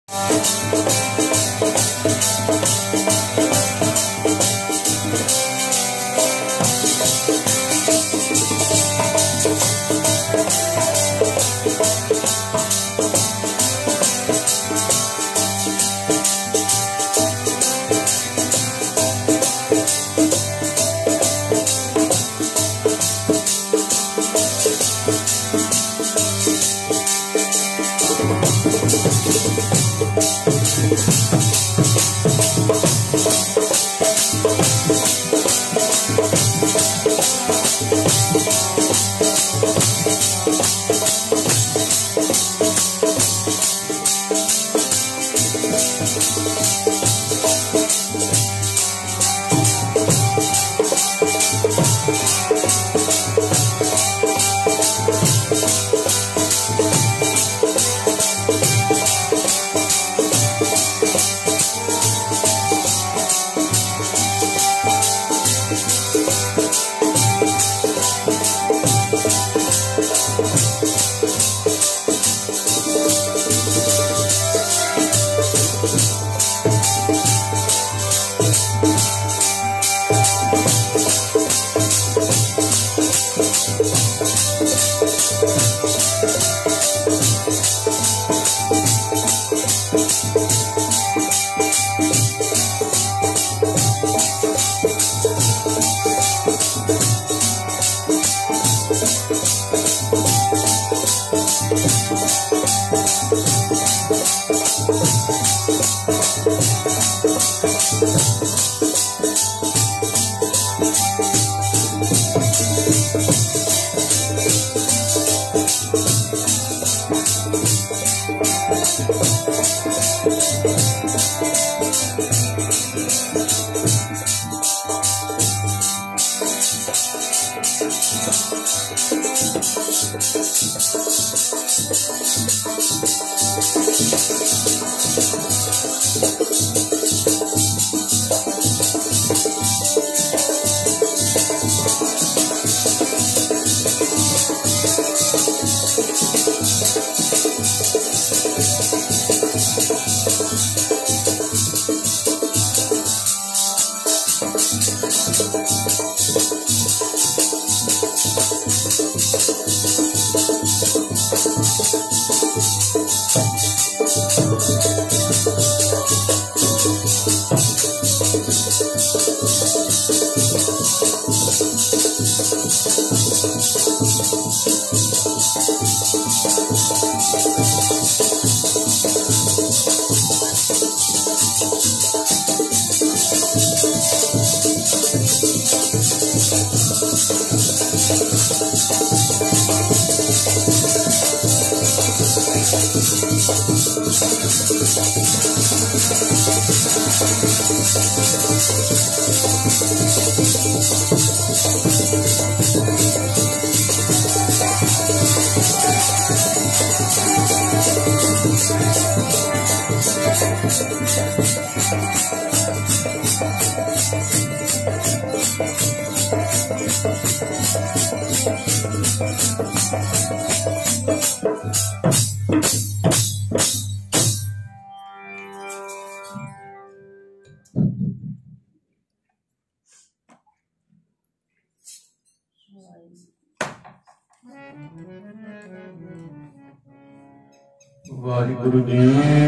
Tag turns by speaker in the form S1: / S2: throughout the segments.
S1: ਵਾਹਿਗੁਰੂ ਜੀ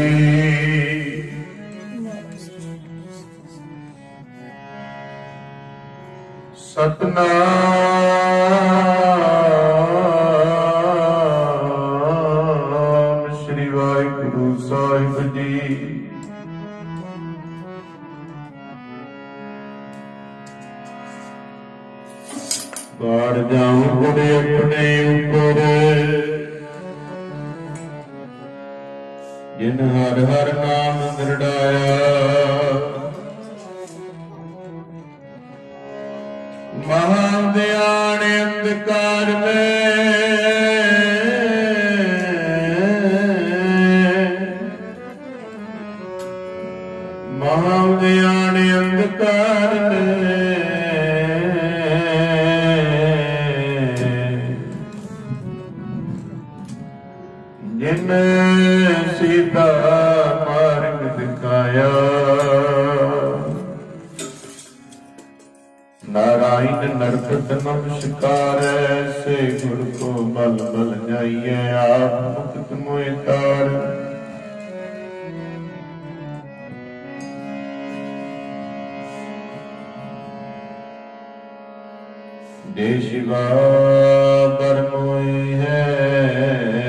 S1: ਸਤਨਾਮ ਸ੍ਰੀ ਵਾਹਿਗੁਰੂ ਸਾਹਿਬ ਜੀ। ਬਾੜ ਜਾਉ ਗੁਰੇ ਆਪਣੇ ਉੱਪਰ ਜਿਨ ਹਰ ਹਰ ਨਾਮ ਨਿਰੜਾਇਆ। ਮਹਾਂਧਿਆਨ ਅੰਧਕਾਰ ਮਹਾਂਧਿਆਨ ਅੰਧਕਾਰ ਜਿਨ सीता धर्म शिकारै, से गुर को बल बल जाइए, आप मुक्त मोहि तार। जे शिवा बर मोहि है,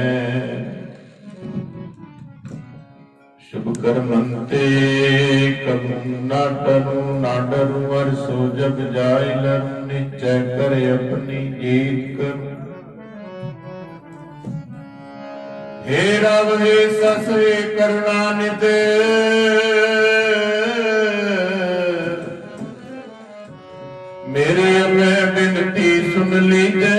S1: शुभ कर्मंते कबू ना डरू, ना डरू और सो जग जाय लरू, निश्चय कर अपनी जीत करूं। हे रब हे सस हे करुणा निधे, मेरे मैं बिनती सुन लीजे,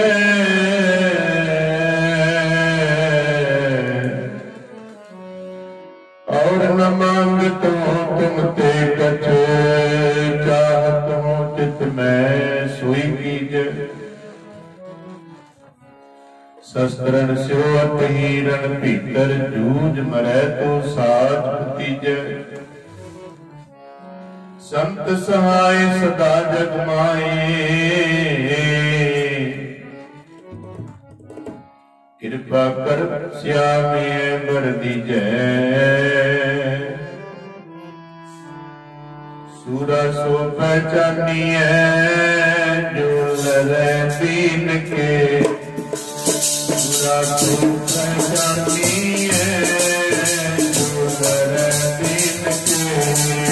S1: और न मांगत हो तुम ते कछ, चाहत हो चित में सोई कीजे। शस्त्रन स्योत हीरन भीतर, जूझ मरै तो साज भतीजे। संत सहाय सदा जग माए, कृपा कर श्यामे बर दीजै। सूरा सो पहचानिए, जो लरै दीन के, सूरा सो पहचानिए, जो लरै दीन के।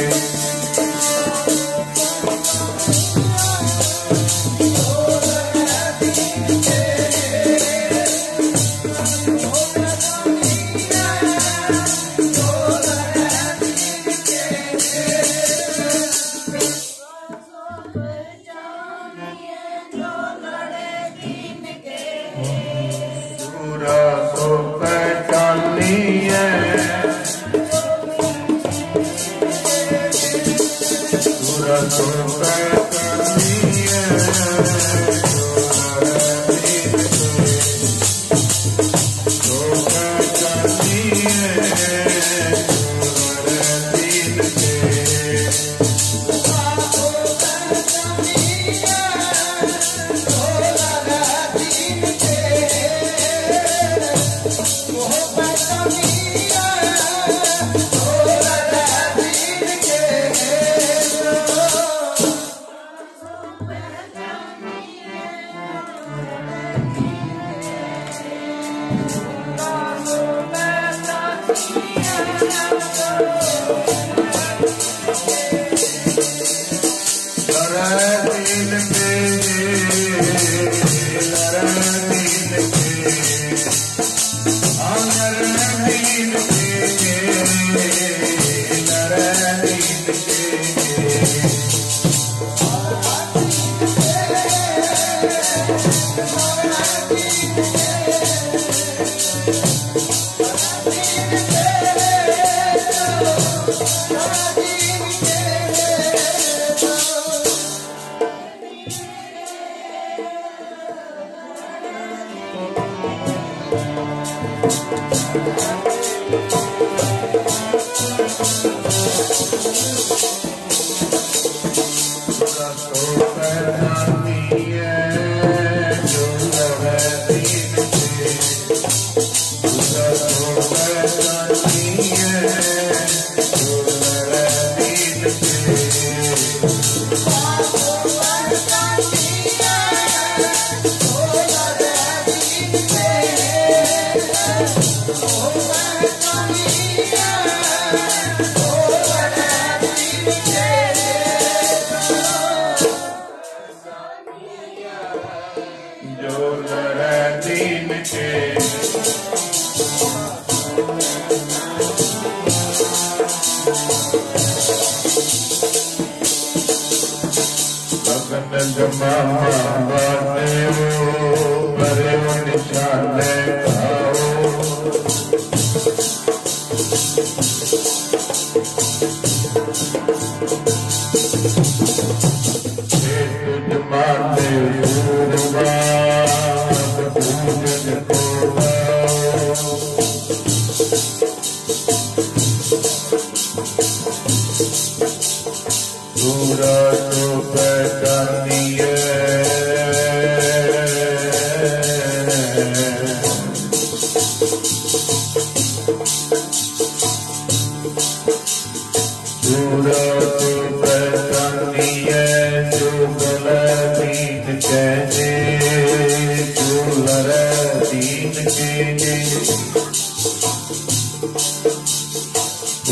S1: सूरा तो पहचानिए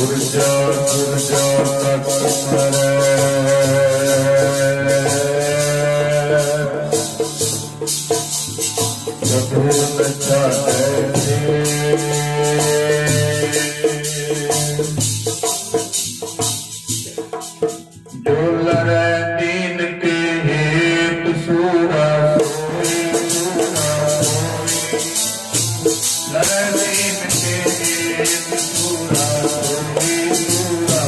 S1: ऊर्जा ऊर्जा तक मरे कबू न छाड़े जो लड़े दीन के हेत सूरा सोई सूरा सोई लड़े दीन के हेत सूरा सोई सूरा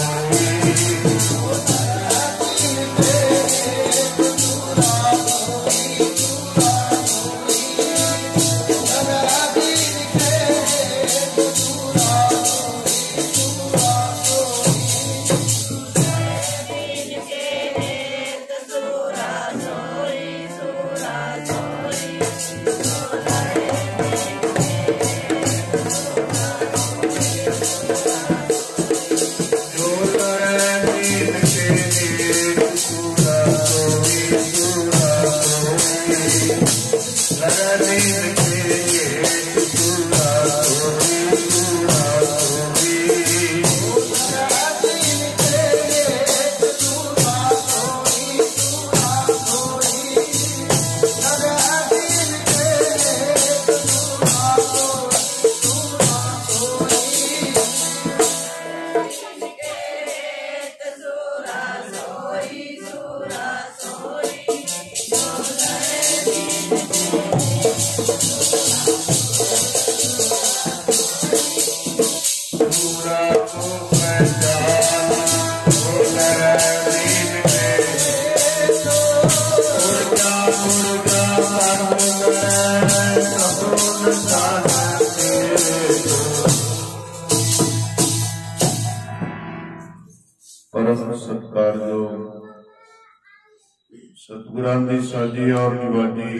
S1: सतगुरां दी साजी और निवाजी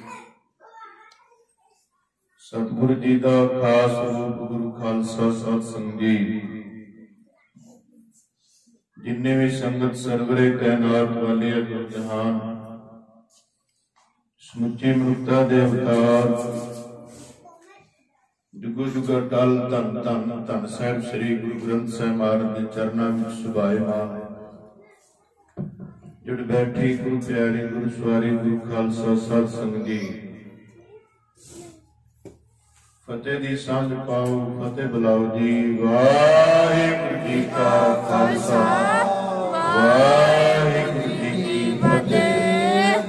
S1: सतगुरु जी का खास रूप गुरु खालसा सत संग जी जिन्ने भी संगत सरवरे तैनात वाले अगल जहान समुची मनुखता दे अवतार जुगो जुगा टल धन धन धन साहिब श्री गुरु ग्रंथ साहिब महाराज के चरणों में सुभाएमान जुड़ बैठी गुरु प्यारी गुरु सवारी गुरु खालसा सत संग जी फतेह दी सांझ पाओ फतेह बुलाओ जी। वाहिगुरु जी का खालसा वाहिगुरु जी की फतेह।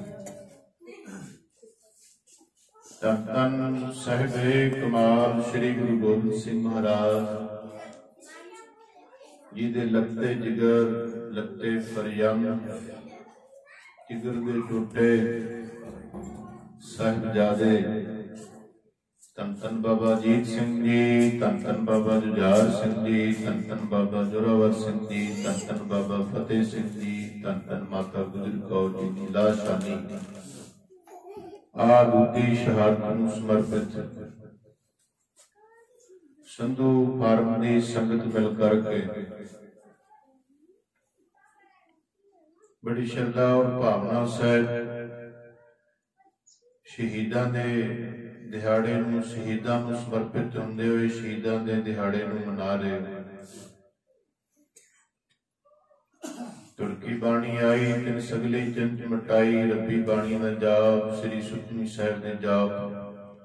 S1: धन धन साहिबे कमाल श्री गुरु गोबिंद सिंह महाराज जी दे लगते जिगर लगते फरियम जिगर दे टूटे साहिबजादे धन धन बाबा जीत सिंह जी धन धन बाबा जुझार सिंह जी धन धन बाबा जोरावर सिंह जी धन धन बाबा फतेह सिंह जी धन धन माता गुजर कौर जी की लाशानी आदि शहादत नूं समर्पित संधू फार्म की संगत मिल करके बड़ी श्रद्धा और भावना सहित शहीदां दे दिहाड़े नूं शहीदां नूं समर्पित होंदे होए शहीदां दे दिहाड़े नूं मना रहे तुड़की बाणी आई तिन सगली चंच मटाई रब्बी बाणी दा जाप श्री सुखमनी साहिब दे जाप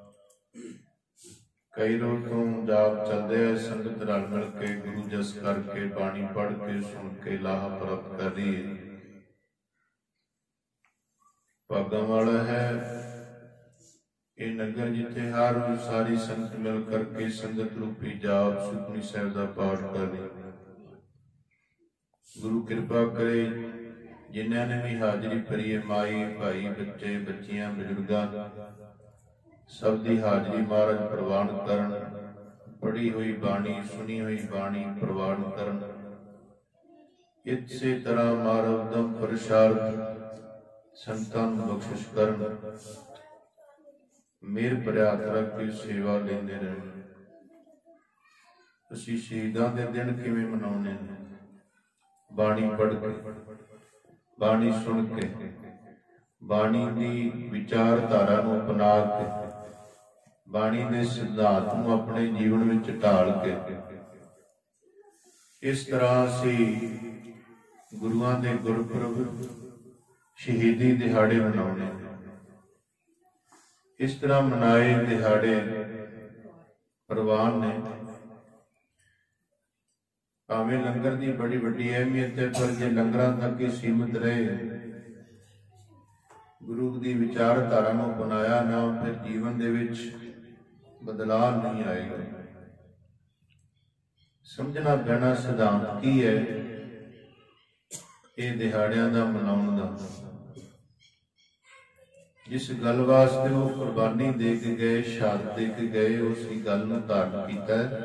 S1: कई रोज तो जाप चलते हैं संगत रल मिल के गुरु जस करके बाणी पढ़ के सुन के लाह प्राप्त कर रही है। भागा वाला है ये नगर जिथे हर रोज सारी संगत मिल करके संगत रूपी जाप सुखमनी साहिब का पाठ कर रही। गुरु कृपा करे जिन्होंने भी हाजरी भरी है माई भाई बच्चे बच्चियां बजुर्गां सब दी हाजरी महाराज प्रवान करन पढ़ी हुई बाणी सुनी हुई बाणी प्रवान करन इसे तरह महाराज उदम प्रसाद संतान बख्शिश करन मेर भरिया हथ रख के सेवा लेंदे रहन। असीं शहीदां दे दिन किवें मनाउने बाणी पढ़ के बाणी सुन के बाणी दी विचारधारा नूं अपना के बाणी दे सिद्धांत नूं अपने जीवन विच ढाल के इस तरह असी गुरुआं दे गुरपुरब शहीदी दिहाड़े मनाउने। इस तरह मनाए दिहाड़े प्रवान ने। भावें लंगर की बड़ी वड्डी अहमियत है, पर जे लंगरां तक ही सीमित रहे, गुरु की विचारधारा नूं अपनाया ना, फिर जीवन दे विच बदलाव नहीं आएगा। समझना पैना सिद्धांत की है ये दिहाड़ियां दा मनाउण दा। जिस गल वास्ते वो कुर्बानी दे के गए, शहादत दे के गए, उसी गल नूं धारण कीता है।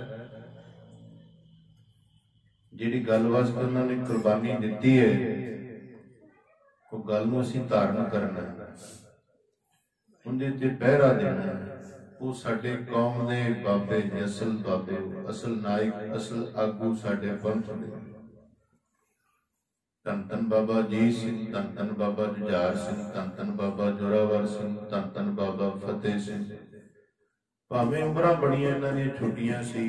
S1: जिहड़ी गल वास्ते उन्होंने कुर्बानी दिती है, वो गल नूं असीं धारण करना, उहदे ते पहरा देना। वो साडे कौम दे बाबे, असल बाबे, असल नायक, असल आगू साडे पंथ दे। धन धन बाबा अजीत सिंह, धन धन बाबा जुझार सिंह, धन धन बाबा जोरावर सिंह, धन धन बाबा फतेह सिंह। भावें उमरां बड़ियां इन्हां दी छोटियां सी।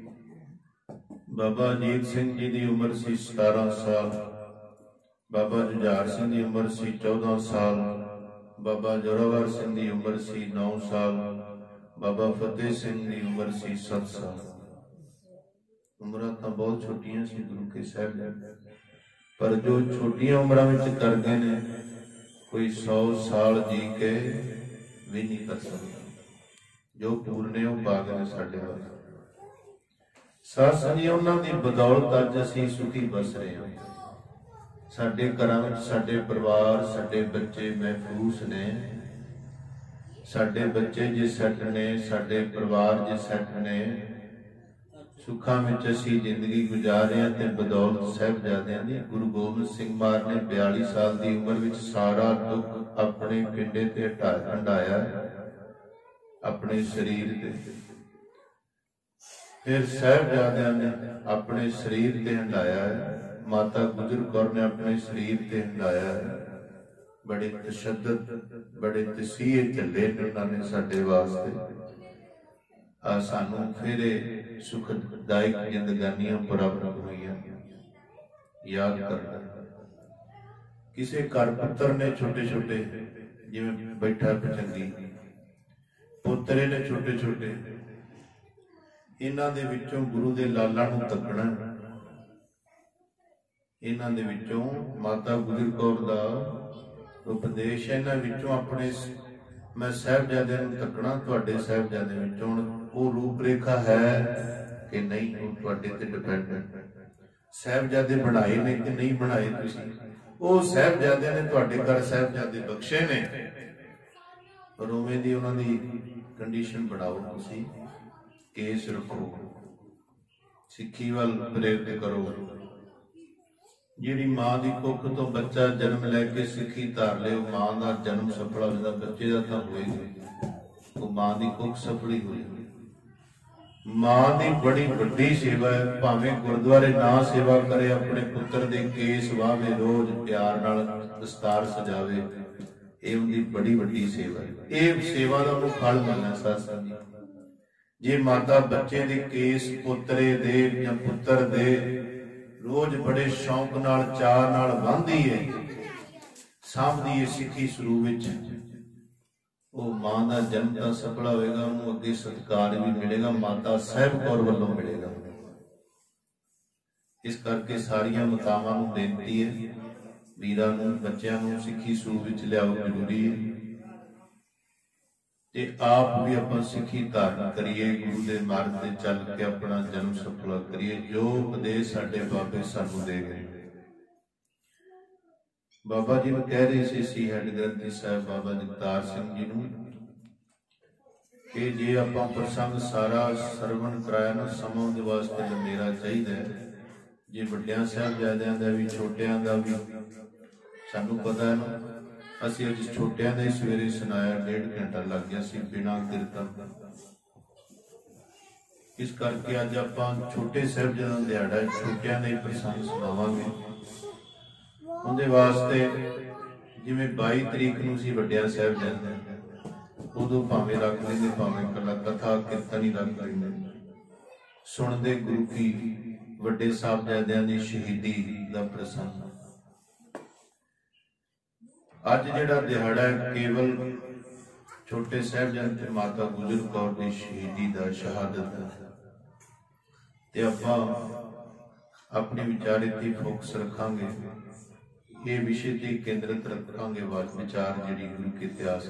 S1: बाबा अजीत सिंह जी की उम्र सी 17 साल, बाबा जुझार सिंह की उम्र सी 14 साल, बाबा जोरावर सिंह की उम्र सी 9 साल, बाबा फतेह सिंह की उम्र सी 7 साल। उम्रां तां बहुत छोटियां सी गुरु के साहिब, पर जो छोटियां उम्रां विच कर गए ने, कोई 100 साल जी के भी नहीं कर सकता। जो पूरने वो पा गए साडे वाल। साथ संगी उन्हां दी बदौलत अज असीं सुखी बस रहे हैं। साडे घरां विच साडे परिवार, साडे बच्चे महफूज ने। साडे बच्चे जे सैट ने, साडे परिवार जे सैट ने, सुखां विच असीं जिंदगी गुजार रहे हैं। ते बदौलत साहिबजादियां दी। गुरु गोबिंद सिंह महाराज ने 42 साल की उम्र विच सारा दुख अपने पिंडे ते हंडाया, अपने शरीर ते। फिर साहिबजादियां ने अपने शरीर ते हंडाया है। माता गुजर कौर ने अपने शरीर ते हंडाया है। बड़े तशद्दद, बड़े तसीहे झल्ले ने उन्होंने साडे वास्ते। सानू फिर सुखदायक जिंदगानियां प्राप्त हुईयां। याद करना किसी घर पुत्र ने छोटे छोटे, जिवें बैठा भचंगी, पुत्रे ने छोटे छोटे, इन्हां दे विचों गुरु दे लाला नूं तकना, इन्हां दे विचों माता गुजर कौर दा उपदेश है, इन्हां विचों अपने मैं साहिबजादे नूं तकना, तुहाडे साहिबजादे विचों वो रूप रेखा है कि नहीं, वो तुहाडे ते डिपेंड है। साहिबजादे बनाए ने कि नहीं बनाए तुसीं, वो साहिबजादे ने तुहाडे घर साहिबजादे बख्शे ने, पर उवें दी उन्हां दी कंडीशन बनाओ, तुसीं केस रखो, सिक्खी वाल प्रेरित करो। जिहड़ी मां दी कुख तो बच्चा जन्म लैके सिक्खी धार ले, मां दा जन्म सफल होता, बच्चे का तो होएगा, वो मां दी कुख सफली हुई। मां दी बड़ी वड्डी सेवा है। भावें गुरुद्वारे ना सेवा करे, अपने पुत्र दे केस वावे, रोज प्यार नाल दस्तार सजावे, ये उनकी बड़ी वड्डी सेवा है। ये सेवा का वो फल मिलना सत्संग जी। जे माता बच्चे दे केस पुत्रे दे या पुत्र दे रोज बड़े शौक नाल चार नाल वांधी है, सामदी है सिੱਖੀ ਸਰੂਪ विच, वो मां का जन्म तो सफल होएगा, उन्होंने अगे सत्कार भी मिलेगा, माता साहिब कौर वालों मिलेगा। इस करके सारिया मातावां नूं बेनती है, वीरां नूं बच्चों नूं सिੱਖੀ ਸਰੂਪ विच लियाओ, जरूरी है। ते आप भी अपना सिੱਖੀ धारण करिए, गुरु के मार्ग से चल के अपना जन्म सफल करिए, जो उपदेश साडे बाबे सानू दे गए। बाबा जी कह रहे सी सी हैड ग्रंथी साहब बाबा जगतार सिंह जी नूं कि जे आपां प्रसंग सारा सरवण कराया ना, समां दे वास्ते मेरा चाहिए। जे वड्डियां साहिबजादियां दा भी छोटियां दा भी सानू पता है ना, असीं अज छोटियां दा ही सवेरे सुनाया, 1.5 घंटा लग गया सी बिना कीर्तन। इस करके अज आपां छोटे साहिबजादियां दा दिहाड़ा, छोटियां दा ही प्रसंग सुनावांगे। उहदे वास्ते जिवें 22 तरीक नूं सी वड्डियां साहिबजादे, उदों भावें रख लेंदे, भावें कला कथा कीर्तन ही रख लेंदे, सुनदे गुरु की ਵੱਡੇ ਸਾਹਿਬਜ਼ਾਦਿਆਂ ਦੀ ਸ਼ਹੀਦੀ ਦਾ ਪ੍ਰਸੰਗ। ਅੱਜ ਜਿਹੜਾ ਦਿਹਾੜਾ ਹੈ ਕੇਵਲ ਛੋਟੇ ਸਾਹਿਬਜ਼ਾਦੇ ਤੇ ਮਾਤਾ ਗੁਜਰ ਕੌਰ ਦੀ ਸ਼ਹੀਦੀ ਦਾ, ਸ਼ਹਾਦਤ ਦਾ, ਤੇ ਆਪਾਂ अपने विचार इतनी फोकस रखांगे, ये विषय ते केंद्रित रखांगे विचार जी गुरु के इतिहास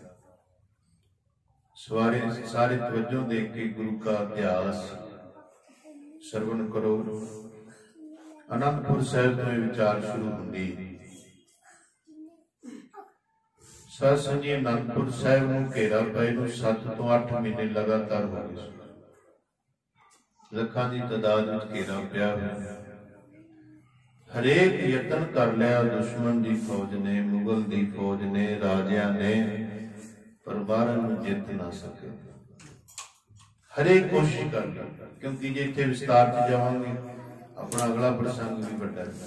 S1: सारे तवज्जो दे के गुरु का इतिहास श्रवण करो। आनंदपुर साहिब में विचार शुरू होंगी। साध संगत जी, आनंदपुर साहिब नूं घेरा पए नूं 7 ਤੋਂ 8 महीने लगातार हो गए। ਲੱਖਾਂ ਦੀ ਤਾਦਾਦ ਵਿੱਚ ਘੇਰਾ ਪਿਆ ਹੋਇਆ। ਹਰੇਕ ਯਤਨ ਕਰ ਲਿਆ ਦੁਸ਼ਮਣ ਦੀ ਫੌਜ ਨੇ, ਮੁਗਲ ਦੀ ਫੌਜ ਨੇ, ਰਾਜਿਆਂ ਨੇ, ਪਰ ਬਾਹਰ ਨੂੰ ਜਿੱਤ ਨਾ ਸਕੇ। ਹਰੇਕ ਕੋਸ਼ਿਸ਼ ਕਰ ਲਈ, ਕਿਉਂਕਿ ਜੇ ਇੱਥੇ ਵਿਸਤਾਰ 'ਚ ਜਾਵਾਂਗੇ ਆਪਣਾ ਅਗਲਾ ਪ੍ਰਸੰਗ ਵੀ ਵੱਡਾ ਹੈ।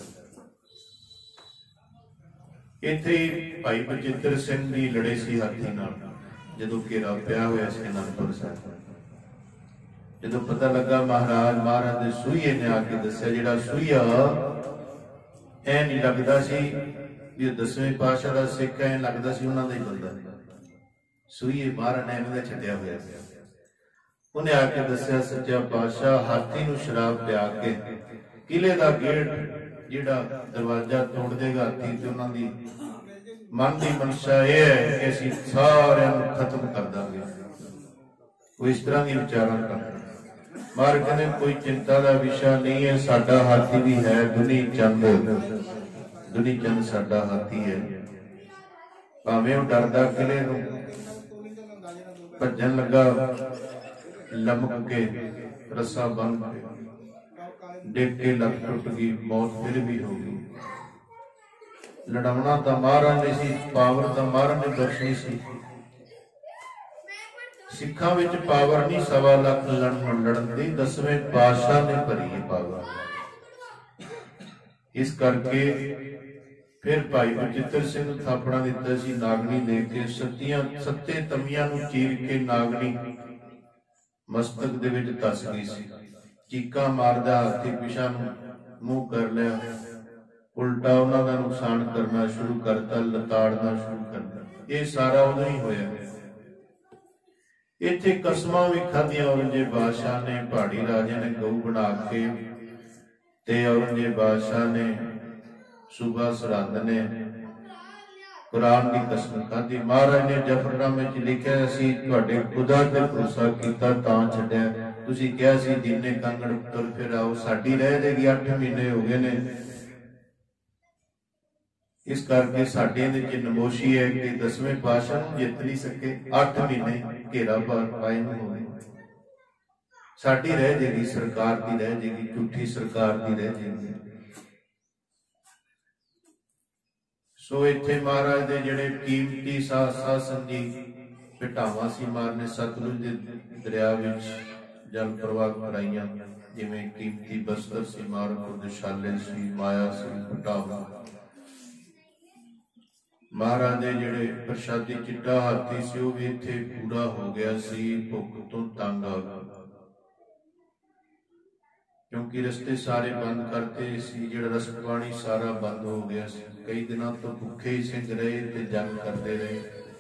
S1: ਇੱਥੇ ਭਾਈ ਬਚਿੱਤਰ ਸਿੰਘ ਜੀ ਲੜੇ ਸੀ ਹਾਥੀ ਨਾਲ ਜਦੋਂ ਘੇਰਾ ਪਿਆ ਹੋਇਆ ਸੀ ਅਨੰਦਪੁਰ ਸਾਹਿਬ। ਜਦੋਂ ਪਤਾ ਲੱਗਾ ਮਹਾਰਾਜ ਦੇ ਸੂਈਏ ਨੇ ਆ ਕੇ ਦੱਸਿਆ, ਜਿਹੜਾ ਸੂਈਆ ਐ ਨਹੀਂ ਲੱਗਦਾ ਸੀ ਵੀ 10ਵੇਂ ਪਾਤਸ਼ਾਹ ਦਾ ਸਿੱਖ, ਐ ਲੱਗਦਾ ਸੀ ਉਹਨਾਂ ਦਾ ਹੀ ਬੰਦਾ। ਸੂਈਏ ਮਹਾਰਾਜ ਨੇ ਐਵੇਂ ਦਾ ਛੱਡਿਆ ਹੋਇਆ ਸੀ। ਉਹਨੇ ਆ ਕੇ ਦੱਸਿਆ, ਸੱਚਾ ਪਾਤਸ਼ਾਹ ਹਾਥੀ ਨੂੰ ਸ਼ਰਾਬ ਪਿਆ ਕੇ ਕਿਲੇ ਦਾ ਗੇਟ ਜਿਹੜਾ ਦਰਵਾਜ਼ਾ ਤੋੜ ਦੇਗਾ ਹਾਥੀ, ਤੇ ਉਹਨਾਂ ਦੀ ਮਨ ਦੀ ਮਨਸ਼ਾ ਇਹ ਹੈ ਕਿ ਅਸੀਂ ਸਾਰਿਆਂ ਨੂੰ ਖਤਮ ਕਰ ਦਾਂਗੇ। ਉਹ ਇਸ ਤਰ੍ਹਾਂ ਦੀ ਵਿਚਾਰਾਂ ਕਰਦੇ। ਮਾਰ ਕਹਿੰਦੇ ਕੋਈ ਚਿੰਤਾ ਦਾ ਵਿਸ਼ਾ ਨਹੀਂ ਹੈ, ਸਾਡਾ ਹਾਥੀ ਵੀ ਹੈ ਦੁਨੀ ਚੰਦ, ਦੁਨੀ ਚੰਦ ਸਾਡਾ ਹਾਥੀ ਹੈ। ਭਾਵੇਂ ਉਹ ਡਰਦਾ ਕਿਲੇ ਨੂੰ ਭੱਜਣ ਲੱਗਾ, ਲਮਕ ਕੇ ਰੱਸਾ ਬੰਨ ਕੇ ਡਿੱਗ ਕੇ ਲੱਕ ਟੁੱਟ ਗਈ, ਮੌਤ ਫਿਰ ਵੀ ਹੋ ਗਈ। ਲੜਾਉਣਾ ਤਾਂ ਮਹਾਰਾਜ ਨੇ ਸੀ, ਪਾਵਰ ਤਾਂ ਮਹਾਰਾਜ ਨੇ ਬਖਸ਼ੀ ਸੀ। ਸਿੱਖਾਂ ਵਿੱਚ ਪਾਵਰ ਨਹੀਂ 1.25 ਲੱਖ ਲੜਨ ਦੀ, 10ਵੇਂ ਪਾਤਸ਼ਾਹ ਨੇ ਭਰੀ ਹੈ ਪਾਵਰ। ਇਸ ਕਰਕੇ ਫਿਰ ਭਾਈ ਬਚਿੱਤਰ ਸਿੰਘ ਨੂੰ ਥਾਪੜਾ ਦਿੱਤਾ ਸੀ ਨਾਗਣੀ ਦੇ ਕੇ। ਸੱਤੇ ਤਵੀਆਂ ਨੂੰ ਚੀਰ ਕੇ ਨਾਗਣੀ ਮਸਤਕ ਦੇ ਵਿੱਚ ਧਸ ਗਈ ਸੀ। ਚੀਕਾਂ ਮਾਰਦਾ ਹਾਥੀ ਪਿਛਾ ਨੂੰ ਮੂੰਹ ਕਰ ਲਿਆ, ਉਲਟਾ ਉਹਨਾਂ ਦਾ ਨੁਕਸਾਨ ਕਰਨਾ ਸ਼ੁਰੂ ਕਰਤਾ, ਲਤਾੜਨਾ ਸ਼ੁਰੂ ਕਰਤਾ। ਇਹ ਸਾਰਾ ਉਦੋਂ ਹੀ ਹੋਇਆ। ਇੱਥੇ ਕਸਮਾਂ ਵੀ ਖਾਧੀਆਂ ਔਰੰਗਜ਼ੇਬ ਬਾਦਸ਼ਾਹ ਨੇ, ਪਹਾੜੀ ਰਾਜੇ ਨੇ ਗਊ ਬਣਾ ਕੇ, ਤੇ ਔਰੰਗਜ਼ੇਬ ਬਾਦਸ਼ਾਹ ਨੇ, ਸੂਬਾ ਸਰਹੰਦ ਨੇ ਕੁਰਾਨ ਦੀ ਕਸਮ ਖਾਧੀ। ਮਹਾਰਾਜ ਨੇ ਜਫਰਨਾਮੇ 'ਚ ਲਿਖਿਆ, ਅਸੀਂ ਤੁਹਾਡੇ ਖੁਦਾ ਤੇ ਭਰੋਸਾ ਕੀਤਾ ਤਾਂ ਛੱਡਿਆ। ਤੁਸੀਂ ਕਿਹਾ ਸੀ ਦੀਨੇ ਕਾਂਗੜ ਤੁਰ ਫਿਰ ਆਓ, ਸਾਡੀ ਰਹਿ ਜਾਏਗੀ। 8 ਮਹੀਨੇ ਹੋ ਗਏ ਨੇ। ਇਸ ਕਰਕੇ ਸਾਡੇ ਇਹਦੇ 'ਚ ਨਮੋਸ਼ੀ ਹੈ ਕਿ 10ਵੇਂ ਪਾਤਸ਼ਾਹ ਨੂੰ ਜਿੱਤ ਨਹੀਂ ਸਕੇ। 8 ਮਹੀਨੇ ਘੇਰਾ ਪਾਏ ਨੂੰ ਹੋ ਗਏ। ਸਾਡੀ ਰਹਿ ਜਾਏਗੀ, ਸਰਕਾਰ ਦੀ ਰਹਿ ਜਾਏਗੀ, ਝੂਠੀ ਸਰਕਾਰ ਦੀ ਰਹਿ ਜਾਏਗੀ। ਸੋ ਇੱਥੇ ਮਹਾਰਾਜ ਦੇ ਜਿਹੜੇ ਕੀਮਤੀ ਸਾਧ ਸੰਗੀ ਭੇਟਾਵਾਂ ਸੀ, ਮਹਾਰਾਜ ਨੇ ਸਤਲੁਜ ਦੇ ਦਰਿਆ ਵਿੱਚ ਜਲ ਪ੍ਰਵਾਹ ਕਰਾਈਆਂ। ਜਿਵੇਂ ਕੀਮਤੀ ਬਸਤਰ ਸੀ, ਮਹਾਰਾਜ ਕੋਲ ਦੁਸ਼ਾਲੇ ਸੀ, ਮਾਇਆ ਸੀ, ਭੇਟਾਵਾਂ। ਮਹਾਰਾਜ ਦੇ ਜਿਹੜੇ ਪ੍ਰਸ਼ਾਦੀ ਚਿੱਟਾ ਹਾਥੀ ਸੀ, ਉਹ ਵੀ ਇੱਥੇ ਪੂਰਾ ਹੋ ਗਿਆ ਸੀ, ਭੁੱਖ ਤੋਂ ਤੰਗ ਆ ਗਿਆ, ਕਿਉਂਕਿ ਰਸਤੇ ਸਾਰੇ ਬੰਦ ਕਰਤੇ ਸੀ। ਜਿਹੜਾ ਰਸਤ ਪਾਣੀ ਸਾਰਾ ਬੰਦ ਹੋ ਗਿਆ ਸੀ। ਕਈ ਦਿਨਾਂ ਤੋਂ ਭੁੱਖੇ ਹੀ ਸਿੰਘ ਰਹੇ ਤੇ ਜੰਗ ਕਰਦੇ ਰਹੇ।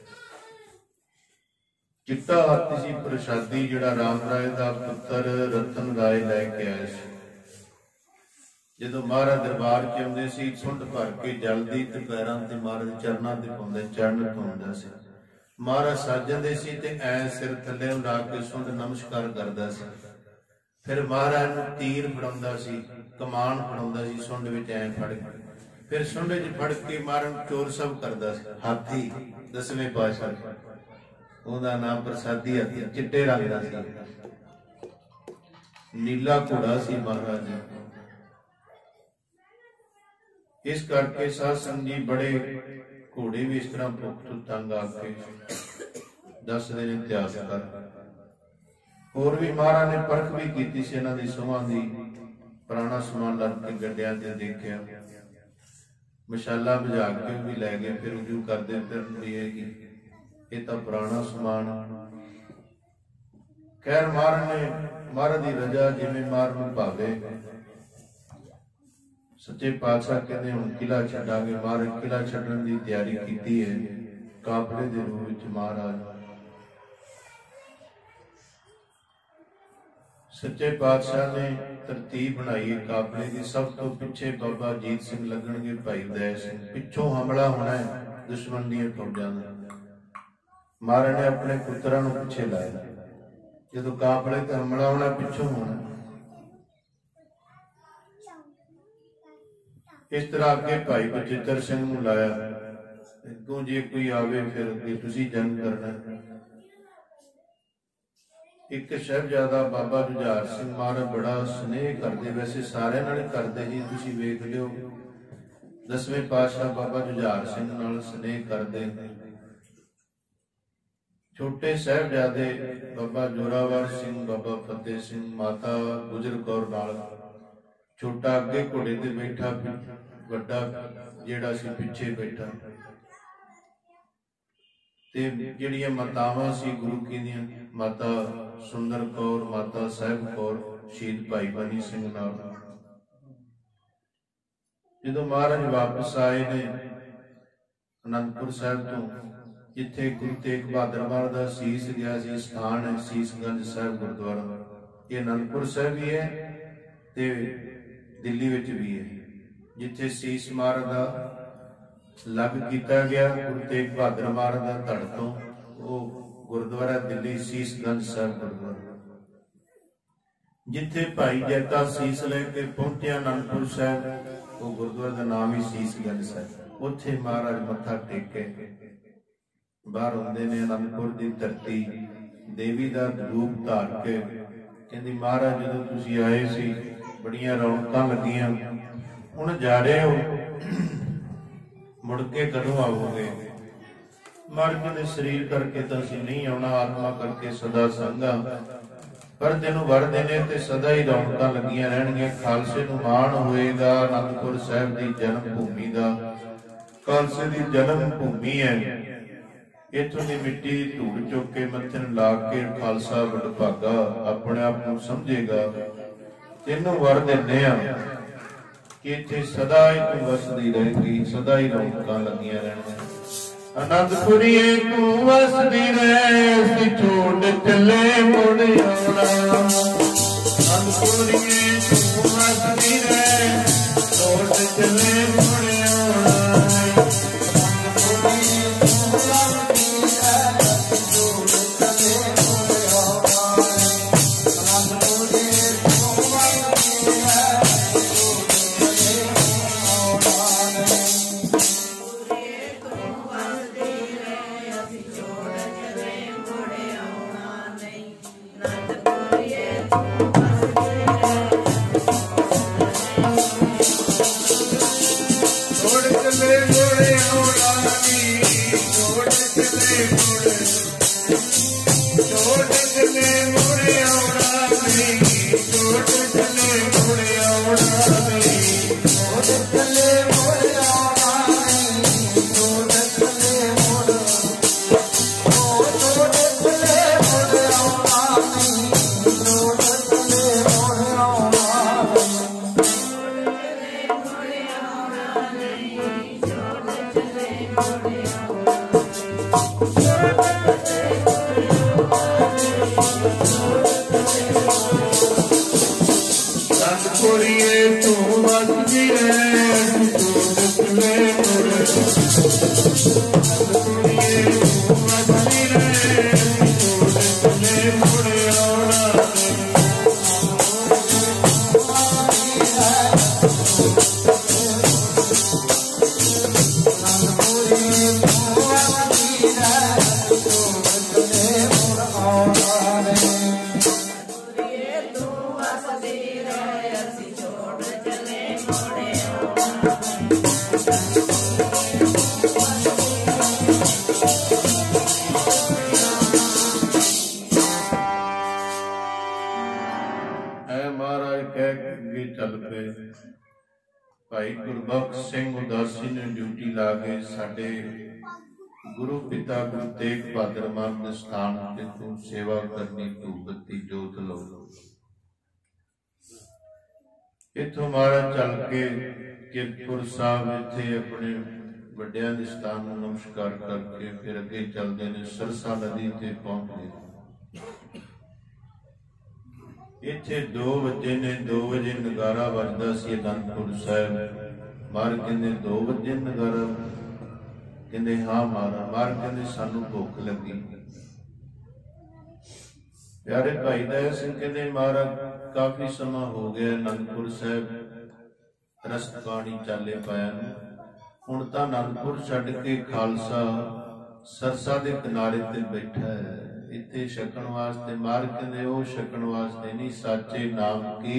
S1: ਚਿੱਟਾ ਹਾਥੀ ਸੀ ਪ੍ਰਸ਼ਾਦੀ ਜਿਹੜਾ ਰਾਮ ਰਾਏ ਦਾ ਪੁੱਤਰ ਰਤਨ ਰਾਏ ਲੈ ਕੇ ਆਇਆ ਸੀ। ਜਦੋਂ ਮਹਾਰਾਜ ਦਰਬਾਰ 'ਚ ਆਉਂਦੇ ਸੀ, ਸੁੰਡ ਭਰ ਕੇ ਜਲਦੀ ਤੇ ਪੈਰਾਂ ਤੇ ਮਹਾਰਾਜ ਚਰਨਾਂ ਤੇ ਪਾਉਂਦੇ, ਚਰਨ ਧੋਂਦਾ ਸੀ। ਮਹਾਰਾਜ ਸੱਜ ਜਾਂਦੇ ਸੀ ਤੇ ਐ ਸਿਰ ਥੱਲੇ ਲਾ ਕੇ ਸੁੰਡ ਨਮਸਕਾਰ ਕਰਦਾ ਸੀ। ਫਿਰ ਮਹਾਰਾਜ ਨੂੰ ਤੀਰ ਫੜਾਉਂਦਾ ਸੀ, ਕਮਾਨ ਫੜਾਉਂਦਾ ਸੀ, ਸੁੰਡ ਵਿੱਚ ਐ ਫੜ ਕੇ, ਫਿਰ ਸੁੰਡ 'ਚ ਫੜ ਕੇ ਮਹਾਰਾਜ ਚੋਰ ਸਭ ਕਰਦਾ ਸੀ। ਹਾਥੀ 10ਵੇਂ ਪਾਤਸ਼ਾਹ, ਉਹਦਾ ਨਾਮ ਪ੍ਰਸਾਦੀ ਹਾਥੀ, ਚਿੱਟੇ ਰੰਗ ਦਾ ਸੀ, ਨੀਲਾ ਘੋੜਾ ਸੀ ਮਹਾਰਾਜ ਜੀ। ਇਸ ਕਰਕੇ ਸਾਧ ਸੰਗਤ ਜੀ ਬੜੇ ਘੋੜੇ ਵੀ ਇਸ ਤਰ੍ਹਾਂ ਭੁੱਖ ਤੋਂ ਤੰਗ ਆ ਕੇ ਦੱਸਦੇ ਨੇ ਇਤਿਹਾਸਕਾਰ। ਹੋਰ ਵੀ ਮਹਾਰਾਜ ਨੇ ਪਰਖ ਵੀ ਕੀਤੀ ਸੀ ਇਹਨਾਂ ਦੀ ਸੋਹਾਂ ਦੀ। ਪੁਰਾਣਾ ਸਮਾਨ ਲੱਦ ਕੇ ਗੱਡਿਆਂ ਤੇ ਦੇਖਿਆ, ਮਸ਼ਾਲਾ ਬੁਝਾ ਕੇ ਵੀ ਲੈ ਗਏ। ਫਿਰ ਉਜੂ ਕਰਦੇ ਫਿਰਨਗੇ, ਇਹ ਤਾਂ ਪੁਰਾਣਾ ਸਮਾਨ। ਖੈਰ ਮਹਾਰਾਜ ਦੀ ਰਜਾ, ਜਿਵੇਂ ਮਹਾਰਾਜ ਨੂੰ ਭਾਵੇ सच्चे पातशाह कहते हुण किला छड्डांगे। महाराज किला छड्डण दी तैयारी कीती है। काफले दे रूप विच महाराज सच्चे पातशाह ने तरतीब बनाई है काफले की। सब तो पिछे बाबा अजीत सिंह लगणगे, भाई उदय सिंह। पिछों हमला होना है दुश्मन दी फौजां दा। महाराज ने अपने पुत्रां नूं पिछे लाया। जदों काफले ते हमला होना, पिछों होना। इस तरह अगे भाई बचित्र सिंह नूं लाया। अगों जे कोई आवे फिर अगे तुसीं जंग करना। एक साहिबजादा बाबा जुझार सिंह महाराज बड़ा स्नेह करते, वैसे सारे नाल करते जी, तुसीं वेख लिओ। 10वें पातशाह बाबा जुझार सिंह नाल स्नेह करते। छोटे साहिबजादे बाबा जोरावर सिंह, बाबा फतेह सिंह, माता गुजर कौर नाल। छोटा अगे घोड़े ते बैठा, वड्डा जिहड़ा सी पिछे बैठा। ते जिहड़ियां मातावां सी गुरु की दियां, माता सुंदर कौर, माता साहिब कौर, शहीद भाई बनी सिंह नाल। जदों महाराज वापस आए ने आनंदपुर साहिब तो, जिथे गुरु तेग बहादुर महाराज दा सीस गया सी स्थान है सीसगंज साहिब गुरुद्वारा। ये आनंदपुर साहिब भी है ते दिल्ली विच भी है। जिथे सीस महाराज दा लग किया गया गुरु तेग बहादुर महाराज दा धड़ तो, वो गुरुद्वारा दिल्ली सीसगंज साहिब गुरुद्वारा। जिथे भाई जैता सीस लेके पहुंचे आनंदपुर साहिब, वो गुरुद्वारे का नाम ही सीसगंज साहिब। उत्थे महाराज मत्था टेके बाहर आउंदे ने। आनंदपुर की धरती देवी का रूप धार के कहंदी, महाराज जदों तुसीं आए सी बड़ियां रौनकां लगियां, हुण जा रहे हो, मुड़ के कदों आओगे? मर्द दे शरीर करके तो असीं नहीं आउणा, आत्मा करके सदा संगा। पर तेनू वरदे ने ते सदा ही रौनकां लगियां रहणगीਆਂ। खालसे नूं माण होएगा आनंदपुर साहिब दी जन्म भूमि दा। खालसे दी जन्म भूमि है। इत्थों दी मिट्टी धूड़ चुक के मत्थे नूं ला के खालसा वडभागा अपने आप नूं समझेगा। तेनू वर दिंदे आ कि इत्थे सदा ही तू वसदी रहेगी, सदा ही रौनकां लगियां रहणगीਆਂ। आनंदपुरिए तू वसदी रहे, छोड़ चले मुड़ आउणा। आनंदपुरिए तू वसदी रहे, छोड़ चले मुड़ आउणा। आनंदपुरिए तू वसदी रहे, छोड़ चले मुड़ आउणा। आनंदपुरिए तू वसदी रहे, छोड़ चले मुड़ आउणा। भाई गुरबख्श सिंह उदासी ने ड्यूटी ला के साडे गुरु पिता गुरु तेग बहादुर महाराज के स्थान ते तू सेवा करनी, धूप बत्ती जोत लो। इथों महाराज चल के ਕੀਰਤਪੁਰ ਸਾਹਿਬ ਇੱਥੇ ਆਪਣੇ ਵੱਡਿਆਂ ਦੇ ਸਥਾਨ ਨੂੰ ਨਮਸਕਾਰ ਕਰਕੇ ਫਿਰ ਅੱਗੇ ਚੱਲਦੇ ਨੇ, ਸਰਸਾ ਨਦੀ ਤੇ ਪਹੁੰਚਦੇ। ਇੱਥੇ 2 ਵਜੇ ਨੇ, 2 ਵਜੇ ਨਗਾਰਾ ਵੱਜਦਾ ਸੀ ਅਨੰਦਪੁਰ ਸਾਹਿਬ। ਮਾਰ ਕਹਿੰਦੇ 2 ਵਜੇ ਨਗਾਰਾ? ਕਹਿੰਦੇ ਹਾਂ ਮਾਰਾ। ਮਾਰ ਕਹਿੰਦੇ ਸਾਨੂੰ ਭੁੱਖ ਲੱਗੀ। ਪਿਆਰੇ ਭਾਈ ਦਇਆ ਸਿੰਘ ਕਹਿੰਦੇ ਮਹਾਰਾਜ ਕਾਫੀ ਸਮਾਂ ਹੋ ਗਿਆ ਅਨੰਦਪੁਰ ਸਾਹਿਬ ਰਸਤ ਪਾਣੀ ਚਾਲੇ ਪਾਇਆ ਨੂੰ, ਹੁਣ ਤਾਂ ਅਨੰਦਪੁਰ ਛੱਡ ਕੇ ਖਾਲਸਾ ਸਰਸਾ ਦੇ ਕਿਨਾਰੇ ਤੇ ਬੈਠਾ ਹੈ, ਇੱਥੇ ਛਕਣ ਵਾਸਤੇ। ਮਾਰ ਕਹਿੰਦੇ ਉਹ ਛਕਣ ਵਾਸਤੇ ਨਹੀਂ, ਸਾਚੇ ਨਾਮ ਕੀ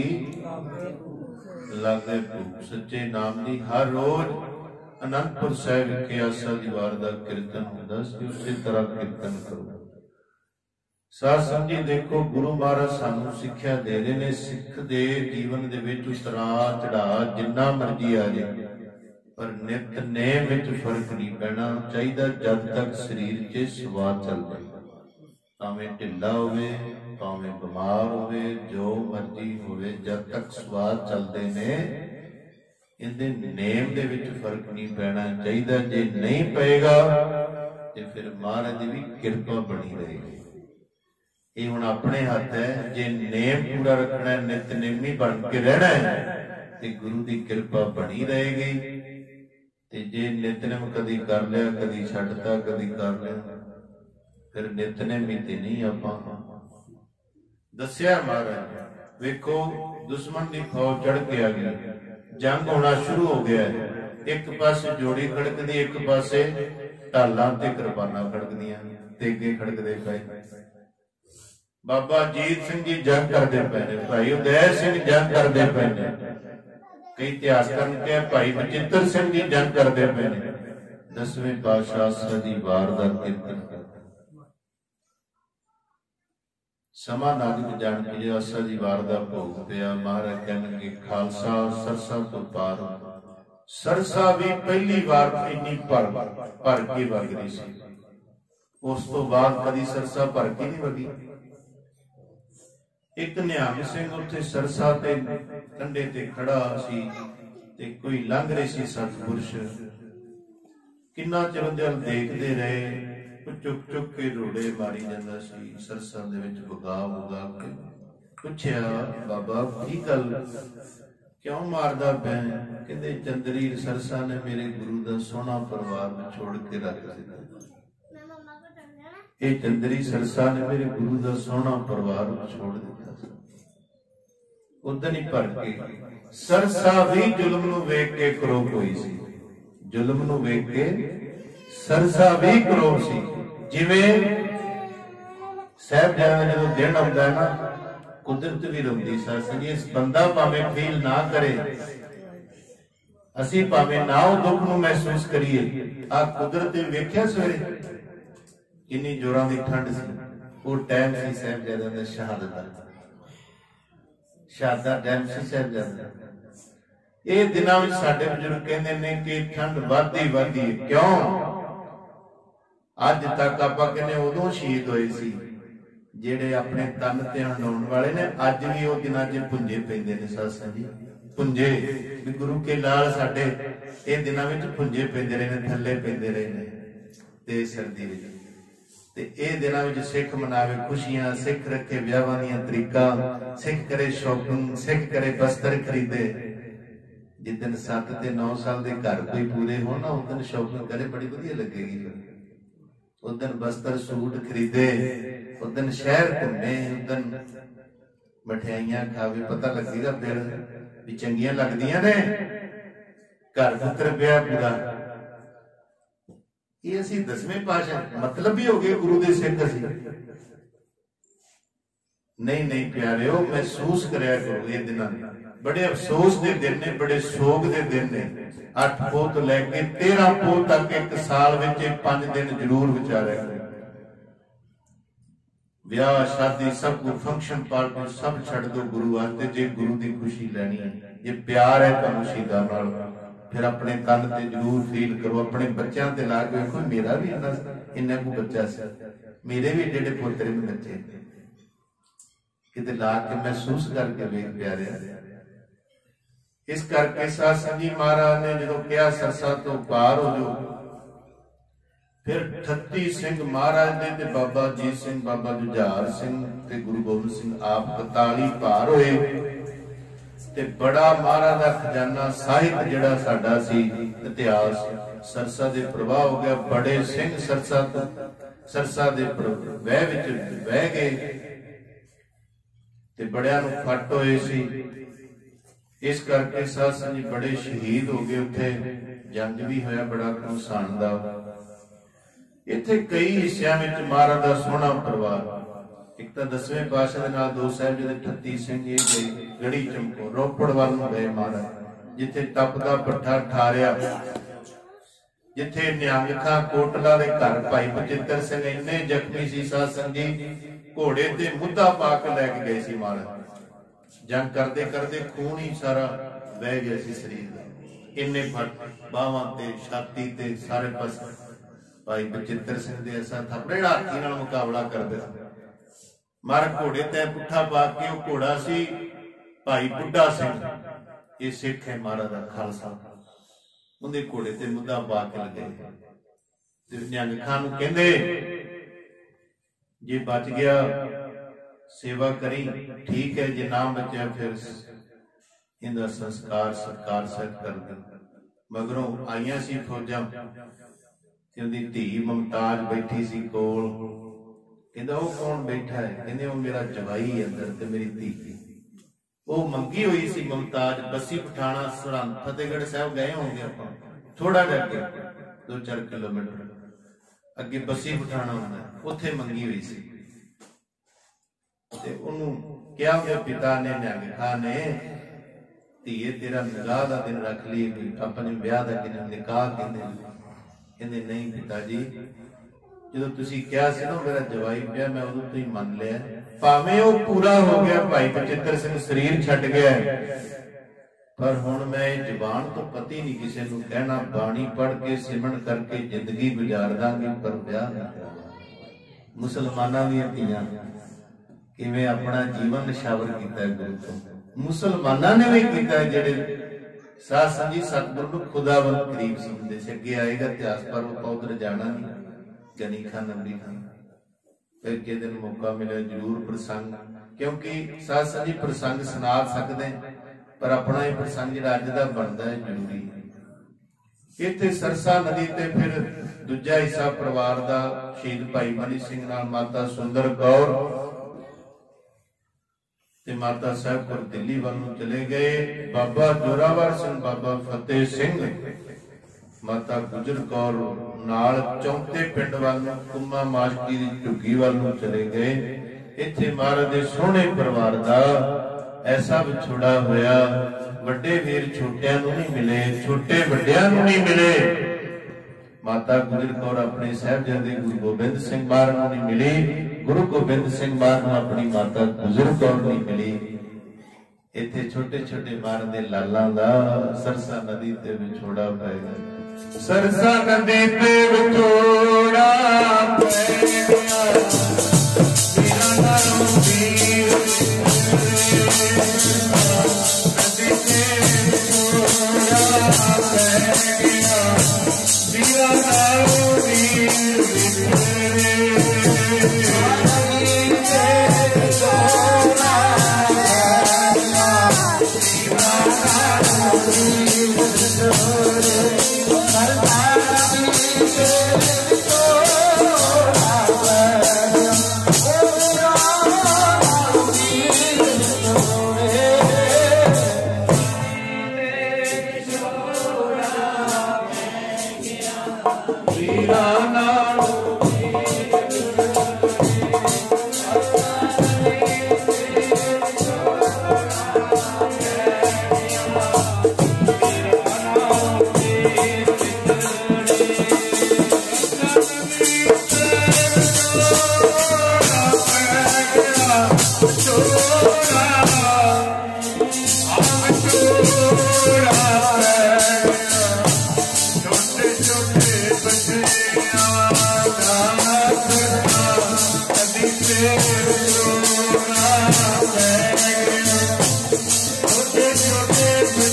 S1: ਲਾਗੇ ਭੂਖ। ਸੱਚੇ ਨਾਮ ਦੀ ਹਰ ਰੋਜ਼ ਅਨੰਦਪੁਰ ਸਾਹਿਬ ਵਿਖੇ ਆਸਾ ਦੀ ਵਾਰ ਦਾ ਕੀਰਤਨ ਹੁੰਦਾ ਸੀ, ਉਸੇ ਤਰ੍ਹਾਂ ਕੀਰਤਨ ਕਰੋ। ਸਾਧ ਸੰਗਤ ਜੀ ਦੇਖੋ, ਗੁਰੂ ਮਹਾਰਾਜ ਸਾਨੂੰ ਸਿੱਖਿਆ ਦੇ ਰਹੇ ਨੇ। ਸਿੱਖ ਦੇ ਜੀਵਨ ਦੇ ਵਿੱਚ ਉਤਰਾ ਚੜਾ ਜਿੰਨਾ ਮਰਜੀ ਆ ਜਾਏ, ਪਰ ਨਿਤਨੇਮ ਵਿੱਚ ਫਰਕ ਨਹੀਂ ਪੈਣਾ ਚਾਹੀਦਾ ਜਦ ਤੱਕ ਸਰੀਰ 'ਚ ਸਵਾਦ ਚੱਲਦਾ। ਭਾਵੇਂ ਢਿੱਲਾ ਹੋਵੇ, ਭਾਵੇਂ ਬਿਮਾਰ ਹੋਵੇ, ਜੋ ਮਰਜੀ ਹੋਵੇ, ਜਦ ਤੱਕ ਸਵਾਦ ਚੱਲਦੇ ਨੇ ਇਹਦੇ ਨੇਮ ਦੇ ਵਿੱਚ ਫਰਕ ਨਹੀਂ ਪੈਣਾ ਚਾਹੀਦਾ। ਜੇ ਨਹੀਂ ਪਏਗਾ ਤੇ ਫਿਰ ਮਹਾਰਾਜ ਦੀ ਵੀ ਕਿਰਪਾ ਬਣੀ ਰਹੇਗੀ। ਇਹ ਹੁਣ ਆਪਣੇ ਹੱਥ ਹੈ, ਜੇ ਨੇਮ ਪੂਰਾ ਰੱਖਣਾ, ਨਿਤਨੇਮੀ ਬਣ ਕੇ ਰਹਿਣਾ ਹੈ ਤੇ ਗੁਰੂ ਦੀ ਕਿਰਪਾ ਬਣੀ ਰਹੇਗੀ। ਤੇ ਜੇ ਨਿਤਨੇਮ ਕਦੀ ਕਰ ਲਿਆ, ਕਦੀ ਛੱਡਤਾ, ਕਦੀ ਕਰ ਲਿਆ, ਫਿਰ ਨਿਤਨੇਮੀ ਤੇ ਨਹੀਂ ਆਪਾਂ ਦੱਸਿਆ। ਮਹਾਰਾਜ ਵੇਖੋ, ਦੁਸ਼ਮਣ ਦੀ ਫੌਜ ਚੜ ਕੇ ਆ ਗਈ, ਜੰਗ ਹੋਣਾ ਸ਼ੁਰੂ ਹੋ ਗਿਆ। ਇੱਕ ਪਾਸੇ ਜੋੜੀ ਖੜਕਦੀ, ਇੱਕ ਪਾਸੇ ਢਾਲਾਂ ਤੇ ਕਿਰਪਾਨਾਂ ਖੜਕਦੀਆਂ, ਤੇਗੇ ਖੜਕਦੇ ਪਏ। ਬਾਬਾ ਅਜੀਤ ਸਿੰਘ ਜੀ ਜੰਗ ਕਰਦੇ ਪਏ ਨੇ, ਭਾਈ ਉਦੈ ਸਿੰਘ ਜੰਗ ਕਰਦੇ ਪਏ ਨੇ, ਕਈ ਇਤਿਹਾਸਕਾਰ ਨੇ ਕਿਹਾ ਭਾਈ ਬਚਿੱਤਰ ਸਿੰਘ ਜੀ ਜੰਗ ਕਰਦੇ ਪਏ ਨੇ। 10ਵੇਂ ਪਾਤਸ਼ਾਹ ਆਸਾ ਦੀ ਵਾਰ ਦਾ ਕੀਰਤਨ ਕਰਦੇ। ਸਮਾਂ ਨਾਨਕ ਜਾਣ ਕੇ ਆਸਾ ਦੀ ਵਾਰ ਦਾ ਭੋਗ ਪਿਆ। ਮਹਾਰਾਜ ਕਹਿਣਗੇ ਖਾਲਸਾ ਸਰਸਾ ਤੋਂ ਪਾਰ। ਸਰਸਾ ਵੀ ਪਹਿਲੀ ਵਾਰ ਇੰਨੀ ਭਰ ਕੇ ਵਗ ਰਹੀ ਸੀ, ਉਸ ਤੋਂ ਬਾਅਦ ਕਦੀ ਸਰਸਾ ਭਰ ਕੇ ਨਹੀਂ ਵਗੀ। ਇੱਕ ਨਿਹੰਗ ਸਿੰਘ ਉੱਥੇ ਸਰਸਾ ਤੇ ਕੰਢੇ ਤੇ ਖੜਾ ਸੀ ਤੇ ਕੋਈ ਲੰਘ ਰਹੇ ਸੀ ਸਤਿਪੁਰਸ਼। ਕਿੰਨਾ ਚਿਰ ਉਹਦੇ ਵੱਲ ਦੇਖਦੇ ਰਹੇ, ਉਹ ਚੁੱਕ ਚੁੱਕ ਕੇ ਰੋੜੇ ਮਾਰੀ ਜਾਂਦਾ ਸੀ ਸਰਸਾ ਦੇ ਵਿੱਚ, ਵਗਾ ਵਗਾ ਕੇ। ਪੁੱਛਿਆ ਬਾਬਾ ਕੀ ਗੱਲ, ਕਿਉਂ ਮਾਰਦਾ ਪਿਆ? ਕਹਿੰਦੇ ਚੰਦਰੀ ਸਰਸਾ ਨੇ ਮੇਰੇ ਗੁਰੂ ਦਾ ਸੋਹਣਾ ਪਰਿਵਾਰ ਵਿਛੋੜ ਕੇ ਰੱਖ ਦਿੱਤਾ। ਇਹ ਚੰਦਰੀ ਸਰਸਾ ਨੇ ਮੇਰੇ ਗੁਰੂ ਦਾ ਸੋਹਣਾ ਪਰਿਵਾਰ ਵਿਛੋੜ ਦਿੱਤਾ। ਉਦੋਂ ਹੀ ਭਰ ਕੇ ਸਰਸਾ ਵੀ ਜ਼ੁਲਮ ਨੂੰ ਵੇਖ ਕੇ ਕਰੋਪ ਹੋਈ ਸੀ। ਜ਼ੁਲਮ ਨੂੰ ਵੇਖ ਕੇ ਸਰਸਾ ਵੀ ਕਰੋਪ ਸੀ। ਜਿਵੇਂ ਸਾਹਿਬਜ਼ਾਦਿਆਂ ਦਾ ਜਦੋਂ ਦਿਨ ਆਉਂਦਾ ਨਾ, ਕੁਦਰਤ ਵੀ ਰੋਂਦੀ। ਸਾਸੀ ਇਸ ਬੰਦਾ ਭਾਵੇਂ ਫੀਲ ਨਾ ਕਰੇ, ਅਸੀਂ ਭਾਵੇਂ ਨਾ ਉਹ ਦੁੱਖ ਨੂੰ ਮਹਿਸੂਸ ਕਰੀਏ। ਆ ਕੁਦਰਤ ਵੇਖਿਆ ਸਵੇਰੇ ਕਿੰਨੀ ਜ਼ੋਰਾਂ ਦੀ ਠੰਡ ਸੀ। ਉਹ ਟਾਈਮ ਸੀ ਸਾਹਿਬਜ਼ਾਦਿਆਂ ਦਾ ਸ਼ਹਾਦਤ ਦਾ, ਸ਼ਹਾਦਤ ਟਾਈਮ ਸੀ ਸਾਹਿਬਜ਼ਾਦਿਆਂ ਦਾ। ਇਹ ਦਿਨਾਂ ਵਿੱਚ ਸਾਡੇ ਬਜ਼ੁਰਗ ਕਹਿੰਦੇ ਨੇ ਕਿ ਠੰਡ ਵੱਧਦੀ ਹੈ। ਕਿਉਂ? ਅੱਜ ਤੱਕ ਆਪਾਂ ਕਹਿੰਦੇ ਉਦੋਂ ਸ਼ਹੀਦ ਹੋਏ ਸੀ ਜਿਹੜੇ ਆਪਣੇ ਤਨ ਤੇ ਹੰਡਾਉਣ ਵਾਲੇ ਨੇ। ਅੱਜ ਵੀ ਉਹ ਦਿਨਾਂ 'ਚ ਪੁੰਜੇ ਪੈਂਦੇ ਨੇ ਸਾਸਾਂ ਜੀ, ਪੁੰਜੇ ਵੀ ਗੁਰੂ ਕੇ ਲਾਲ ਸਾਡੇ ਇਹ ਦਿਨਾਂ ਵਿੱਚ ਪੁੰਜੇ ਪੈਂਦੇ ਰਹੇ ਨੇ, ਥੱਲੇ ਪੈਂਦੇ ਰਹੇ ਨੇ ਤੇ ਸਰਦੀ ਵਿੱਚ। ਤੇ ਇਹ ਦਿਨਾਂ ਵਿੱਚ ਸਿੱਖ ਮਨਾਵੇ ਖੁਸ਼ੀਆਂ, ਸਿੱਖ ਰੱਖੇ ਵਿਆਹਾਂ ਦੀਆਂ ਤਰੀਕਾਂ, ਸਿੱਖ ਕਰੇ ਸ਼ੌਪਿੰਗ, ਸਿੱਖ ਕਰੇ ਬਸਤਰ ਖਰੀਦੇ। ਜਿੱਦਣ 7 ਤੇ 9 ਸਾਲ ਦੇ ਘਰ ਕੋਈ ਪੂਰੇ ਹੋਣ ਨਾ, ਉਦੋਂ ਸ਼ੌਪਿੰਗ ਕਰੇ, ਬੜੀ ਵਧੀਆ ਲੱਗੇਗੀ। ਉਦੋਂ ਬਸਤਰ ਸੂਟ ਖਰੀਦੇ, ਉਦੋਂ ਸ਼ਹਿਰ ਘੁੰਮੇ, ਉਦੋਂ ਮਠਿਆਈਆਂ ਖਾਵੇ, ਪਤਾ ਲੱਗੇਗਾ ਫਿਰ ਵੀ ਚੰਗੀਆਂ ਲੱਗਦੀਆਂ ਨੇ। ਘਰ ਪੁੱਤਰ ਪਿਆ ਪੂਰਾ। ਇਹ ਅਸੀਂ 10ਵੇਂ ਪਾਤਸ਼ਾਹ ਮਤਲਬ ਵੀ ਹੋ ਗਏ ਗੁਰੂ ਦੇ ਸਿੱਖ ਅਸੀਂ। ਨਹੀਂ ਪਿਆਰਿਓ, ਮਹਿਸੂਸ ਕਰਿਆ ਕਰੋ ਇਹ ਦਿਨਾਂ ਬੜੇ ਅਫਸੋਸ ਦੇ ਦਿਨ ਨੇ, ਬੜੇ ਸੋਗ ਦੇ ਦਿਨ ਨੇ। 8 ਪੋਹ ਤੋਂ ਲੈ ਕੇ 13 ਪੋਹ ਤੱਕ ਇੱਕ ਸਾਲ ਵਿੱਚ 5 ਦਿਨ ਜ਼ਰੂਰ ਵਿਚਾਰਿਆ ਕਰੋ। ਵਿਆਹ ਸ਼ਾਦੀ ਸਭ ਕੁ ਫੰਕਸ਼ਨ ਪਾਰਟੀ ਸਭ ਛੱਡ ਦੋ ਗੁਰੂ ਵਾਸਤੇ, ਜੇ ਗੁਰੂ ਦੀ ਖੁਸ਼ੀ ਲੈਣੀ ਹੈ, ਜੇ ਪਿਆਰ ਹੈ ਤੁਹਾਨੂੰ ਸ਼ਹੀਦਾਂ ਨਾਲ, ਫਿਰ ਆਪਣੇ ਤਨ ਤੇ ਜ਼ਰੂਰ ਫੀਲ ਕਰੋ। ਆਪਣੇ ਬੱਚਿਆਂ ਤੇ ਲਾ ਕੇ ਵੇਖੋ, ਮੇਰਾ ਵੀ ਇੰਨਾ ਕੁ ਬੱਚਾ ਸੀ, ਮੇਰੇ ਵੀ ਜਿਹੜੇ ਪੋਤਰੇ ਨੂੰ ਬੱਚੇ, ਕਿਤੇ ਲਾ ਕੇ ਮਹਿਸੂਸ ਕਰਕੇ ਵੇਖ ਪਿਆਰਿਆ। इस करके साध संगत जी महाराज ने जो कहा सरसा तो पार हो जाओ, फिर 38 सिंह महाराज ने ते बाबा जीत सिंह, बाबा जुझार सिंह ते गुरु गोबिंद सिंह आप 41 पार होए ते बड़ा महाराज का खजाना साहित्य जिहड़ा साडा सी इतिहास सरसा दे प्रवाह हो गया। बड़े सिंह सरसा दे वह विच बह गए ते बड़ियां नूं फट होए सी। इस करके साध संगत जी बड़े शहीद हो गए, उत्थे जंग भी होया बड़ा घमसान दा। इत्थे कई हिस्सियां विच महाराज दा सोहना परिवार, एक तो 10वें पातशाह दे नाल दो साहिब जी 38 सिंह ये गए गढ़ी चमको रोपड़ वाल नूं गए महाराज, जिथे तप दा पट्ठा ਠਾਰਿਆ, जिथे निहंग खां कोटला दे घर भाई बचित्र सिंह इन्ने जख्मी सी साध संगत जी घोड़े ते मुद्दा पा के लैके गए सी महाराज। जंग करते करते खून ही सारा बह गया सी शरीर का, इन्ने फट बावां ते छाती ते सारे पासे। भाई बचित्र सिंह दे ऐसा थपड़े हाथी नाल मुकाबला करदे मार घोड़े ते पुट्ठा पा के, वो घोड़ा सी भाई बुड्ढा सिंह, ये सिख है महाराज दा खालसा, उहदे घोड़े ते मुद्दा पा के लगे। निहंग खां नूं कहंदे जे बच गया सेवा करी ठीक है, जे ना बचा फिर इहदा संस्कार सरकार सख्त कर दे। मगरों आईयां सी फौजां ते उहदी धी मुमताज बैठी सी कोल, कहंदा वो कौन बैठा है, कहंदे वो मेरा जवाई अंदर ते मेरी धी। वो मंगी हुई सी मुमताज, बसी पठाना सरहंद फतेहगढ़ साहब गए होंगे आपां, थोड़ा जिहा 2-4 किलोमीटर अगे बसी पठाना हुंदा, उत्थे मंगी हुई सी। ते उहनूं क्या उहदे पिता ने निहंग खां ने, धीए तेरा निकाह दा दिन रख लिए भी अपने ब्याह दा दिन निकाह कहंदे नहीं पिता जी, जो तुसीं कहा सी ना मेरा जवाई पिया मैं उदों तो ही मान लिया, भावें वो पूरा हो गया, भाई बचित्र सिंह शरीर छड्ड गया, पर हुण मैं जबान तो पति नहीं किसी नूं कहना, बाणी पढ़ के सिमरन करके जिंदगी गुजार दांगे पर ब्याह नहीं करांगा। मुसलमानां दीआं धीआं किवें अपना जीवन निछावर कीता है गुरु तो, मुसलमानां ने भी कीता है, जिहड़े साध संगत जी सतगुरु नूं खुदावंद करीब समझदे सी। अगे आएगा इतिहास पर वो उधर जाना नहीं, गनी खान नंबी खान फिर किसी दिन मौका मिले जरूर प्रसंग, क्योंकि साध संगत जी प्रसंग सुना सकते पर अपना ही प्रसंग जिहड़ा अज दा बनदा है जरूरी है। इत्थे सरसा नदी ते फिर दूजा हिस्सा परिवार दा शहीद भाई मनी सिंह नाल माता सुंदर कौर ते माता साहब कौर दिल्ली वाल नूं चले गए। बाबा जोरावर सिंह, बाबा फतेह सिंह, माता गुजर कौर नाल चौंते पिंड वाल नूं कुम्मा माशकी दी ढुग्गी वाल नूं चले गए। इत्थे महाराज दे सोहणे परिवार दा ऐसा विछोड़ा होया, वड्डे वीर छोटियां नूं नहीं मिले, छोटे वड्डियां नूं नहीं मिले। माता गुजर कौर अपने साहिबजादे गुरु गोबिंद सिंह महाराज नूं नहीं मिली, गुरु गोबिंद सिंह महाराज नूं अपनी माता गुजर कौर नहीं मिली। इत्थे छोटे छोटे महाराज दे लालां दा सरसा नदी ते विछोड़ा पएगा, सरसा नदी ते विछोड़ा पएगा, मेरा नाम वीर नदी ते विछोड़ा पएगा, मेरा नाम वीर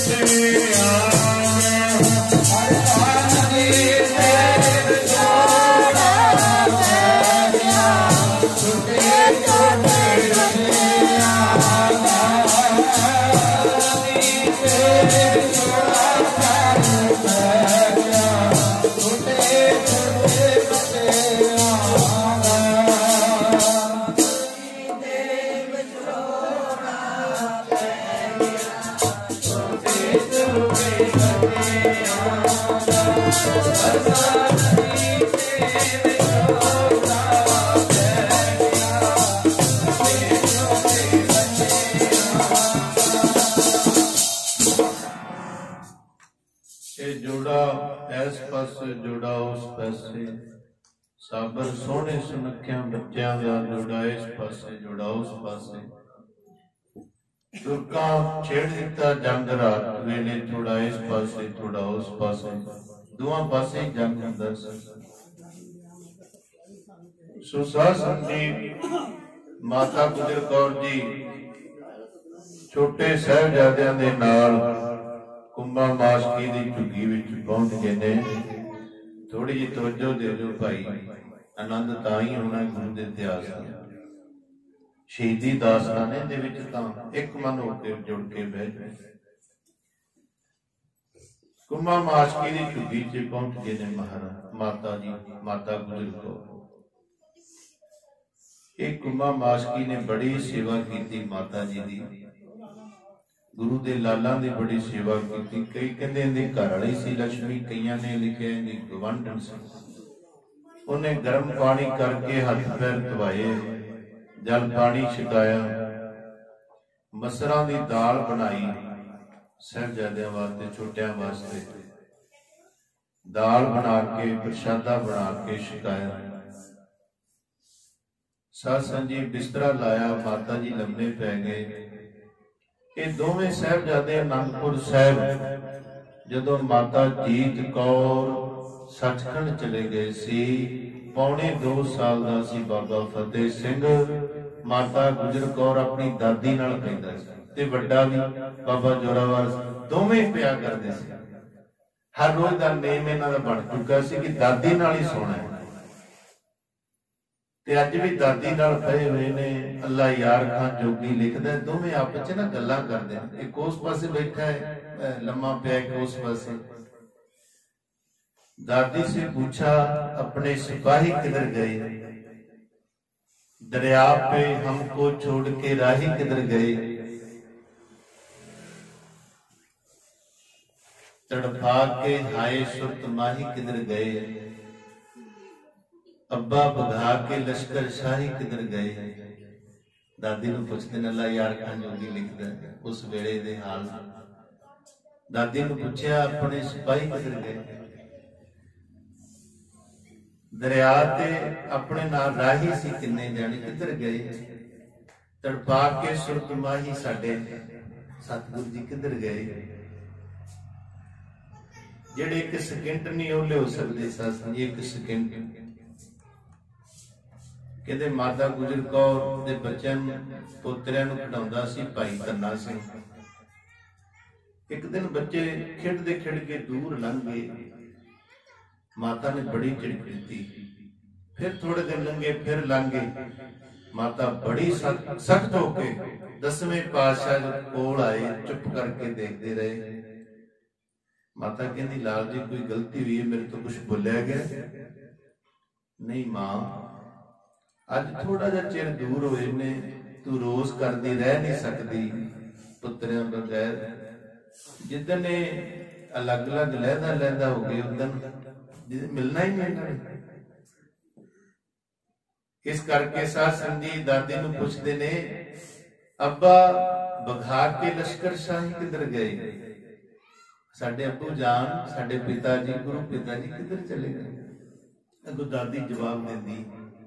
S1: जोड़ा उस पासे साबर सोहने सुनख्या बच्चों का जोड़ा इस पासे जोड़ा उस पासे तुरका छेड़ दिता जंग रात वेले थोड़ा इस पासे थोड़ा उस पासे दोवां पासे जंग हुंदा सी। सो साध संगत माता गुजर कौर जी छोटे साहिबजादियां दे नाल कुंभा माशकी दी झुग्गी विच पहुंच गए ने। थोड़ी जी तवज्जो दे दो भाई, आनंद तां ही होना गुरु दे इतिहास दा। शहीदी दास्ताने दे विच तां एक मन होकर जुड़ के बैठ गए। कुंभा माशकी दी झुग्गी च पहुंच गए ने महाराज माता जी माता गुजर कौर। एक कुंभा माशकी ने बड़ी सेवा की माता जी दी, गुरु दे लाला ने बड़ी सेवा की। कई कहते इहदी घर वाली सी लक्ष्मी, कईयां ने लिखे इहदी गवांढण सी। उन्हें गर्म पानी करके हथ पैर धवाए, जल पानी छकाया, मसरां दी दाल बनाई साहिबजादियां वास्ते छोटियां वास्ते, दाल बना के प्रशादा बना के छकाया। साध संगत जी बिस्तरा लाया, माता जी लम्बे पै गए। ये दोवें साहिबजादे आनंदपुर साहिब जदों माता जीत कौर सचखंड चले गए सी, पौने 2 साल दा सी बाबा फतेह सिंह। माता गुजर कौर अपनी दादी नाल पैंदा सी ते वड्डा भी बाबा जोरावर, दोवें पिया करदे सी। हर रोज दा नेम इन्हां दा बन चुका सी कि दादी नाल ही सोना है। ते अज भी दादी नाल पए हुए ने। अल्लाह यार खान जोगी लिखदा है दोवें आपस च ना गल्लां करदे ने। एक उस पासे बैठा है लम्मा पिया, एक उस पासे। दादी से पूछा अपने सिपाही किधर गए, दरिया पे हमको छोड़ के राही किधर गए, तड़पा के हाय सुरत माही किधर गए, अब्बा बघा के लश्कर शाही किधर गए। दादी नूं पुछदे ने, अल्लाह यार खान जोगी लिखदा है उस वेले दे हाल। दादी नूं पुछया अपने सिपाही किधर गए, दरिया ते अपने नाल राही सी किन्ने जाने किधर गए, तड़पा के सुरत माही साडे सतगुरु जी किधर गए। जेड़े एक सेकंड नहीं ओले हो सकते साथ एक सेकंड। कहते माता गुजर कौर दे बच्चों पोतरियां नूं खिडाउंदा सी भाई धन्ना सिंह। एक दिन बच्चे खिड़दे खिड़ के दूर लंघ गए, माता ने बड़ी झिड़क दी। फिर थोड़े दिन लंघे फिर लंघ गए, माता बड़ी सख्त होके 10वें पातशाह कोल आए, चुप करके देखते रहे। माता कहती लाल जी कोई गलती हुई है, मेरे तो कुछ बोलिया गया नहीं। मां अज थोड़ा जा चिर दूर होए ने, तू रोज करदी रह नहीं सकती पुत्रियां बगैर। जिदन अलग अलग लहदा लहदा हो गए उदन मिलना ही नहीं। इस करके साध संगत दादी नूं पुछदे ने, अब्बा बघा के लश्कर शाही किधर गए, साडे अब्बू जान साडे पिता जी गुरु पिता जी किधर चले गए। अगों दादी जवाब देंदी,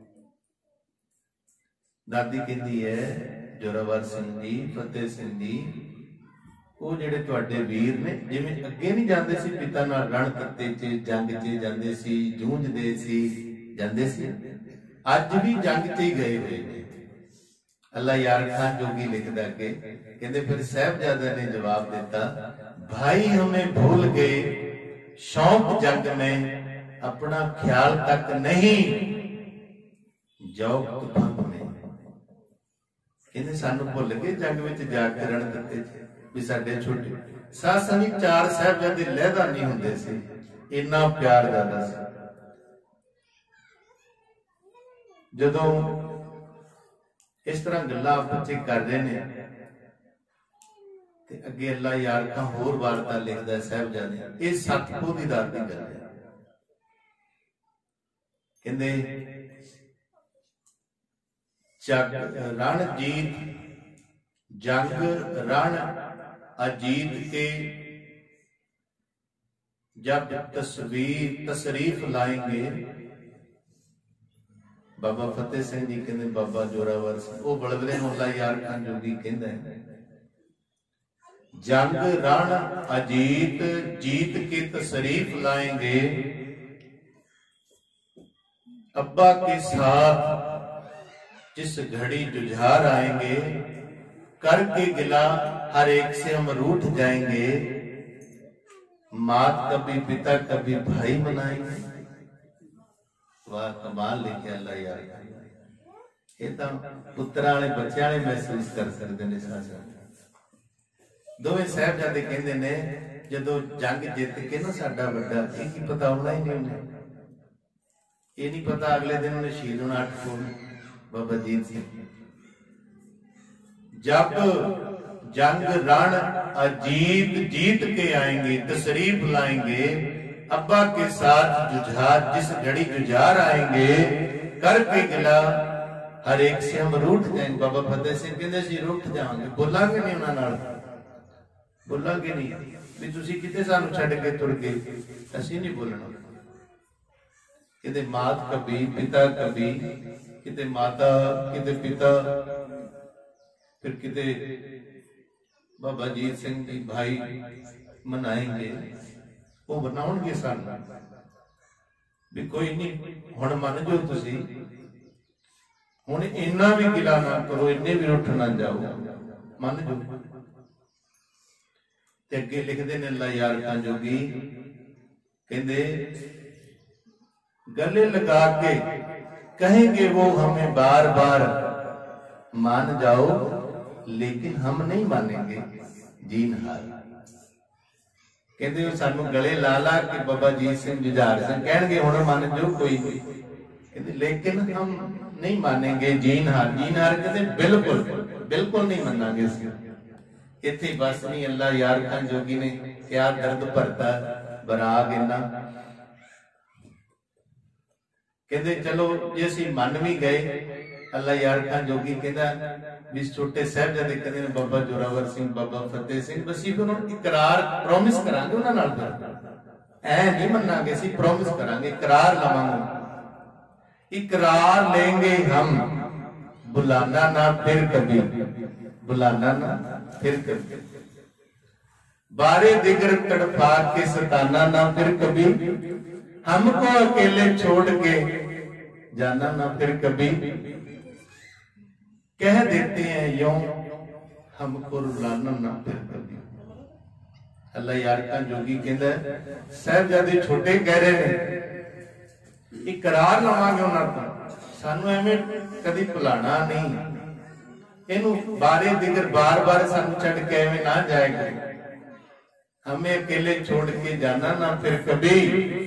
S1: दादी कहती है जोरावर सिंह जी फतेह सिंह जी वो जिहड़े तुहाडे वीर ने जिवें अगे नहीं जांदे सी पिता नाल रण किते च जंग च जांदे सी, जूझदे सी जांदे सी, अज भी जंग च ही गए हुए ने। अल्लाह यार खान जोगी लिखदा के कहते फिर साहबजादा ने जवाब दिता, भाई हमें भूल गए शौक जग में, अपना ख्याल तक नहीं जौक तफंग में। कहते सानू भुल गए जग विच जाके रण दिते भी साडे छोटे सासां भी चार साहबजादे लहदा नहीं हुंदे सी, इन्ना प्यार ज्यादा सी। जदों इस तरह गल्लां आपस च कर रहे ने ते अगे अल्लाह यार का होर वारता लिखदा है साहबजादे, ये सतपुर दी रात दी गल है। कहंदे रण जीत जंग रण अजीत के, जब तशरीफ लाएंगे। बाबा फतेह सिंह जी कहते बाबा जोरावर सिंह वो बलबले अल्लाह यार खान जोगी कहंदा है, जंग रण अजीत जीत के तशरीफ लाएंगे, अब्बा के साथ जिस घड़ी जुझार आएंगे, करके गिला हर एक से हम रूठ जाएंगे, मात कभी पिता कभी भाई मनाएंगे। वाह कमाल लिखे अल्लाह यार, ये तो पुत्रा वाले बच्चे वाले महसूस कर सकते हैं। सासा दोवें साहबजादे कहंदे ने जदों जंग जित के ना साडा वड्डा ये की पता होना ही नहीं उन्हें, ये नहीं पता अगले दिन उन्हें शहीद होना 8 को बाबा जीत सिंह। जब जंग रण अजीत जीत के आएंगे, तशरीफ लाएंगे, अब्बा के साथ जुझार जिस घड़ी जुझार आएंगे, करके गिला हर एक से हम रूठ जाएंगे। बाबा फतेह सिंह कहते सी रूठ जाएंगे, बोलांगे नहीं उन्हां नाल, बोलांगे नहीं भी तुसी किते सानू छड्ड के तुर गए, असीं नहीं बोलना। किते मात कभी पिता कभी, किते माता किते पिता, फिर किते बाबा जीत सिंह जी भाई मनाएंगे, वो बनाउणगे सानू भी कोई नहीं हुण मन जो तुसी हुण इन्ना भी गिला ना करो, इन्ने भी उठ ना जाओ, मन जो। ते अगे लिखदे ने अल्लाह यार खान जोगी कहंदे, गले लगा के कहेंगे वो हमें बार बार, मान जाओ लेकिन हम नहीं मानेंगे जीन हार। कहते सानू गले ला ला के बाबा जीत सिंह जुझार सिंह कहणगे हुण मन जो कोई नहीं, कहते लेकिन हम नहीं मानेंगे जीन हार। जीन हार कहते बिल्कुल बिल्कुल नहीं मानांगे। इत्थे बस नहीं, अल्लाह यार खान जोगी ने क्या दर्द भरता बराग इन्ना। कहते चलो जे असीं मन भी गए, अल्लाह यार खान जोगी कहता भी छोटे साहबजादे कहते ने बाबा जोरावर सिंह बाबा फतेह सिंह, बस फिर इकरार प्रॉमिस करांगे उन्हां नाल, ऐ नहीं मनांगे, असीं प्रॉमिस करांगे, इकरार लवांगे, इकरार लेंगे हम, बुलाना ना फिर कभी, बुलाना ना फिर कभी, बारे दिगर तड़पा के सताना ना फिर कभी, हमको अकेले छोड़ के जाना ना फिर कभी, कह देते हैं यूं हमको रुलाना ना फिर कभी। अल्लाह यार खान जोगी कहंदा साहबजादे छोटे कह रहे ने, इकरार लवांगे उन्हां तों, सानू एवें कदी भुलाना नहीं, इनू बारे दिगर बार बार सानू छड्ड के एवें ना जाएगा, हमें अकेले छोड़ के जाना ना फिर कभी।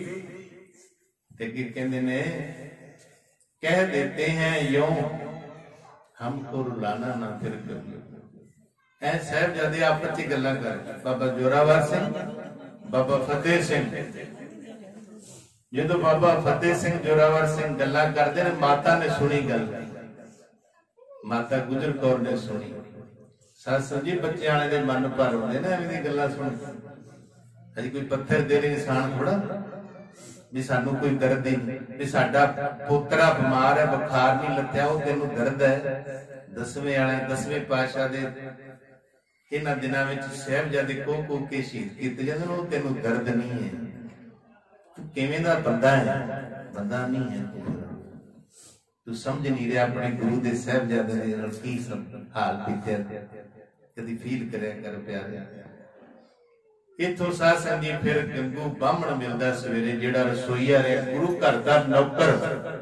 S1: कहते ने कह देते हैं यूं हमको रुलाना ना फिर कभी। ऐ साहबजादे आपस च गल्लां कर, बाबा जोरावर सिंह बाबा फतेह सिंह, जदों बाबा फतेह सिंह जोरावर सिंह गल्लां करदे ने, माता ने सुनी गल, माता गुजर कौर ने सुनी। सस जी बच्चे वाले दे मन भर होंदे ना एवें दी गल्लां सुन, अजे कोई पत्थर दे रहे इंसान थोड़ा भी सानू कोई दर्द नहीं, भी साडा पोतरा बीमार है, बुखार नहीं लत्या, वो तेनू दर्द है। 10वें वाले 10वें पातशाह दे इन्हां दिनां विच साहबजादे को के शहीद कीते जांदे ने, तेनू दर्द नहीं है, तू किवें दा बंदा है, बंदा नहीं है। तू समझ नहीं रहा अपने गुरु के साहिबजादे की सब हाल बीत्या, कभी फील करे कर प्यारे। इथों साध संगत फिर गंगू बामण मिलता सवेरे, जेड़ा रसोईया रहा, गुरु घर का नौकर,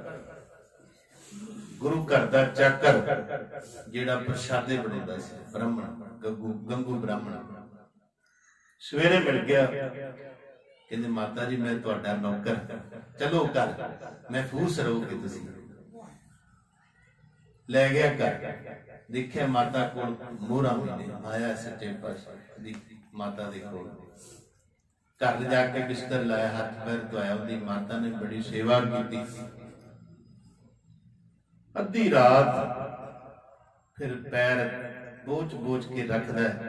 S1: गुरु घर का चाकर, जेड़ा प्रसादे बनाता सी, ब्राह्मण गंगू ब्राह्मण सवेरे मिल गया। कहते माता जी मैं तुहाडा नौकर, चलो घर महफूज रहोगे तुसीं। ले गया घर, देखिया माता को मोहरा मिले, आया सच्चे पातशाह दी माता दे कोल। घर जाके बिस्तर लाया, हाथ पैर धोया, उहदी माता ने बड़ी सेवा की। अद्धी रात फिर पैर बोझ बोझ के रखदा है,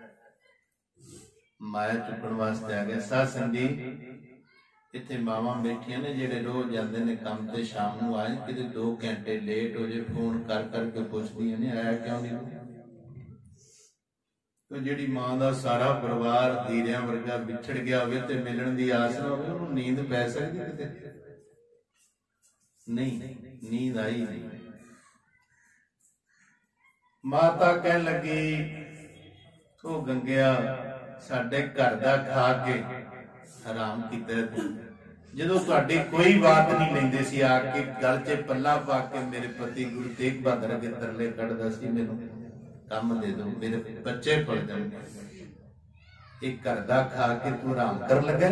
S1: माया चुकण वास्ते आ गया। साध संगत इत्थे मावां बैठियां ने, जेड़े रोज जांदे ने काम ते, शाम नूं आए किते 2 घंटे लेट हो जाए, फोन कर करके पुछदियां ने आया क्यों नहीं। तो जिहड़ी मां दा सारा परिवार हीरियां वर्गा विछड़ गया होवे ते मिलण दी आस ना होवे, उहनूं नींद पै सकदी किते नहीं, नींद आई नहीं। माता कहन लगी ओ गंगिया साडे घर दा खा के हराम कीता तू। जदों तुहाडी कोई बात नहीं लैंदे सी, आके गल च पल्ला पा के मेरे पति गुरु तेग बहादुर अगे तरले कढ़दा सी, मैनूं काम दे दो, मेरे बच्चे पल जाणगे। एक घर दा खा के तू हराम कर लगा,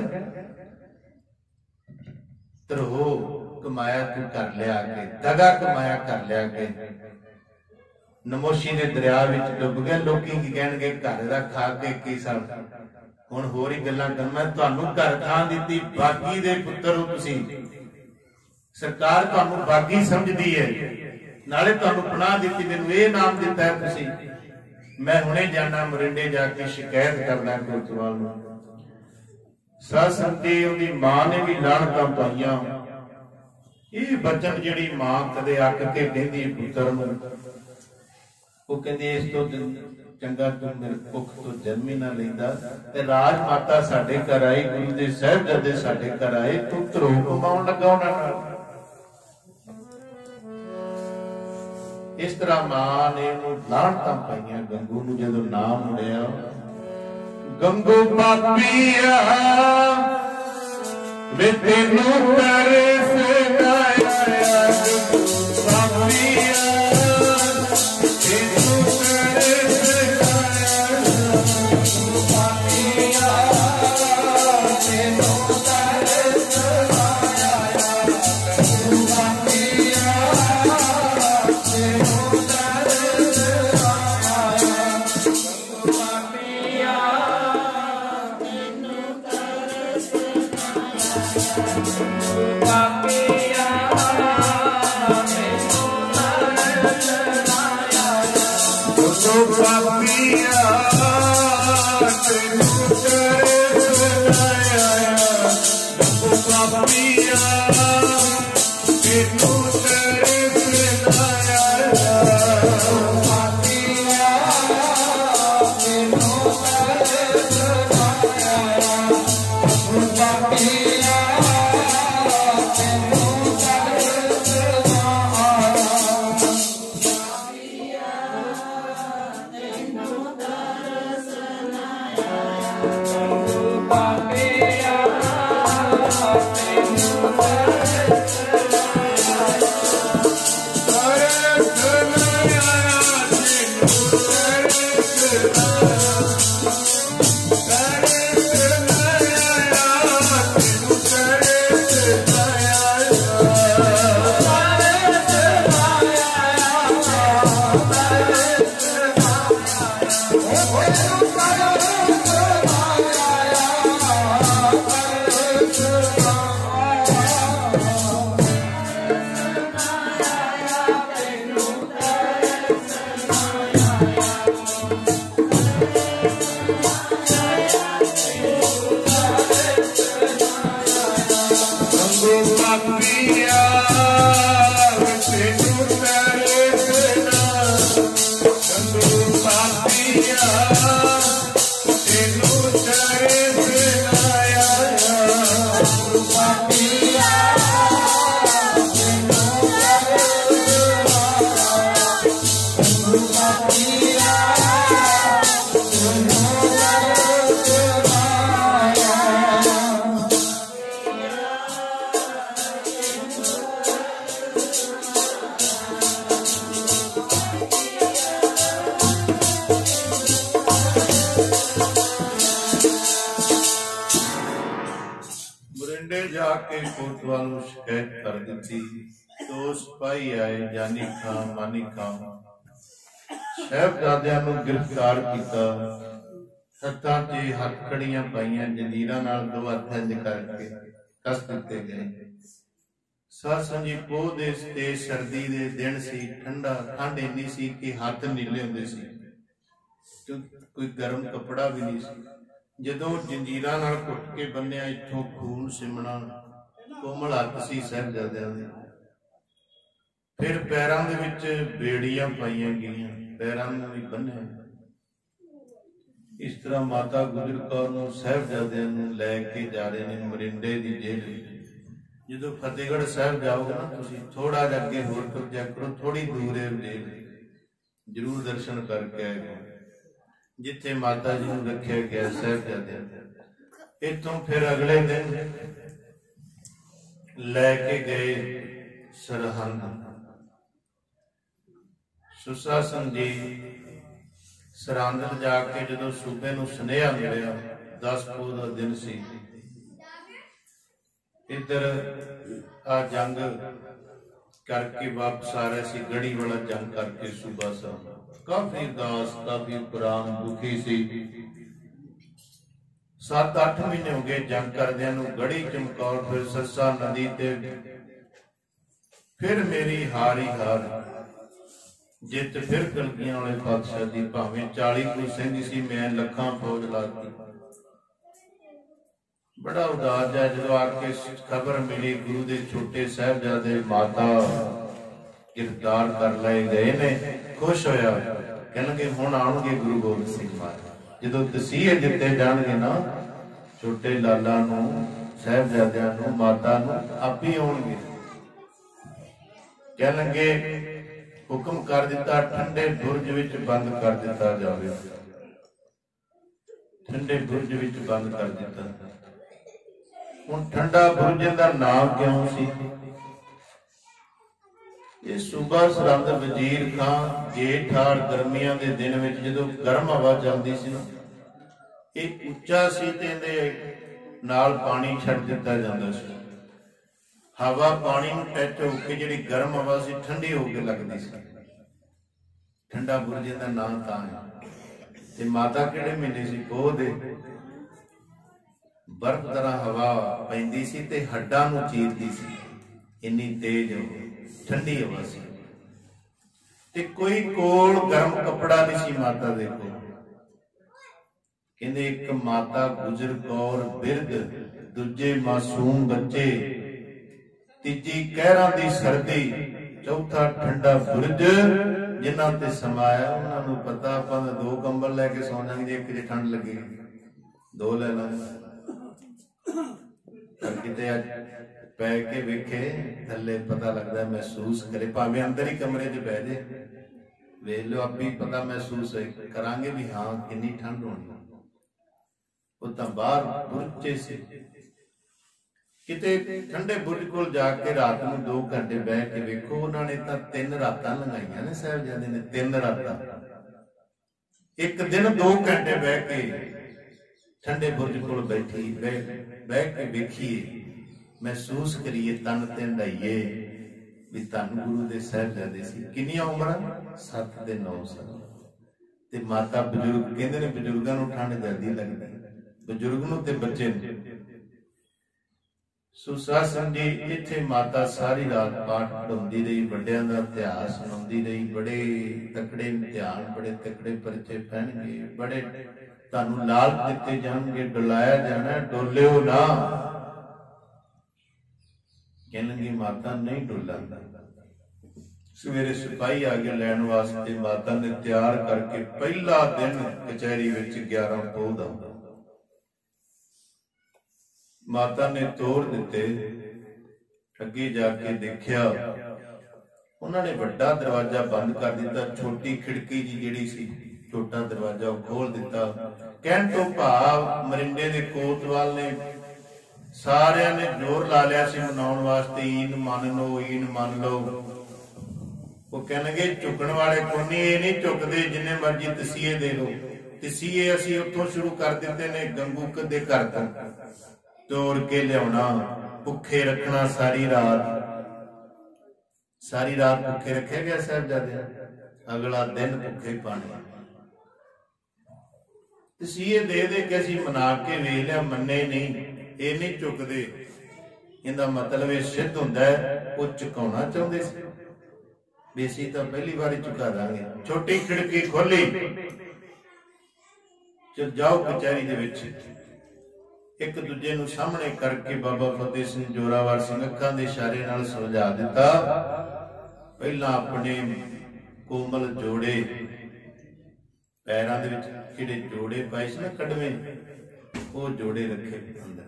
S1: तरहो कमाया तू कर लिया के, दगा कमाया कर लिया के, नमोशी ने दरिया विच डुब गए। लोकी की कहणगे घर दा खा के की सब हुण होर ही गल्लां कर। मैं तुहानूं घर थां दित्ती, बागी दे पुत्तर हो तुसीं, सरकार तुहानूं बागी समझदी है, नाले तुहानूं पनाह दित्ती, मैनूं इह नाम दित्ता है तुसीं। मैं हुणे जाना मरिंडे जाके शिकायत करना कोतवाल नूं। साध संगत उहदी मां ने भी लाणतां पाईयां। इह बचन जिहड़ी मां कदे अक के कहंदी पुत्तर नूं, वो कहंदी इस तो चंगा तू मेरे भुख तो जन्म ही ना लैंदा, ते राज माता साडे घर आई, गुरु दे साहिबजादे साडे घर आए, तू धरो कमाउण लगा उहनां नाल। इस तरह मां ने उहनूं लाणतां पाईयां। गंगू नूं जदों नाम लिया, गंगू पापीआ वे तैनूं तरस गाया, पापीआ तैनूं तरस गाया, पापीआ तैनूं तरस गाया, पापीआ तैनूं तरस गाया, पापीआ तैनूं तरस गाया, पापिया तैनूं तरस गाया, पापिया तैनूं तरस गाया, पापिया तैनूं तरस गाया, पापिया तैनूं तरस गाया, पापिया मरिंडे जाके कोतवाल नूं शिकायत कर दी। दो सिपाही आए, जानी खां मानी खां, साहिबजादियां नूं गिरफ्तार किया। हत्थां ते हथकड़ियां पाईयां, जंजीरां नाल दो हत्थ इंज करके कस दिते गए। सत्संग जी पोह दे ते सर्दी दे दिन सी, ठंड इन्नी सी कि हत्थ नीले हुंदे सी, कोई गर्म कपड़ा भी नहीं सी। जदों जंजीरां नाल घुट के बन्निया, इत्थों खून सिमणा, कोमल हत्थ सी साहिबजादियां दे। फिर पैरां दे विच बेड़ियां पाईयां गईयां, पैरां नूं भी बन्निया। इस तरह माता गुजर कौर नूं साहिबजादियां नूं लै के जा रहे ने मरिंडे दी जेल। जदों फतेहगढ़ साहिब जाओगे ना तुसीं, थोड़ा जिहा अगे होर तुर जा करो, थोड़ी दूर है जेल, जरूर दर्शन करके आए जिथे माता जी नूं रखिया गया साहिबजादे। इथों फिर अगले दिन लैके गए सरहंद। सुशासन जी सरहंद जाके जदों सूबे नूं सुनेहा मिलिया, 10 पोह दा दिन सी, इधर आ जंग करके वापस आ रहे सी, गढ़ी वाला जंग करके सूबा साहब काफी उदास, काफी उपराम, दुखी सी। 7-8 महीने हो गए जंग करदियां नूं। गढ़ी चमकौर, फिर सस्सा नदी ते फिर मेरी हार ही हार, जित फिर कलगियां वाले पातशाह दी। भावें 40 कोई सिंह सी, मैं लखां फौज लाती। बड़ा उदास है जदों आके खबर मिली गुरु दे छोटे साहिबजादे माता गिरफ्तार कर लए गए ने। खुश होया, कहणगे हुण आउणगे गुरु गोबिंद सिंह महाराज। जदों तसीहे दिते जाणगे ना छोटे लाला नूं, साहिबजादियां नूं, माता नूं, आप ही आउणगे। कहणगे हुक्म कर दिता, ठंडे बुरज विच बंद कर दिता जावे। ठंडे बुरज विच बंद कर दिता। हुण ठंडा बुरज दा नाम क्यों सी? ये सूबा सरहंद वजीर खां जेठार गर्मियां दे दिन विच जदों गर्म हवा चलदी सी ना, ਇਹ ਉੱਚਾ ਸੀ ਤੇ ਇਹਦੇ ਨਾਲ ਪਾਣੀ ਛੱਡ ਦਿੱਤਾ ਜਾਂਦਾ ਸੀ। ਹਵਾ ਪਾਣੀ ਨੂੰ ਟੱਚ ਹੋ ਕੇ ਜਿਹੜੀ ਗਰਮ ਹਵਾ ਸੀ ਠੰਡੀ ਹੋ ਕੇ ਲੱਗਦੀ ਸੀ। ਠੰਡਾ ਬੁਰਜ ਦਾ ਨਾਮ ਤਾਂ ਹੈ। ਤੇ ਮਾਤਾ ਕਿਹੜੇ ਮਹੀਨੇ ਸੀ? ਪੋਹ ਦੇ। ਬਰਫ਼ ਤਰ੍ਹਾਂ ਹਵਾ ਪੈਂਦੀ ਸੀ ਤੇ ਹੱਡਾਂ ਨੂੰ ਚੀਰਦੀ ਸੀ, ਇੰਨੀ ਤੇਜ਼ ਠੰਡੀ ਹਵਾ ਸੀ। ਤੇ ਕੋਈ ਕੋਲ ਗਰਮ ਕੱਪੜਾ ਨਹੀਂ ਸੀ ਮਾਤਾ ਦੇ ਕੋਲ। ਕਹਿੰਦੇ ਇੱਕ ਮਾਤਾ ਗੁਜਰ ਕੌਰ ਬਿਰਧ, ਦੂਜੇ ਮਾਸੂਮ ਬੱਚੇ, ਤੀਜੀ ਕਹਿਰਾਂ ਦੀ ਸਰਦੀ, ਚੌਥਾ ਠੰਡਾ ਬੁਰਜ ਜਿਨ੍ਹਾਂ ਤੇ ਸਮਾਇਆ। ਉਹਨਾਂ ਨੂੰ ਪਤਾ ਆਪਾਂ ਤਾਂ 2 ਕੰਬਲ ਲੈ ਕੇ ਸੌਂ ਜਾਣਗੇ, ਇੱਕ ਜੇ ਠੰਡ ਲੱਗੇ 2 ਲੈ ਲਾਂਗੇ। ਕਿਤੇ ਅੱਜ ਪੈ ਕੇ ਵੇਖੇ ਥੱਲੇ ਪਤਾ ਲੱਗਦਾ, ਮਹਿਸੂਸ ਕਰੇ, ਭਾਵੇਂ ਅੰਦਰ ਹੀ ਕਮਰੇ 'ਚ ਬਹਿ ਜੇ, ਵੇਖ ਲਓ ਆਪੀ ਪਤਾ ਮਹਿਸੂਸ ਕਰਾਂਗੇ ਵੀ ਹਾਂ ਕਿੰਨੀ ਠੰਡ ਹੋਣੀ। ਉਹ ਤਾਂ ਬਾਹਰ ਬੁਰਜ 'ਚ ਸੀ। ਕਿਤੇ ਠੰਡੇ ਬੁਰਜ ਕੋਲ ਜਾ ਕੇ ਰਾਤ ਨੂੰ 2 ਘੰਟੇ ਬਹਿ ਕੇ ਵੇਖੋ। ਉਹਨਾਂ ਨੇ ਤਾਂ 3 ਰਾਤਾਂ ਲੰਘਾਈਆਂ ਨੇ ਸਾਹਿਬਜ਼ਾਦੇ ਨੇ, 3 ਰਾਤਾਂ। ਇੱਕ ਦਿਨ 2 ਘੰਟੇ ਬਹਿ ਕੇ ਠੰਡੇ ਬੁਰਜ ਕੋਲ ਬਹਿ ਕੇ ਵੇਖੀਏ, ਮਹਿਸੂਸ ਕਰੀਏ, ਤਨ ਤੇ ਹੰਡਾਈਏ ਵੀ ਧੰਨ ਗੁਰੂ ਦੇ ਸਾਹਿਬਜ਼ਾਦੇ ਸੀ। ਕਿੰਨੀਆਂ ਉਮਰਾਂ? 7 ਤੇ 9 ਸਾਲ। ਤੇ ਮਾਤਾ ਬਜ਼ੁਰਗ, ਕਹਿੰਦੇ ਨੇ ਬਜ਼ੁਰਗਾਂ ਨੂੰ ਠੰਡ ਜਲਦੀ ਲੱਗਦੀ, ਬਜ਼ੁਰਗ ਨੂੰ ਤੇ ਬੱਚੇ ਨੂੰ। ਸੁਸਾਸਨ ਜੀ ਇੱਥੇ ਮਾਤਾ ਸਾਰੀ ਰਾਤ ਪਾਠ ਪੜਾਉਂਦੀ ਰਹੀ, ਵੱਡਿਆਂ ਦਾ ਇਤਿਹਾਸ ਸੁਣਾਉਂਦੀ ਰਹੀ। ਬੜੇ ਤਕੜੇ ਇਮਤਿਹਾਨ, ਬੜੇ ਤਕੜੇ ਪਰਚੇ ਪੈਣਗੇ, ਬੜੇ ਤੁਹਾਨੂੰ ਲਾਲਚ ਦਿੱਤੇ ਜਾਣਗੇ, ਡੁਲਾਇਆ ਜਾਣਾ, ਡੋਲਿਓ ਨਾ। ਕਹਿਣਗੇ ਮਾਤਾ ਨਹੀਂ ਡੋਲਾਂਦਾ। ਸਵੇਰੇ ਸਿਪਾਹੀ ਆ ਕੇ ਲੈਣ ਵਾਸਤੇ ਮਾਤਾ ਨੇ ਤਿਆਰ ਕਰਕੇ ਪਹਿਲਾ ਦਿਨ ਕਚਹਿਰੀ ਵਿੱਚ 11 ਪੋਹ ਦਾ ਮਾਤਾ ਨੇ ਤੋੜ ਦਿੱਤੇ। ਅੱਗੇ ਜਾ ਕੇ ਦੇਖਿਆ ਉਹਨਾਂ ਨੇ ਵੱਡਾ ਦਰਵਾਜ਼ਾ ਬੰਦ ਕਰ ਦਿੱਤਾ, ਛੋਟੀ ਖਿੜਕੀ ਜੀ ਜਿਹੜੀ ਸੀ, ਛੋਟਾ ਦਰਵਾਜ਼ਾ ਉਹ ਖੋਲ ਦਿੱਤਾ। ਕਹਿਣ ਤੋਂ ਭਾਵ ਮਰਿੰਡੇ ਦੇ ਕੋਤਵਾਲ ਨੇ ਸਾਰਿਆਂ ਨੇ ਜ਼ੋਰ ਲਾ ਲਿਆ ਸੀ ਮਨਾਉਣ ਵਾਸਤੇ, ਈਨ ਮੰਨ ਲਓ, ਈਨ ਮੰਨ ਲਓ। ਉਹ ਕਹਿਣਗੇ ਝੁਕਣ ਵਾਲੇ ਕੋਨੀ, ਇਹ ਨਹੀਂ ਝੁਕਦੇ, ਜਿੰਨੇ ਮਰਜ਼ੀ ਤਸੀਹੇ ਦੇ ਲਓ। ਤਸੀਹੇ ਅਸੀਂ ਉੱਥੋਂ ਸ਼ੁਰੂ ਕਰ ਦਿੱਤੇ ਨੇ ਗੰਗੂਕ ਦੇ ਘਰ ਤੋਂ। ਤੋੜ ਕੇ ਲਿਆਉਣਾ, ਭੁੱਖੇ ਰੱਖਣਾ ਸਾਰੀ ਰਾਤ ਭੁੱਖੇ ਰੱਖਿਆ ਗਿਆ ਸਾਹਿਬਜ਼ਾਦਿਆਂ, ਅਗਲਾ ਦਿਨ ਭੁੱਖੇ ਪਾਣੇ। ਤਸੀਹੇ ਦੇ ਕੇ ਅਸੀਂ ਮਨਾ ਕੇ ਵੇਖ ਲਿਆ, ਮੰਨੇ ਨਹੀਂ, ਇਹ ਨਹੀਂ ਚੁੱਕਦੇ। ਇਹਦਾ ਮਤਲਬ ਇਹ ਸਿੱਧ ਹੁੰਦਾ ਹੈ ਉਹ ਚੁਕਾਉਣਾ ਚਾਹੁੰਦੇ ਸੀ, ਬੇਸੀ ਤਾਂ ਪਹਿਲੀ ਵਾਰੀ ਚੁਕਾ ਦਾਂਗੇ। ਛੋਟੀ ਖਿੜਕੀ ਖੋਲੀ, ਚਲ ਜਾਓ ਕਚਹਿਰੀ ਦੇ ਵਿੱਚ। ਇੱਕ ਦੂਜੇ ਨੂੰ ਸਾਹਮਣੇ ਕਰਕੇ ਬਾਬਾ ਫਤਿਹ ਸਿੰਘ ਜੋਰਾਵਰ ਸਿੰਘ ਅੱਖਾਂ ਦੇ ਇਸ਼ਾਰੇ ਨਾਲ ਸਮਝਾ ਦਿੱਤਾ। ਪਹਿਲਾਂ ਆਪਣੇ ਕੋਮਲ ਜੋੜੇ, ਪੈਰਾਂ ਦੇ ਵਿੱਚ ਜਿਹੜੇ ਜੋੜੇ ਪਾਏ ਸੀ ਨਾ ਕੜਵੇਂ, ਉਹ ਜੋੜੇ ਰੱਖੇ ਅੰਦਰ।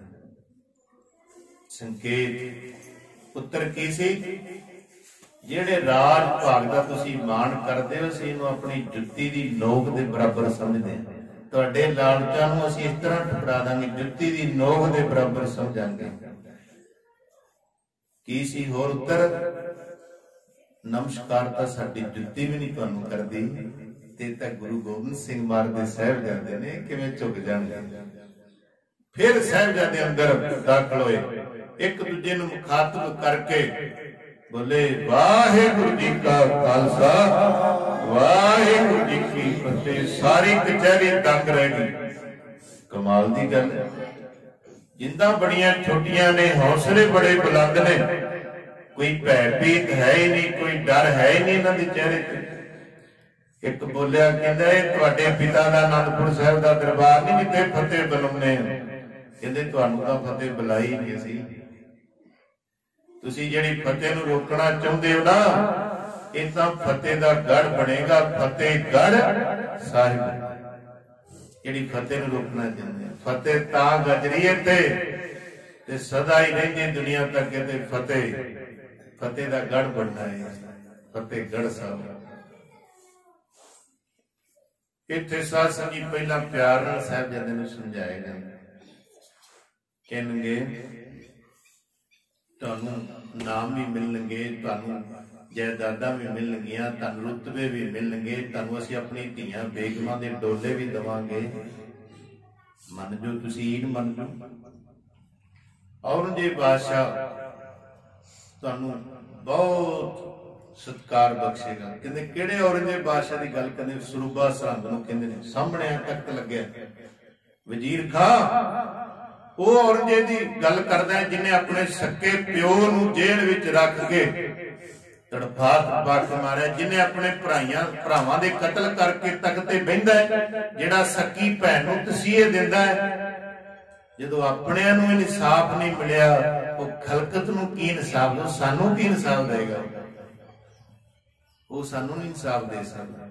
S1: ਸੰਕੇਤ ਪੁੱਤਰ ਕੀ ਸੀ? ਜਿਹੜੇ ਰਾਜ ਭਾਗ ਦਾ ਤੁਸੀਂ ਮਾਣ ਕਰਦੇ ਹੋ, ਅਸੀਂ ਇਹਨੂੰ ਆਪਣੀ ਜੁੱਤੀ ਦੀ ਨੋਕ ਦੇ ਬਰਾਬਰ ਸਮਝਦੇ ਹਾਂ। ਤੁਹਾਡੇ ਲਾਲਚਾਂ ਨੂੰ ਅਸੀਂ ਇਸ ਤਰ੍ਹਾਂ ਠੁਕਰਾ ਦਾਂਗੇ, ਜੁੱਤੀ ਦੀ ਨੋਕ ਦੇ ਬਰਾਬਰ ਸਮਝਾਂਗੇ। ਕੀ ਸੀ ਹੋਰ ਉੱਤਰ? ਨਮਸਕਾਰ ਤਾਂ ਸਾਡੀ ਜੁੱਤੀ ਵੀ ਨਹੀਂ ਤੁਹਾਨੂੰ ਕਰਦੀ, ਤੇ ਤਾਂ ਗੁਰੂ ਗੋਬਿੰਦ ਸਿੰਘ ਮਹਾਰਾਜ ਦੇ ਸਾਹਿਬਜ਼ਾਦੇ ਨੇ, ਕਿਵੇਂ ਝੁਕ ਜਾਣਗੇ। ਫਿਰ ਸਾਹਿਬਜ਼ਾਦੇ ਅੰਦਰ ਦਾਖਲ ਹੋਏ, ਇੱਕ ਦੂਜੇ ਨੂੰ ਮੁਖਾਤਬ ਕਰਕੇ ਬੋਲੇ, ਵਾਹਿਗੁਰੂ ਜੀ ਕਾ ਖਾਲਸਾ ਵਾਹਿਗੁਰੂ ਜੀ ਕੀ ਫਤਿਹ। ਸਾਰੀ ਕਚਹਿਰੀ ਦੰਗ ਰਹਿ ਗਈ। ਕਮਾਲ ਦੀ ਗੱਲ ਹੈ, ਜਿੰਦਾਂ ਬੜੀਆਂ ਛੋਟੀਆਂ ਨੇ, ਹੌਸਲੇ ਬੜੇ ਬੁਲੰਦ ਨੇ, ਕੋਈ ਭੈ ਭੀਤ ਹੈ ਹੀ ਨਹੀਂ, ਕੋਈ ਡਰ ਹੈ ਹੀ ਨਹੀਂ ਇਹਨਾਂ ਦੇ ਚਿਹਰੇ ਤੇ। ਇੱਕ ਬੋਲਿਆ, ਕਹਿੰਦਾ ਇਹ ਤੁਹਾਡੇ ਪਿਤਾ ਦਾ ਅਨੰਦਪੁਰ ਸਾਹਿਬ ਦਾ ਦਰਬਾਰ ਨਹੀਂ ਜਿੱਥੇ ਫਤਿਹ ਬੁਲਾਉਂਦੇ ਆ। ਕਹਿੰਦੇ ਤੁਹਾਨੂੰ ਤਾਂ ਫਤਿਹ ਬੁਲਾਈ ਨਹੀਂ ਸੀ। ਤੁਸੀਂ ਜਿਹੜੀ ਫਤਿਹ ਨੂੰ ਰੋਕਣਾ ਚਾਹੁੰਦੇ ਹੋ ਨਾ, ਇਹ ਤਾਂ ਫਤਿਹ ਦਾ ਗੜ ਬਣੇਗਾ, ਫਤਿਹਗੜ੍ਹ ਸਾਹਿਬ। ਜਿਹੜੀ ਫਤਿਹ ਨੂੰ ਰੋਕਣਾ ਚਾਹੁੰਦੇ ਆ, ਫਤਿਹ ਤਾਂ ਗਜਰੀ ਹੈ ਤੇ ਸਦਾ ਹੀ ਰਹਿੰਦੀ ਦੁਨੀਆ ਤੱਕ। ਤੇ ਫਤਿਹ ਦਾ ਗੜ ਬਣਨਾ ਹੈ, ਫਤਿਹਗੜ੍ਹ ਸਾਹਿਬ। ਇੱਥੇ ਸਾਧ ਸੰਗਤ ਪਹਿਲਾਂ ਪਿਆਰ ਨਾਲ ਸਾਹਿਬਜ਼ਾਦੇ ਨੂੰ ਸਮਝਾਇਆ ਜਾਂਦਾ। ਕਹਿਣਗੇ ਤੁਹਾਨੂੰ ਨਾਮ ਵੀ ਮਿਲਣਗੇ, ਤੁਹਾਨੂੰ ਜਾਇਦਾਦਾਂ ਵੀ ਮਿਲਣਗੀਆਂ, ਤੁਹਾਨੂੰ ਰੁਤਬੇ ਵੀ ਮਿਲਣਗੇ, ਤੁਹਾਨੂੰ ਅਸੀਂ ਆਪਣੀ ਧੀਆਂ ਬੇਗਮਾਂ ਦੇ ਡੋਲੇ ਵੀ ਦੇਵਾਂਗੇ। ਮੰਨ ਜੋ ਤੁਸੀਂ, ਈਨ ਮੰਨ ਜੋ। ਔਰੰਗਜ਼ੇਬ ਬਾਦਸ਼ਾਹ ਤੁਹਾਨੂੰ ਬਹੁਤ ਸਤਿਕਾਰ ਬਖਸ਼ੇਗਾ। ਕਹਿੰਦੇ ਕਿਹੜੇ ਔਰੰਗਜ਼ੇਬ ਬਾਦਸ਼ਾਹ ਦੀ ਗੱਲ ਕਰਦੇ? ਸਰੂਬਾ ਸਰਹੰਦ ਨੂੰ ਕਹਿੰਦੇ ਨੇ। ਸਾਹਮਣੇ ਤਖਤ ਲੱਗਿਆ, ਵਜ਼ੀਰ ਖਾਂ ਉਹ ਔਰੰਗਜ਼ੇਬ ਦੀ ਗੱਲ ਕਰਦਾ ਜਿਹਨੇ ਆਪਣੇ ਸੱਕੇ ਪਿਓ ਨੂੰ ਜੇਲ੍ਹ ਵਿੱਚ ਰੱਖ ਕੇ ਤੜਫਾ ਕੇ ਮਾਰਿਆ, ਜਿਹਨੇ ਆਪਣੇ ਭਰਾਵਾਂ ਦੇ ਕਤਲ ਕਰਕੇ ਤਖਤ ਤੇ ਬਹਿੰਦਾ ਹੈ, ਜਿਹੜਾ ਸੱਕੀ ਭੈਣ ਨੂੰ ਤਸੀਹੇ ਦਿੰਦਾ ਹੈ। ਜਦੋਂ ਆਪਣਿਆਂ ਨੂੰ ਇਨਸਾਫ ਨਹੀਂ ਮਿਲਿਆ, ਉਹ ਖਲਕਤ ਨੂੰ ਕੀ ਇਨਸਾਫ ਦੋ? ਸਾਨੂੰ ਕੀ ਇਨਸਾਫ ਦੇਗਾ? ਉਹ ਸਾਨੂੰ ਨਹੀਂ ਇਨਸਾਫ ਦੇ ਸਕਦਾ।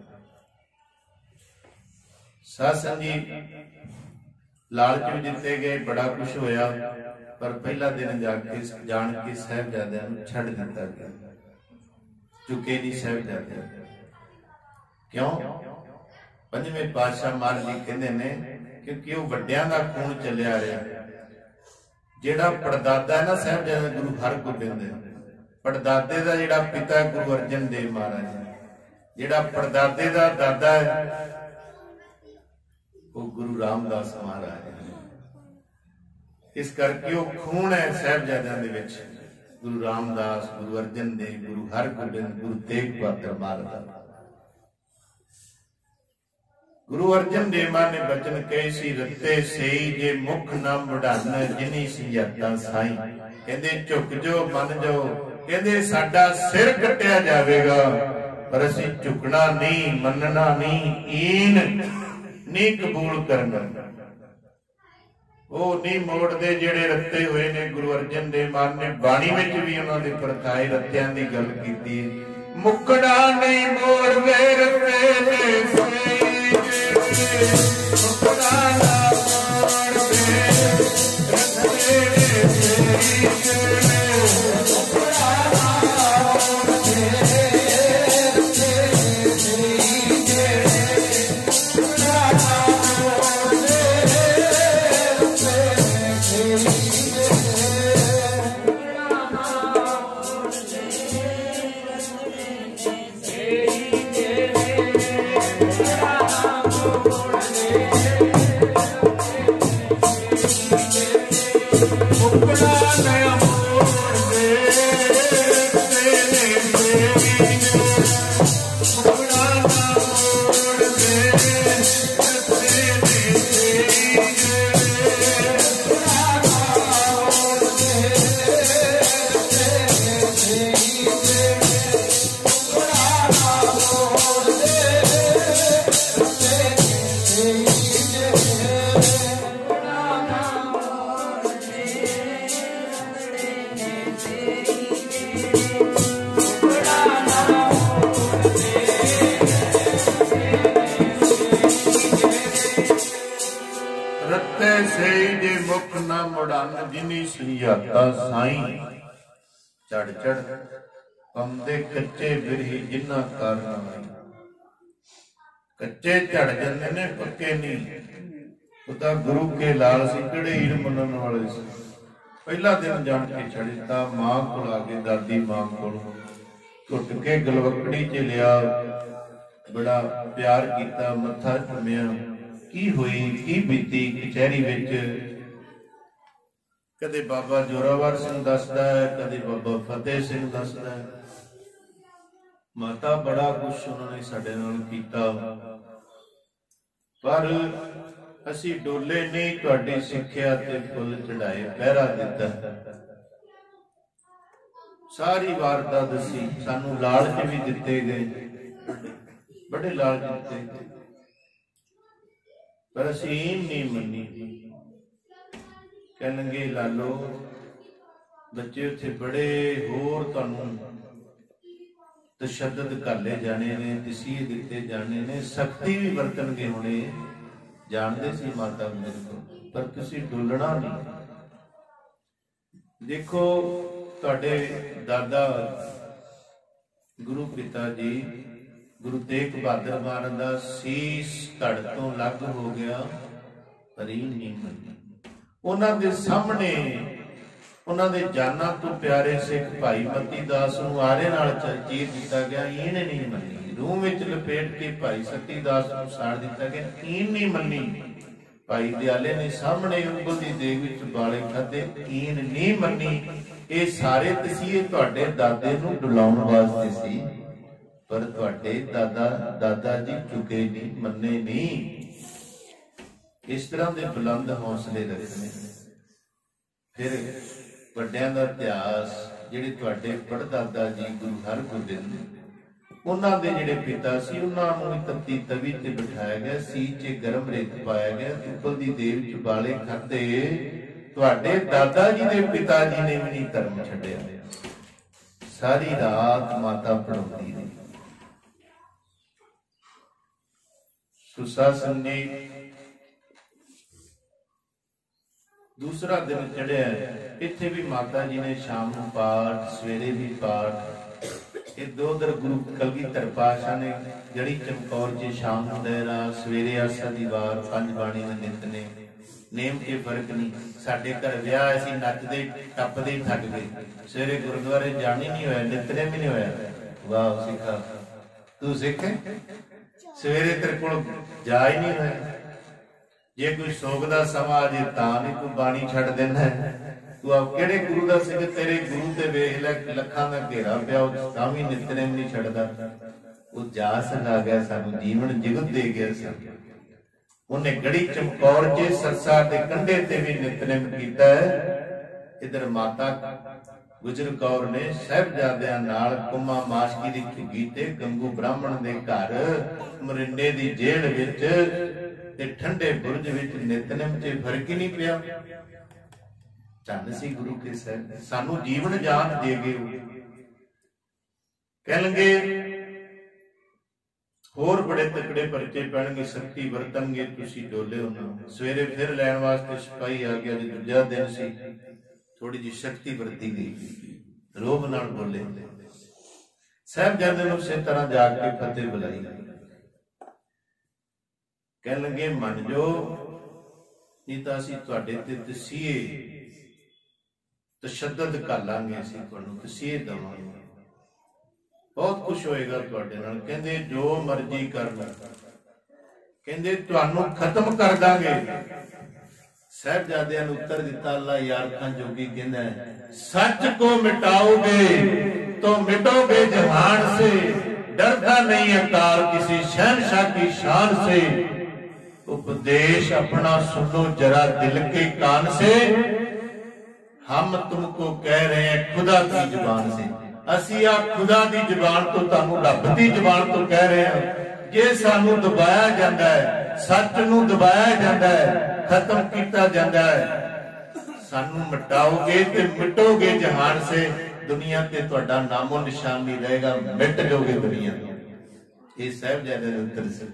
S1: ਸਾਧ ਸੰਗਤ ਲਾਲਚ ਵੀ ਜਿੱਤੇ ਗਏ, ਬੜਾ ਕੁਛ ਹੋਇਆ, ਪਰ ਪਹਿਲਾ ਦਿਨ ਜਾਣ ਕੇ ਸਾਹਿਬਜ਼ਾਦਿਆਂ ਨੂੰ ਛੱਡ ਦਿੱਤਾ ਗਿਆ। ਚੁੱਕੇ ਨਹੀਂ ਸਾਹਿਬਜ਼ਾਦੇ। ਕਿਉਂ? ਪੰਜਵੇਂ ਪਾਤਸ਼ਾਹ ਮਹਾਰਾਜ ਜੀ ਕਹਿੰਦੇ ਨੇ ਕਿਉਂਕਿ ਉਹ ਵੱਡਿਆਂ ਦਾ ਖੂਨ ਚੱਲਿਆ ਰਿਹਾ। ਜਿਹੜਾ ਪੜਦਾਦਾ ਹੈ ਨਾ ਸਾਹਿਬਜ਼ਾਦੇ ਗੁਰੂ ਹਰਗੋਬਿੰਦ ਦੇ, ਪੜਦਾਦੇ ਦਾ ਜਿਹੜਾ ਪਿਤਾ ਗੁਰੂ ਅਰਜਨ ਦੇਵ ਮਹਾਰਾਜ, ਜਿਹੜਾ ਪੜਦਾਦੇ ਦਾ ਦਾਦਾ ਹੈ ਉਹ ਗੁਰੂ ਰਾਮਦਾਸ ਮਹਾਰਾਜ ਹੈ। ਇਸ ਕਰਕੇ ਉਹ ਖੂਨ ਹੈ ਸਾਹਿਬਜ਼ਾਦਿਆਂ ਦੇ ਵਿੱਚ। ਗੁਰੂ ਰਾਮਦਾਸ, ਗੁਰੂ ਅਰਜਨ ਦੇਵ, ਗੁਰੂ ਹਰਗੋਬਿੰਦ, ਗੁਰੂ ਤੇਗ ਬਹਾਦਰ ਮਹਾਰਾਜ। ਗੁਰੂ ਅਰਜਨ ਦੇਵ ਮਹਾਰਾਜ ਨੇ ਬਚਨ ਕਹੇ ਸੀ, ਰੱਤੇ ਸਈ ਜੇ ਮੁਖ ਨਾ ਵਡਾਨ ਜਿਨੀ ਸੰਜਤਾ ਸਾਈ। ਕਹਿੰਦੇ ਝੁਕ ਜੋ ਮੰਨ ਜੋ, ਕਹਿੰਦੇ ਸਾਡਾ ਸਿਰ ਕੱਟਿਆ ਜਾਵੇਗਾ ਪਰ ਅਸੀਂ ਝੁਕਣਾ ਨਹੀਂ, ਮੰਨਣਾ ਨਹੀਂ, ਈਨ ਨਹੀਂ ਕਬੂਲ ਕਰਨਾ। ਉਹ ਨਹੀਂ ਮੋੜਦੇ ਜਿਹੜੇ ਰੱਤੇ ਹੋਏ ਨੇ। ਗੁਰੂ ਅਰਜਨ ਦੇਵ ਮਹਾਰਾਜ ਨੇ ਬਾਣੀ ਵਿੱਚ ਵੀ ਉਹਨਾਂ ਦੇ ਪਰਖਾਏ ਰੱਤਿਆਂ ਦੀ ਗੱਲ ਕੀਤੀ। ਮੁਕੜਾ ਨਹੀਂ ਮੋੜਵੇ ਰੱਤੇ ਦੇ ਸਈ, ਮੁਕੜਾ ਨਾ ਮੋੜਵੇ ਰੱਤੇ ਦੇ ਸਈ। जिनी सुझाता साईं चढ़ चढ़ पंदे कच्चे बिरही जिन्ना कारण कच्चे चढ़ जाते ने पक्के नहीं। उदा गुरु के लाल सी किहड़े हीर मनन वाले सी। पहला दिन जान के छड़ता मां को आके दादी मां को घुट के गलवकड़ी च लिया, बड़ा प्यार किया, मत्था चुमिया। की हुई की बीती कचहरी विच कदे बाबा जोरावर सिंह दसदा है, कदे बाबा फतेह सिंह दसदा है। माता बड़ा कुछ उन्होंने साडे नाल कीता, पर असी डोले नहीं, तुहाडी सिक्ख्या ते फुल चढ़ाए, पहरा दिता। सारी वारता दसी, सानू लालच भी दिते गए, बड़े लालच दिते गए, पर असी नहीं मनी। कहणगे लालो बच्चे उत्थे बड़े होर तुहानू तशद्दद करले जाने ने, तसीहे दिते जाने ने, सख्ती भी वरतणगे होणे, जानदे सी माता मेरे को, पर तुसीं डोलना नहीं। देखो तुहाडे दादा गुरु पिता जी गुरु तेग बहादुर महाराज दा सीस धड़ तो लग हो गया, पर ही नहीं मनी। उन्हां दे सामने उन्हां दे जाना तो प्यारे सिख भाई मती दास नूं आरे नाल चीर दिता गया, इहने नहीं मनी। रूह विच लपेट के भाई सती दास नूं साड़ दिता गया, ईन नहीं मनी। भाई दयाले ने सामने ਉਂਗਲ ਦੀ ਦੇਗ विच बाले खाधे, ईन नहीं मनी। ये सारे तसीहे तुहाडे दादे नूं डुलाउण वास्ते सी, पर तुहाडे दादा जी चुके नहीं, मन्ने नहीं। इस तरह के बुलंद हौसले रखने। फिर वड्डियां दा इतिहास जिहड़े तुहाडे पड़दादा जी गुरु हरगोबिंद, उन्हां दे जिहड़े पिता सी, उन्हां नूं तत्ती तवी ते बिठाया गया, सीच च गरम रेत पाया गया, ਉਂਗਲ दी देव च बाले खाधे। तुहाडे दादा जी दे पिता जी ने भी नहीं धर्म छड्डिया। सारी रात माता पढ़ाउंदी रही। सुसा संजी दूसरा दिन चढ़िया, इत्थे भी माता जी ने शाम को पाठ, सवेरे भी पाठ। इधर उधर गुरु कलगीधर पातशाह ने जड़ी चमकौर जी शाम को दहरा, सवेरे आसा दी वार, पंज बाणी में नित ने नेम के फर्क नहीं। साडे घर विआह असीं नचदे टप्पदे थक गए, सवेरे गुरुद्वारे जाने नहीं होया, नितनेम भी नहीं होया। वाह सिखा, तू सिख सवेरे तेरे कोल जा ही नहीं होया। जे कोई सोग दा समा आ जाए तां नहीं तू बाणी छड़ देना है। तू आप किहड़े गुरु दा सिख, तेरे गुरु ते वेख लै लखां दा घेरा पिया, तां भी नितनेम नहीं छड़दा। वो जास ला गया, सानू जीवन जिगत दे गया सी। उन्हें गड़ी चमकौर च सरसा दे कंढे ते भी नितनेम कीता है। इधर माता गुजर कौर ने साहिबजादियां नाल कुमा माशकी दी झुग्गी ते गंगू ब्राह्मण दे घर मरिंडे दी जेल विच ते ठंडे बुरज विच नितनेम च फर्क ही नहीं पिया। धन सी गुरु के साहिब, सानू जीवन जान दे गए। कह लगे होर बड़े तकड़े परचे पैणगे, शक्ति वरतणगे, तुसी डोले उन्हां। सवेरे फिर लैण वास्ते सिपाही आ गया। दूजा दिन सी, थोड़ी जी शक्ति वरती गई, रोब नाल बोले। साहिबजादे नूं उसे तरह जाग के फतेह बुलाई। कह लगे मन जो नहीं तो असीं तुहाडे ते तसीहे तशद्दद कर लांगे, असीं तुहानूं तसीहे देवांगे, बहुत कुछ होएगा तुहाडे नाल। कहंदे जो मर्जी कर लो, कहंदे तुहानूं खत्म कर दांगे, साहिबजादियां नूं उत्तर दिता अल्लाह यार खां जोगी कहंदा है, सच को मिटाओगे तो मिटोगे जहान से, डरता नहीं अकाल किसी शहनशाह की शान से। उपदेश अपना सुनो जरा दिल के कान से, हम तुमको कह रहे हैं खुदा की जुबान से। असी आ खुदा की जुबान तो तुहानू रब की जुबान तो कह रहे हैं। जे सानू दबाया जाता है, सच नू दबाया जाता है, खत्म किया जाता है, सानू मिटाओगे ते मिटोगे जहान से, दुनिया ते तुहाडा नामो निशान नहीं रहेगा, मिट जाओगे दुनिया तो। ये साहिबजादे दे उत्तर से।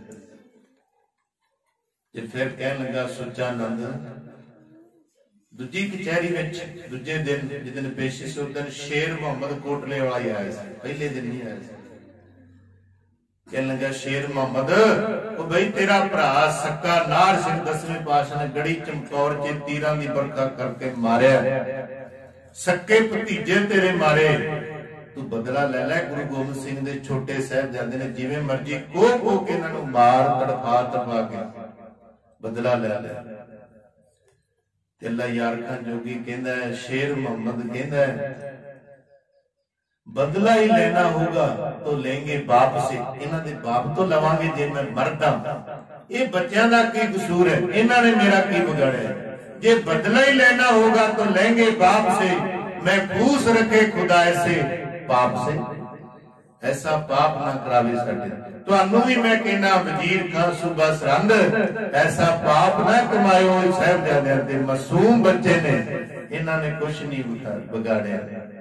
S1: जे फिर कह लगा सुच्चा आनंद दूजी कचहरी विच दूजे दिन जिदन पेशी से उस दिन शेर मुहम्मद कोटले वाला ही आया सी, पहले दिन नहीं आया सी। कह लगा शेर मुहम्मद, ओ भाई तेरा भरा सक्का नार सिंह 10वें पातशाह ने गड़ी चमकौर च तीरां दी बरखा करके मारिया, सक्के भतीजे तेरे मारे, तू बदला ले लै। गुरु गोबिंद सिंह दे छोटे साहिबजादे ने जिवें मर्जी को के इन्हां नूं मार तड़फा तड़फा के बदला ले लै। अल्लाह यार खां जोगी कहंदा है, शेर मुहम्मद कहंदा है, बदला ही लेना होगा तो लेंगे बाप से। इन्हां दे बाप तो लवांगे जे मैं मरदा। ये बच्चों का की कसूर है, इन्हां ने मेरा की बिगाड़िया। जे बदला ही लेना होगा तो लेंगे बाप से, मैं पूछ रखे खुदा से पाप से। ऐसा पाप ना करावे साडे। तुहानू भी मैं कहना वजीर खां सूबा सरहंद, ऐसा पाप ना कमायो। साहिबजादियां दे मासूम बच्चे ने, इन्हां ने कुछ नहीं बिगाड़िया,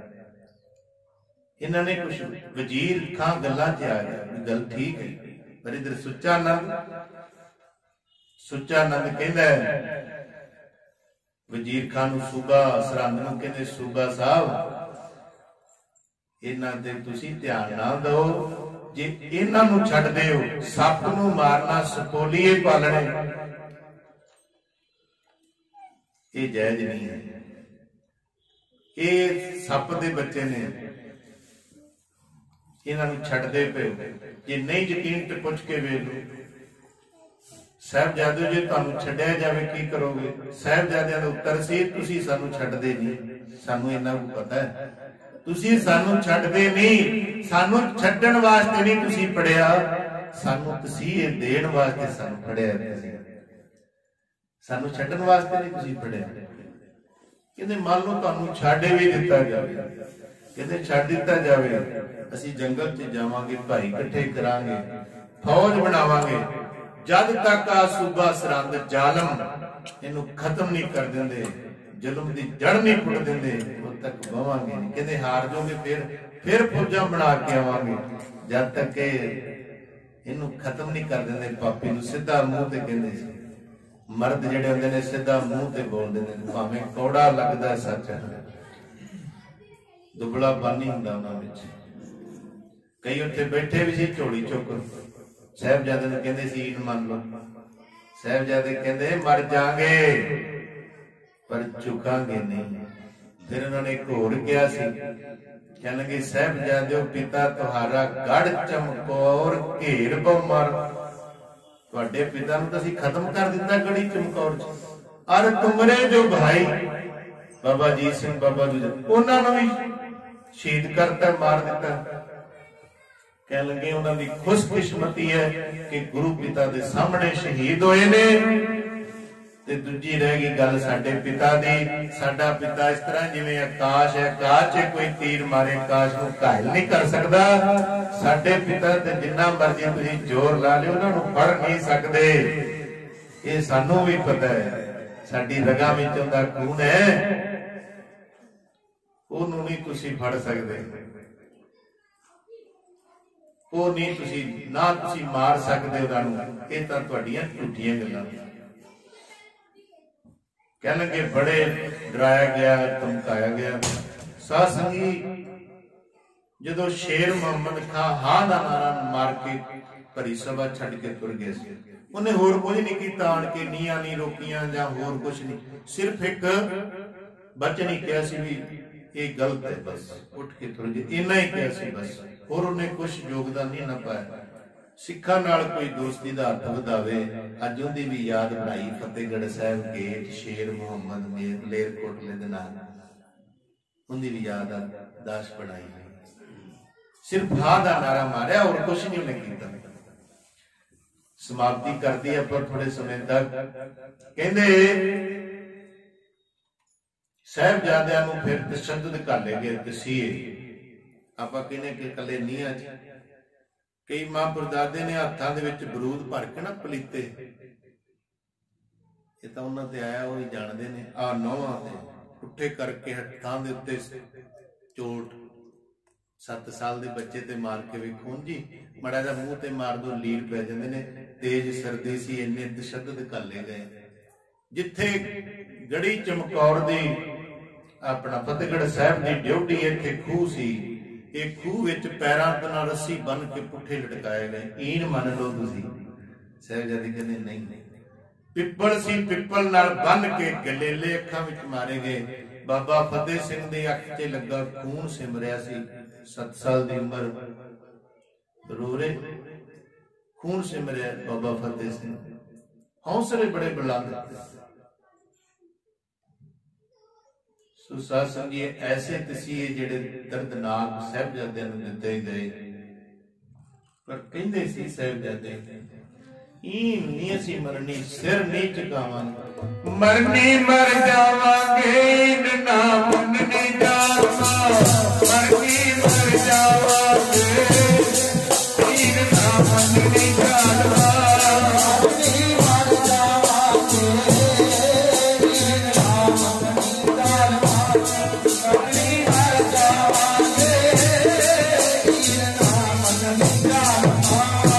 S1: इन्हां ने कुछ। वजीर खां गल्लां च आ गया, गल ठीक है, पर इधर सुच्चा आनंद कहंदा है, वजीर खां नूं सूबा सरहंद नूं कहंदे, सूबा साहब इन्हां ते तुसीं ध्यान ना दो, जे इन्हां नूं छड्ड दिओ, सप नूं मारना, सपोलीए पालने, ये जायज नहीं है। ये सप दे बच्चे ने, इन्हां नूं छड्डदे पे। जे नहीं यकीन ते पुछ के वेख लो। साहिबजादे जे तुहानूं छड्डिया जावे की करोगे? साहिबजादियां दा उत्तर सी, तुसीं सानूं छड्डदे नहीं, सानूं इन्ना पता है, तुसीं सानूं छड्डदे नहीं, सानूं छड्डण वास्ते नहीं तुसीं पढ़िया, सानूं तसीह देण वास्ते सानूं पढ़िया, सानूं छड्डण वास्ते नहीं तुसीं पढ़िया। कहंदे मान लो तुहानूं छड्ड भी दित्ता जावे, कहंदे छड्ड दित्ता जावे, असीं जंगल च जावांगे, भाई इकट्ठे करांगे, फौज बनावांगे, जद तक आ सूबा सरहंद जालम इहनूं खत्म नहीं कर दिंदे, जुल्म दी जड़ नहीं पुट दिंदे, उद तक बवांगे नहीं। कहंदे हार जाओगे फिर फौजां बना के आवांगे, जद तक इहनूं खत्म नहीं कर दिंदे पापी नूं। सीधा मूंह ते कहंदे सी, मर्द जिहड़े हुंदे ने सीधा मूंह ते बोल दिंदे ने, भावें कौड़ा लगदा सच है, दुबला पानी हुंदा उहनां विच। कई उत्थे बैठे भी सी झोली चुक, साहिबजादे नूं कहंदे सी ईन मन लो। साहिबजादे कहंदे मर जांगे पर झुकांगे नहीं। फिर उन्होंने एक होर कहा सी, कहण लगे साहिबजादे पिता तुहारा गढ़ चमकौर घेर बमर, तुहाडे पिता नूं तां असीं खत्म कर दिता गढ़ी चमकौर च, अर तुमरे जो भाई बाबा अजीत सिंह बाबा दूजा उन्हां नूं भी शहीद करता, मार दिता। कह लगे उन्हां दी खुशकिस्मती है कि गुरु पिता दे सामने शहीद होए ने। ते दूजी रह गई गल साडे पिता दी। साडा पिता इस तरह जिवें आकाश है, आकाश च कोई तीर मारे आकाश नूं घायल नहीं कर सकदा। साडे पिता ते जिन्ना मर्जी तुसीं जोर ला लिओ उन्हां नूं फड़ नहीं सकदे। ये सानूं भी पता है, साडी रगां विच उहदा खून है, ਉਹਨੂੰ नहीं तुसीं फड़ सकदे, ਉਹ नहीं तुसीं ना तुसीं मार सकदे उहनां नूं। ਇਹ ਤਾਂ ਤੁਹਾਡੀਆਂ ਝੂਠੀਆਂ ਗੱਲਾਂ। कह लगे बड़े डराया गया, धमकाया गया। साध संगी जदों शेर मुहम्मद खां हां दा नारा मार के भरी सभा छड़ के तुर गए, उन्हें होर कुछ नहीं किया, आण के नीआं नहीं रोकियां जां होर कुछ नहीं, सिर्फ एक बचन ही कहा सी भी ये गलत है, बस उठ के तुर गए, इन्ना ही कहा सी बस, और उन्हें कुछ योगदान नहीं ना पाया। सिखा नाल कोई दोस्ती दा हथ वधावे। अज उहदी भी याद बनाई फतेहगढ़ साहब गेट शेर मुहम्मद मलेरकोटले दे नाल उहदी भी याद दाश बनाई। सिर्फ हा दा नारा मारिया और कुछ नहीं उन्हें कीता। समाप्ति कर दी अपन थोड़े समय तक। कहंदे साहिबजादियां नूं फिर तशद्दुद कर ले गए तसीहे। आपां कहने कि कले नीहां च कई मां परदादे ने हत्थां दे विच बरूद भर के ना पलीते, ये तां उन्हां ते आया वो ही जाणदे ने। आ नौहां ते पुट्ठे करके हत्थां दे उत्ते चोट 7 साल दे बच्चे ते मार के वेखो जी, मड़ा जा मूंह ते मार दो लीर पै जांदे ने। तेज सर्दी सी, इन्ने तशद्दुद घाले गए। जिथे गड़ी चमकौर दी अपना फतेहगढ़ साहब दी ड्यूटी इत्थे खूह सी, एक खूह विच पैरां ते नाल रस्सी बन के पुट्ठे लटकाए गए। ईन मन लो तुसीं। साहिबजादे कहंदे नहीं, पिपल सी, पिपल नाल बन के गलेले अखां विच मारे गए। बाबा फतेह सिंह दे अख ते लगा खून सिमरिया सी। 7 साल दी उम्र रो रहे खून सिमरिया बाबा फतेह सिंह। हौसले बड़े बुलंद। सो साध संगत ऐसे तसीहे जिहड़े दर्दनाक साहिबजादियां नूं दित्ते गए। पर कहंदे सी साहिबजादे ईन नहीं असीं मरनी, सिर नहीं झुकावांगे। मरनी मर जावांगे, ईन ना मननी जावा। मरनी मर जावांगे, ईन ना मननी जावा। मरनी मर जावांगे, ईन ना मननी जावा। मरनी मर जावांगे, ईन ना मननी जावा।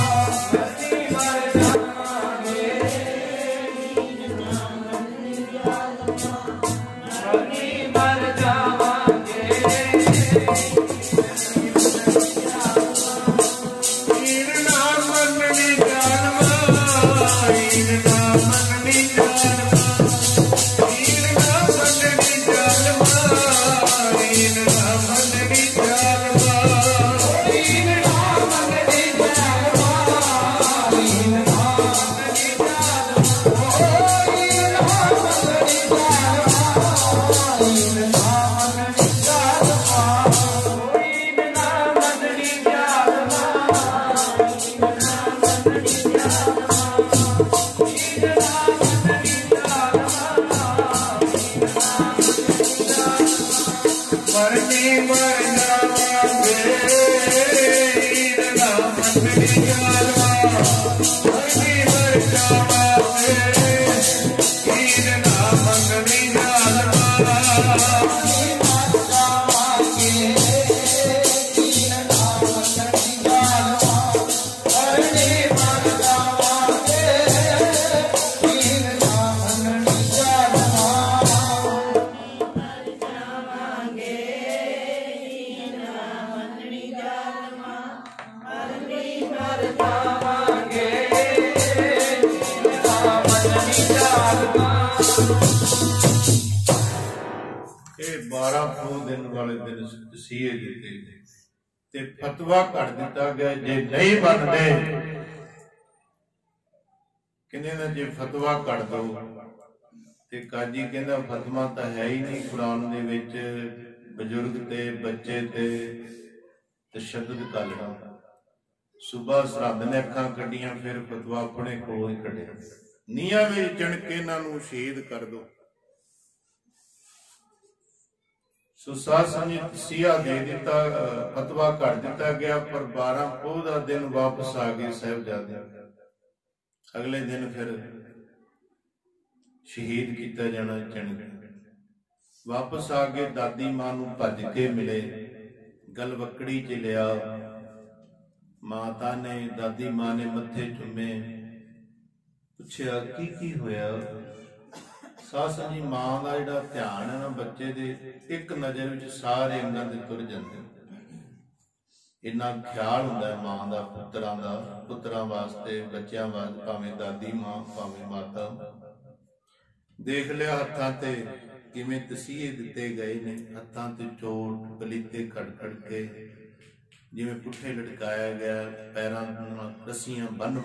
S1: फतवा कर दिता गया जे नहीं बनते कहने जे फतवा कर दो ते काजी कहंदा फतवा तो है ही नहीं कुरान दे विच बजुर्ग ते बच्चे ते तशद्दुद करना। सुबह सरहद ने अखां कड्डियां फिर फतवा अपने कोल ही कढ़िया नीहां विच चिण के इन्हां नूं शहीद कर दो। सो साध संगत सिया दे दिता, फतवा कर दिता गया। पर 12 पोह दा दिन वापस आ गए साहिबजादे। अगले दिन फिर शहीद किया जाना चिण वापस आ गए। दादी मां नूं भज के मिले, गलवकड़ी च लिया। माता ने दादी मां ने मत्थे चुमे, पुछया की होया। सासन जी मां का जिहड़ा ध्यान है ना बच्चे दे एक नज़र विच सारे अंगां ते तुर जांदे। इन्ना ख्याल हुंदा है मां दा पुत्रां वास्ते, बच्चों वास्ते, भावें दादी मां भावें माता। देख लिया हत्थां ते किवें तसीहे दिते गए ने, हत्थां ते चोट पलीते खड़ खड़ के जिवें पुट्ठे लटकाया गया, पैरां रस्सियां बन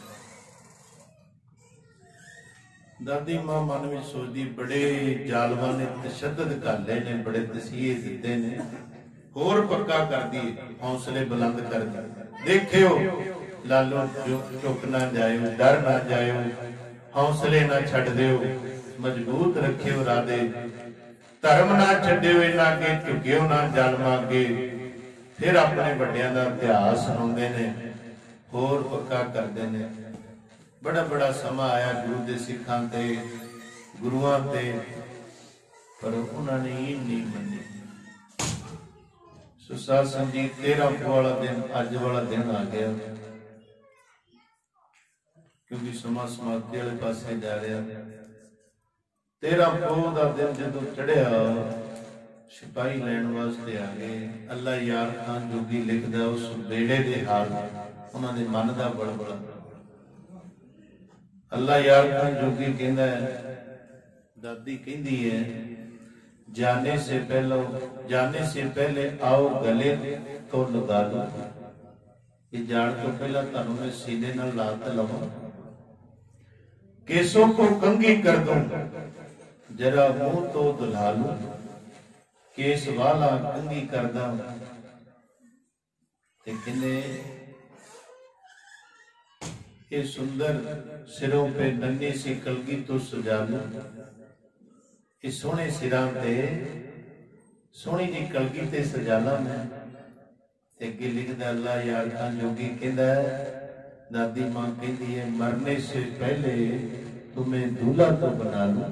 S1: दादी मां मन में सोचती बड़े जालमां ने तशद्दद कर ले ने, बड़े तसीहे दिते ने, होर पक्का कर दी, हौसले बुलंद कर दी। देखियो लालो चुक ना जायो, डर ना जायो, हौसले ना छड़ दियो, मजबूत रखियो राधे, धर्म ना छड्डियो, इन्हां अगे झुकियो ना जालमां अगे। फिर अपने वड्डियां दा इतिहास सुणाउंदे ने, होर पक्का करदे ने। बड़ा बड़ा समा आया गुरु दे सिखां ते, गुरुआं ते, पर उन्होंने ही नहीं मनी। सो साध संगत 13 पो वाला दिन, अज वाला दिन आ गया, क्योंकि समा समाप्ति वाले पासे जा रहा। 13 पो का दिन जदों चढ़िया, सिपाही लैण वास्ते आ गए। अल्लाह यार खान जोगी लिखदा उस बेड़े दे हाल, उन्होंने मन का बड़बड़ा। अल्लाह यार खान जोगी कहंदा है, दादी कहंदी है, जाने से पहले आओ गले तो लगा लो। ये जान तो पहला तुहानू मैं सीने नाल लात लवां, केसों को कंघी कर दूं, जरा मुंह तो दुल्हा लूं, केस वाला कंघी करदा ते किने ये सुंदर सिरों पे नन्ही सी कलगी तो सजा लूं। ये सोहने सिरां ते सोहनी जी कलगी ते सजा ला मैं। अगे लिखदा अल्लाह यार खान जोगी कहंदा है, दादी मां कहती है, मरने से पहले तुम्हें दूल्हा तो बना लूं।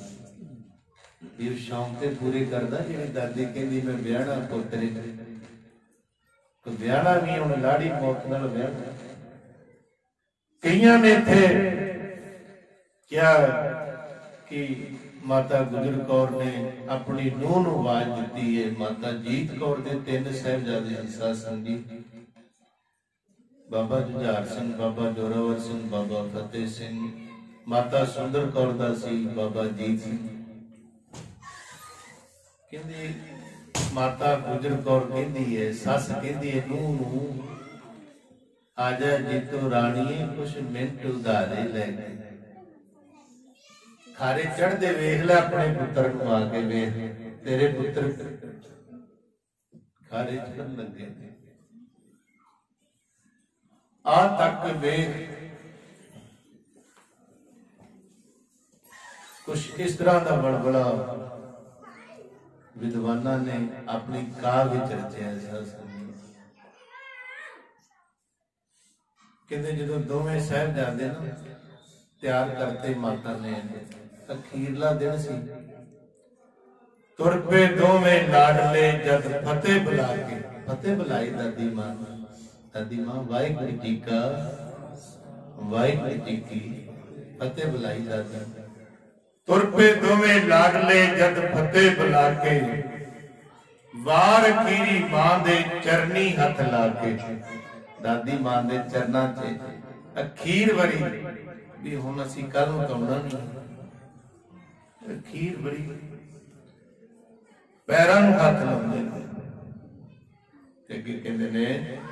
S1: ये शौक ते पूरे करदा जिवें दादी कहंदी मैं ब्याहना पोतरे, तो ब्याहना भी हुण लाड़ी मौत नाल ब्याहना। कईयां ने थे क्या कि माता गुजर कौर ने अपनी नूह नूं आवाज दी है। माता जीत कौर दे 3 साहिबजादे साध संगत, बाबा जुझार सिंह, बाबा जोरावर सिंह, बाबा फतेह सिंह, माता सुंदर कौर दा सी बाबा जीत सिंह। कहंदी माता गुजर कौर कहंदी है, सस कहंदी है नूह नूं, आजा जीतो राणी कुछ मिनट उधारे ले गए। खारे चढ़ते वेख ले अपने पुत्र को, आके वेख तेरे पुत्र खारे चढ़न लगे। आ तक वेख कुछ इस तरह का बड़बड़ा विद्वाना ने अपनी काव्य चर्चा। कहते जो दोवें साहिबजादे ना तैयार करते माता ने, अखीरला दिन सी, तुर पे दोवें लाडले जद फतेह बुला के, फतेह बुलाई दादी मां। दादी मां वाहिगुरू जी का, वाहिगुरू जी की फतेह बुलाई दादी। तुर पे दोवें लाडले जद फतेह बुला के, वार कीरी मां दे चरनी हथ ला के। दादी मां दे चरना च अखीर वरी भी हुण असीं कल नूं कौना नहीं, अखीर वरी पैरां नूं हथ लाउंदे ने ते अगे कहंदे ने,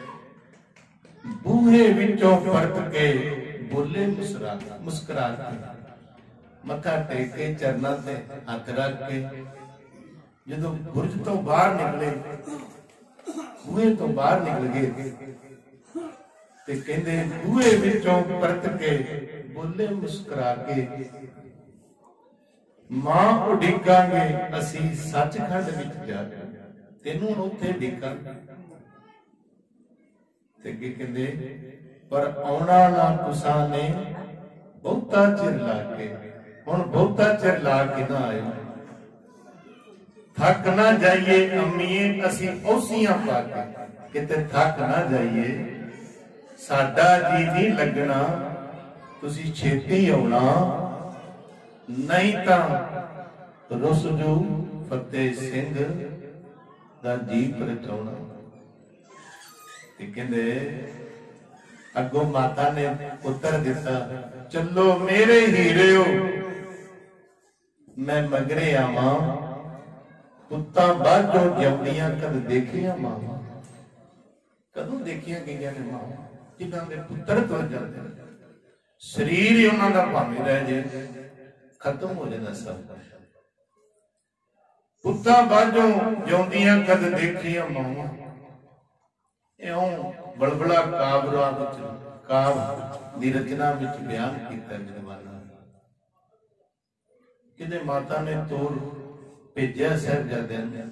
S1: बूहे विचों परत के बोले मुस्कुरा के, मत्था टेक के चरना ते हथ रख के जदों बुरज तो बाहर निकले, बूहे तो बाहर निकल गए ते कहंदे बूहे विचों परत के बोले मुस्कुरा के, मां उडिकांगे असीं सचखंड विच जा के, तेनू उत्थे डिकांगे। ते अगे कहंदे पर आउणा ना तुसां ने बहुता चिर ला के, हुण बहुता चिर ला के ना आए, थक ना जाइए अम्मीए असीं औसियां पा के, किते थक ना जाइए, साडा जी नहीं लगना, तुसी छेती आउणा, नहीं तां रुस जू फतेह सिंह दा जी परचाउणा। कहंदे अगों माता ने उत्तर दिता, चलो मेरे हीरेओ मैं मगरे आवां, पुत्तां बाझों जमदियां कद देखियां मावां। कदों देखिया गई ने मां जिन्हां दे पुत्र तुर जाते शरीर ही उन्हां दा भावें रह जाए खत्म हो जाता सब कुछ। पुत्तां बाझों जिउंदियां कद देखिया मावां इउं बलबला काबरा विच काव दी रचना विच बयान कीता विद्वानां किने माता ने तोड़ भेजिया साहिबजादियां ने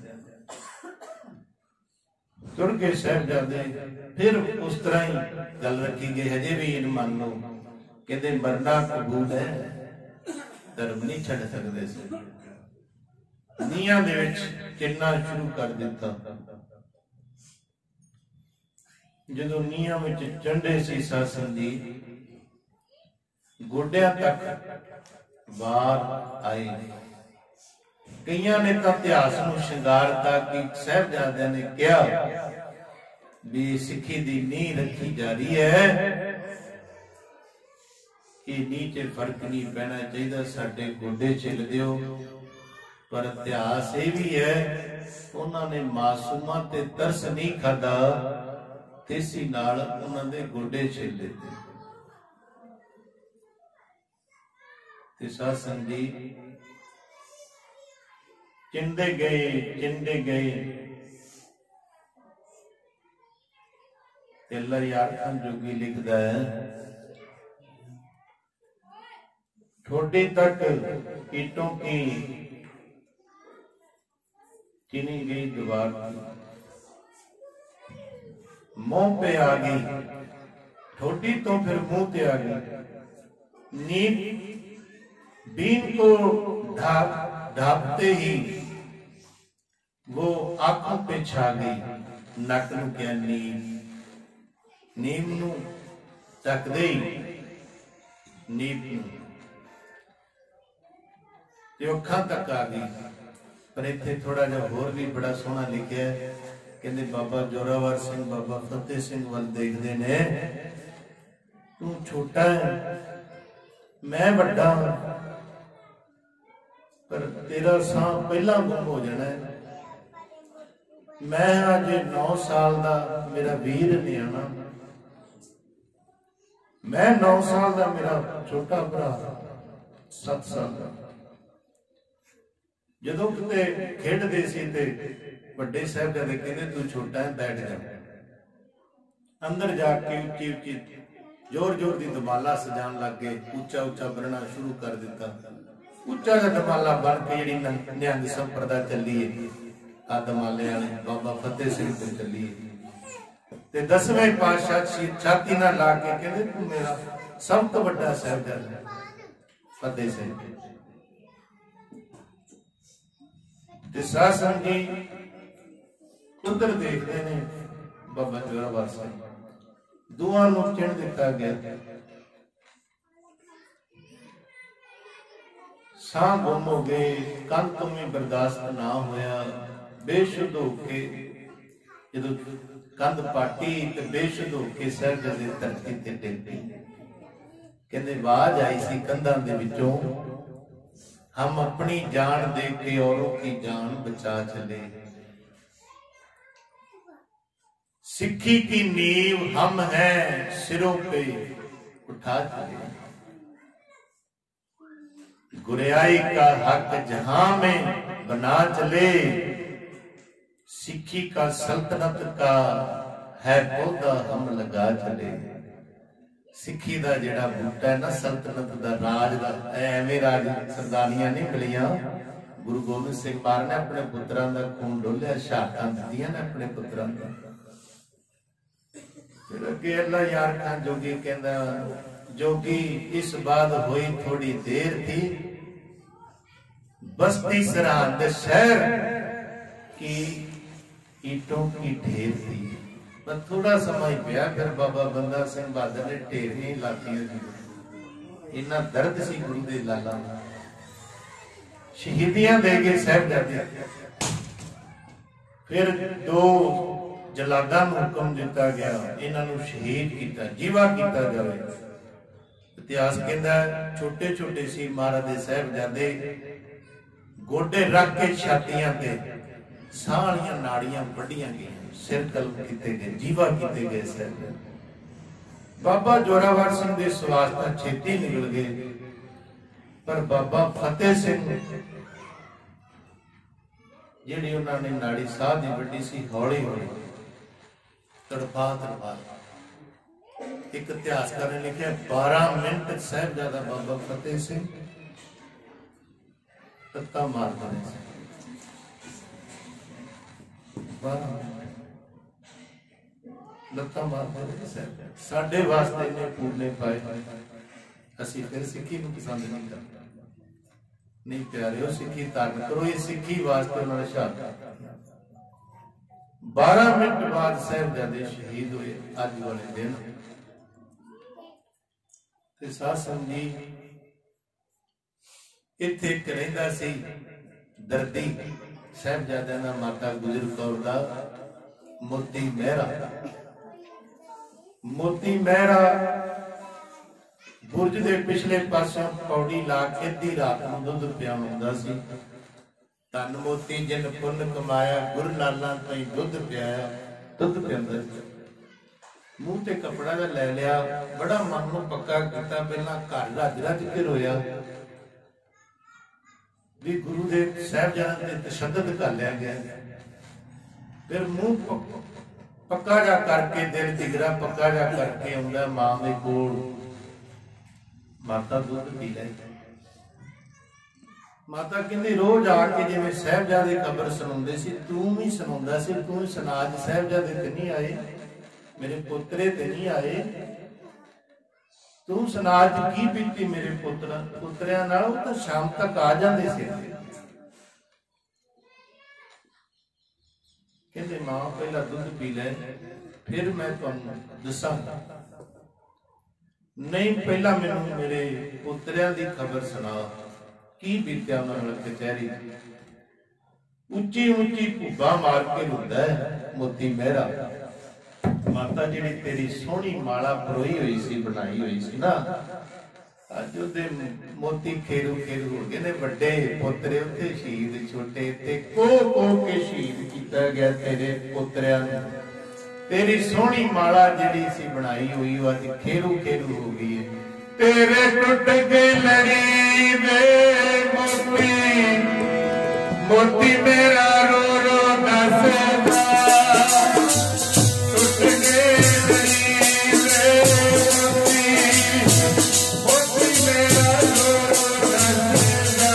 S1: तुर के साहिबजादे फिर उस तरह ही गल रखी गई हजे भी इन मान लो कहते मरना कबूल है धर्म नहीं छड़ सकते सी नीहां दे विच चिन्ना शुरू कर दिता जदों नीहां विच चंडे सी सासन दी गोडियां तक बाहर आए कईयां ने तो इतिहास नूं शिंगारता कि साहिबजादियां ने कहा भी सिक्खी दी नींह रखी जा रही है कि नीचे फर्क नहीं पैना चाहिए साडे गोडे छिल दिओ पर इतिहास ये भी है उन्होंने मासूमा ते तरस नहीं खादा तेसी नाल उन्होंने गोडे छिल दिते ते सासन जी चिंदे गए अल्लाह यार खान जोगी लिखदा है ठोडी तक ईटों की चीनी गई दीवार मुंह पे आ गई ठोडी तो फिर मुंह पे आ गई नींद बीन को ढापते ही वो आंखों पे छा गई नक नूं क्या नीम नूं ढकदे ही नीम नूं ते अखां तक आ गई पर इत्थे थोड़ा जिहा होर भी बड़ा सोहना लिखिया है कहंदे बाबा जोरावर सिंह बाबा फतेह सिंह वल देखदे ने तू छोटा है मैं बड़ा पर तेरा साह पहला गुम हो जाना है मैं अजे 9 साल का मेरा वीर न्याणा मैं 9 साल का मेरा छोटा भरा 7 साल का जदों किते खेडदे सी ते वड्डे साहिबजादे कहंदे तू छोटा है बैठ जा अंदर जाके उच्ची उच्ची जोर जोर दी दमाला सजान लग गए ऊंचा ऊंचा बनना शुरू कर दिता उच्चा सा दमाला बन के जिहड़ी निहंग संप्रदा चली है आ दमाले वाले बाबा फतेह सिंह तो चली है ते 10वें पातशाह छाती ना ला के कहंदे तू मेरा सब तो बड़ा साहिबजादा फतेह सिंह ते सासन जी उधर देखते ने बाबा जोरावर सिंह दुआ नूं चिण दिता गया साह गुम हो गए कंध तो भी बर्दाश्त ना होया बेशुद्ध होके जदों कंध पाटी ते बेशुद्ध होके साहिबजादे धरती ते डिग पए कहंदे आवाज आई सी कंधां दे विचों हम अपनी जान दे के औरों की जान बचा चले सिक्खी की नींव हम हैं सिरों पे उठा चले गुरियाई का हक जहां में बना चले सिक्खी का सल्तनत का है पौधा हम लगा चले सिक्खी दा जिहड़ा बूटा है ना सल्तनत दा राज दा एवें राज सरदारियां नहीं मिलियां गुरु गोबिंद सिंह महाराज ने अपने पुत्रां दा खून डोलिया शहादतां दित्तियां ने अपने पुत्रां दा फिर अगे अल्लाह यार खान जोगी कहंदा जोगी इस बात हुई थोड़ी देर थी बस्ती सरहद शहर की ईटों की ढेर थी पर थोड़ा समय पिया फिर बाबा बंदा सिंह बहादुर ने ढेरियां लातियां इन्ना दर्द सी गुरु दे लाला शहीदियां दे गए साहिबजादे फिर 2 जलादां नूं हुक्म दिता गया इन्हां नूं शहीद कीता जीवा कीता जावे इतिहास कहंदा छोटे छोटे सी महाराज दे साहिबजादे गोडे रख के छातियां ते ਸਾਹ ਵਾਲੀਆਂ ਨਾੜੀਆਂ ਵੱਢੀਆਂ ਗਈਆਂ, ਸਿਰ ਕਲਮ ਕੀਤੇ ਗਏ, ਜੀਵਾ ਕੀਤੇ ਗਏ ਸਾਹਿਬ। ਬਾਬਾ ਜ਼ੋਰਾਵਰ ਸਿੰਘ ਦੇ ਸਵਾਸ ਤਾਂ ਛੇਤੀ ਨਿਕਲ ਗਏ, ਪਰ ਬਾਬਾ ਫਤਿਹ ਸਿੰਘ ਜਿਹੜੀ ਉਹਨਾਂ ਨੇ ਨਾੜੀ ਸਾਹ ਦੀ ਵੱਡੀ ਸੀ, ਹੌਲੀ ਹੌਲੀ ਤੜਪਾ ਤੜਪਾ ਇੱਕ ਇਤਿਹਾਸਕਾਰ ਨੇ ਲਿਖਿਆ 12 ਮਿੰਟ ਸਾਹਿਬਜ਼ਾਦਾ ਬਾਬਾ ਫਤਿਹ ਸਿੰਘ ਤੱਤਾ ਮਾਰਦਾ ਰਿਹਾ। 12 ਲੱਤਾਂ ਮਾਰਦੇ ਰਹੇ ਸਾਹਿਬ। ਸਾਡੇ ਵਾਸਤੇ ਇਹਨੇ ਪੂਰਨੇ ਪਾਏ, ਅਸੀਂ ਫਿਰ ਸਿੱਖੀ ਨੂੰ ਪਸੰਦ ਨਹੀਂ ਕਰਦੇ। नहीं प्यारे, सिक्खी धारण करो, ये सिक्खी वास्ते उन्होंने शहादत। 12 मिनट बाद साहिबजादे शहीद हुए अज वाले दिन। ते साध संगत जी इत्थे एक रहिंदा सी दर्दी साहिबजादे दा माता गुजर कौर दा मोती मेहरा। मोती मेहरा बुरज के पिछले पासों पौड़ी ला के अद्धी रात को दुध पियाउंदा सी। धन मोती जिन पुन कमाया, गुर लाला तो दुध पियाया, दुध पियाउंदा सी। मूंह ते कपड़ा दा ले लिया, बड़ा मन नूं पक्का कीता, पहला घर रज रज के रोया भी गुरु दे साहिबजादे ते तशद्दद कर लिया गया। फिर मूंह पक्का जा करके, दिल जिगरा पक्का जा करके आउंदा मां दे कोल। माता दुध पी लै। माता कहती रोज आके जिवें साहिबजादे खबर सुनाउंदे सी, तू भी सुनाउंदा सी, तू सुनाज साहिबजादे ते नहीं आए, मेरे पोतरे ते नहीं आए, तू सुनाज की पीती मेरे पुत्रियां नाल, वो तो शाम तक आ जांदे सी। कहते मां पहला दुध पी लै, फिर मैं तुहानूं दसांगा। नहीं पहला मैनूं मेरे पुत्रियां दी खबर सुना, की बीत्या उन्हां नाल कचहरी। उच्ची उच्ची भुब्बा मार के रोंदा है मोती मेहरा। माता जिहड़ी तेरी सोहनी माला परोई हुई सी, बनाई हुई सी ना, अज उहदे मोती खेरू खेरू हो गए ने। वड्डे पुत्रे उत्थे शहीद, छोटे ते को के शहीद कीता गया तेरे पुत्रियां नूं। तेरी सोहनी माला जिहड़ी सी बनाई हुई वो अज खेरू खेरू हो गई है। तेरे टुट के लड़ी वे मोती, मोती मेरा रो रो दसदा। टुट के लड़ी वे मोती, मोती मेरा रो रो दसदा।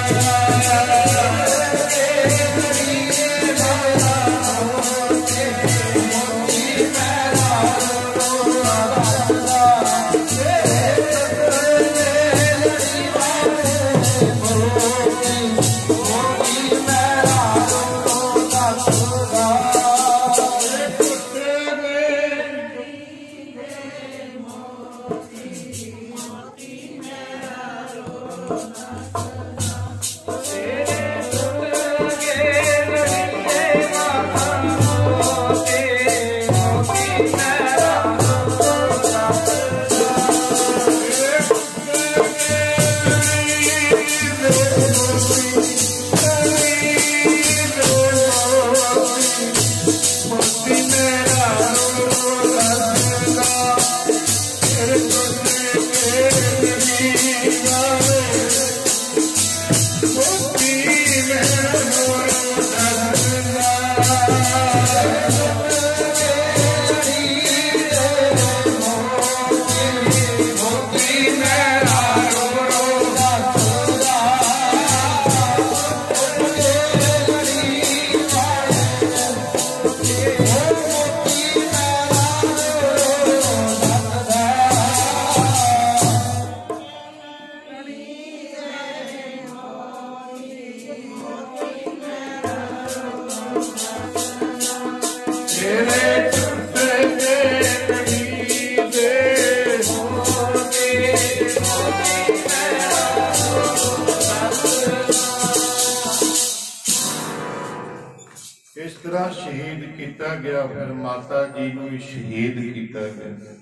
S1: शहीद किया गया, फिर माता जी नूं भी शहीद किया गया।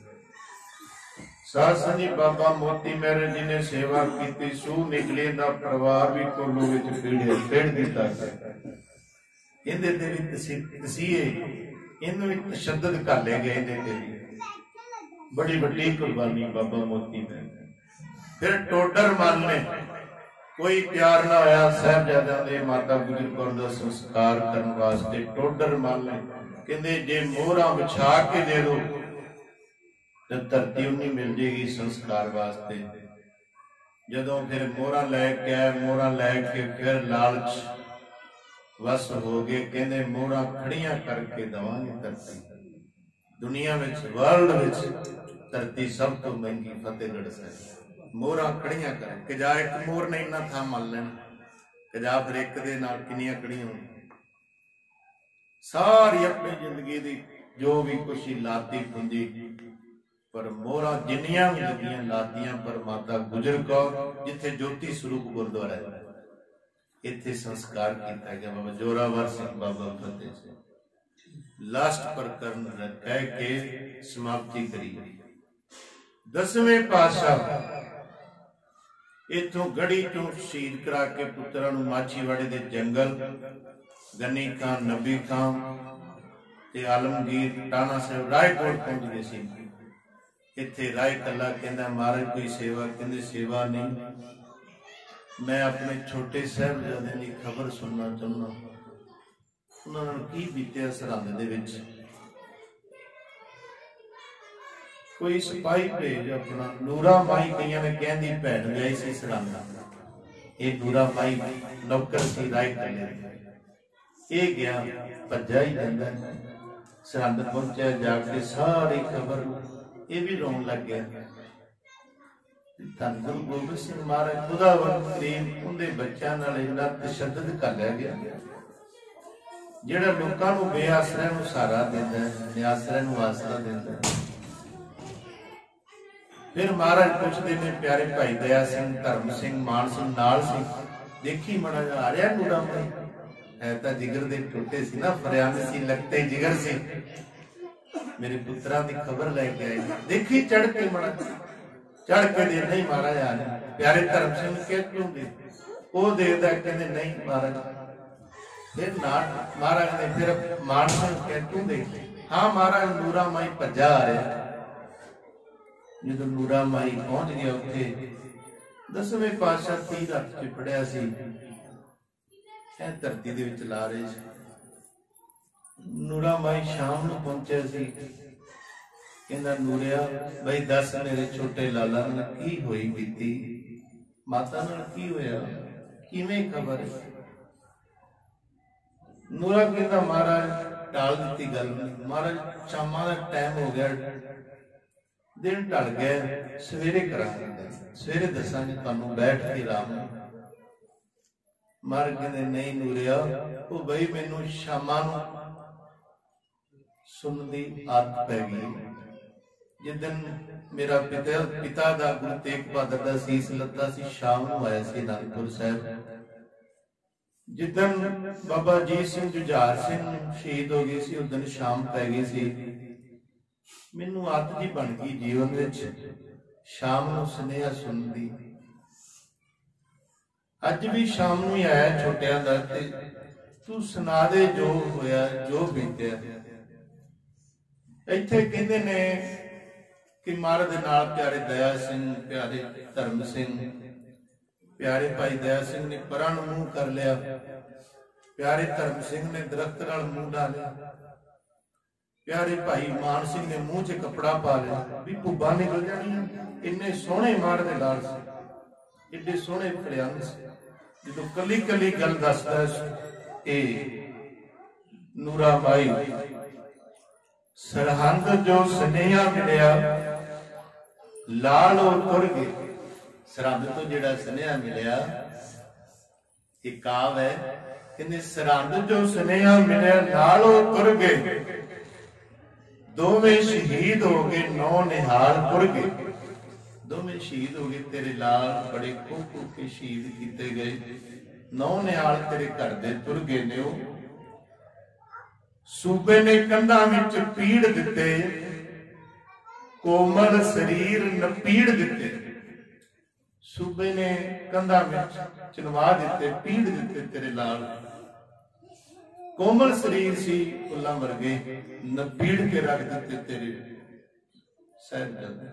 S1: साध संगत जी बाबा मोती मेहरा जी ने सेवा की, सूह निकले दा परिवार भी कोलों विच पीड़े पिड़ दिता गया। इहदे ते भी तसीहे इहनूं भी तशद्दद घाले गए, इहदे ते भी बड़ी वड्डी कुर्बानी बाबा मोती ने। फिर टोडर मल ने कोई प्यार ना होया साहिबजादा दे माता गुजर कौर दा संस्कार करन वास्ते। टोडर मल ने कहंदे जे मोहरा विछा के दे दो तो धरती उन्नी मिल जाएगी संस्कार वास्ते। जदों फिर मोहरा लैके आए, मोहरा लैके फिर लालच वस हो गए, कहंदे मोहरा खड़ियां करके दवांगे धरती। दुनिया विच वर्ल्ड विच धरती सब तो महंगी फतेहगढ़ साहिब। मोहरा खड़ियां कर कि जा एक मोहर ने इन्ना था मल लेना कि जा फिर एक दे नाल किन्नियां खड़ियां होण। सारी अपनी जिंदगी दी जो भी कुछ लाती पूंजी पर मोहरा जिन्नियां भी लगियां लातियां, पर माता गुजर कौर जिथे ज्योति स्वरूप गुरुद्वारा है इत्थे संस्कार किया गया। बाबा जोरावर सिंह बाबा फतेह सिंह लास्ट प्रकरण कह के समाप्ति करी। 10वें पातशाह इथों गढ़ी चों शहीद करा के पुत्रां नूं माछीवाड़े दे जंगल गनी खां, नबी खां ते आलमगीर टाणा साहिब रायकोट पहुंच गए सी। इत्थे राय कला कहंदा महाराज कोई सेवा, कहंदे सेवा नहीं, मैं अपने छोटे साहिबजादे दी खबर सुनना चाहुंदा उन्हां नाल की बीतिया सरहंद दे विच। कोई सिपाही भेज अपना नूरा माई कईयां ने कहंदी भैन गई सी सरहंद। ये नूरा माई नौकर सी राय कले, ये गया भज्जा ही जांदा सरहंद पहुंचा, जाके सारी खबर ये भी रोन लग गया। धन गुरु गोबिंद सिंह महाराज खुदावन करीम उनके बच्चों नाल इन्ना तशद्दद कर लिया गया जिहड़ा लोकां नूं बेआसरिਆਂ नूं सहारा दिंदा है, निआसरिਆਂ नूं आसरा दिंदा है। फिर महाराज पुछदे ने प्यारे भाई दया सिंह, धर्म सिंह, मान सिंह नाल सी, देखी मड़ा जा आ रहा नूरा में है तां जिगर दे टुटे सी ना, फरियाद सी, लगते जिगर सी, मेरे पुत्रा की खबर लैके आई, देखी चढ़ के मड़ा चढ़ के दे। नहीं महाराज आ नहीं। प्यारे धर्म सिंह कह क्यों दे, वो देदा, कहते नहीं महाराज। फिर महाराज ने फिर मान सिंह कह क्यों दे, हाँ महाराज नूरा माई भज्जा आ रहा। जो नूरा माई पहुंच गया उत्थे 10वें पातशाह तीर हथ च फड़िया सी, धरती दे विच ला रहे सी। नूरा माई शाम नूं पहुंचे सी, कहंदा नूरिया बई दस मेरे छोटे लाला नाल की होई बीती, माता नाल की होया, किवें खबर है। नूरा कहंदा महाराज टाल दी गल नहीं, महाराज शामां दा टाइम हो गया, दिन ढल गया, सवेरे करांगे, सवेरे दसांगे तुहानूं बैठ के आराम। महाराज कहंदे नहीं नूरिया, ओ बई मैनूं शामां नूं सुन दी आदत पै गई। जिदन मेरा पिता दा गुरु तेग बहादुर दा सीस लत्ता सी, शाम नूं आया सी अनंदपुर साहिब। जिदन बाबा अजीत सिंह जुझार सिंह शहीद हो गए सी, उस दिन शाम पै गई सी। मैनू आदत जी बन गई जीवन विच शाम नूं सुनेहा सुन दी। अज भी शाम नूं ही आया छोटियां दा, ते तू सुना दे जो होया जो बीतिया। इत्थे कहंदे ने कि महाराज दे नाल प्यारे दया सिंह, प्यारे धर्म सिंह, प्यारे भाई दया सिंह ने परां नूं मूंह कर लिया, प्यारे धर्म सिंह ने दरख्त नाल मूंह डालिया, प्यारे भाई मान सिंह ने मूंह च कपड़ा पा लिया भी भुब्बा निकल जानी। इन्ने सोहणे महाराज दे लाल सी, इड्डे सोहणे फड़ियांग सी। जदों कली कली गल दसदा ए नूरा माई सरहंद जो सुनेहा मिलिया लाल तुर गए। सरहंद तो जिहड़ा सुनेहा मिलिया एक काव है, कहंदे सरहंद जो सुनेहा मिलिया लाल तुर गए, दोवें शहीद हो गए नौ निहाल पुर गए। दोवें शहीद हो गए, तेरे लाल बड़े खूब खूब के शहीद किए गए, नौ निहाल तेरे घर दे तुर गए ने। सूबे ने कंधां विच पीड़ दिते, कोमल शरीर नपीड़ दिते। सूबे ने कंधां विच चिनवा दिते, पीड़ दिते तेरे लाल। कोमल शरीर सी, फुल्लां वर्गे, नपीड़ के रख दिते तेरे साहिबजादे।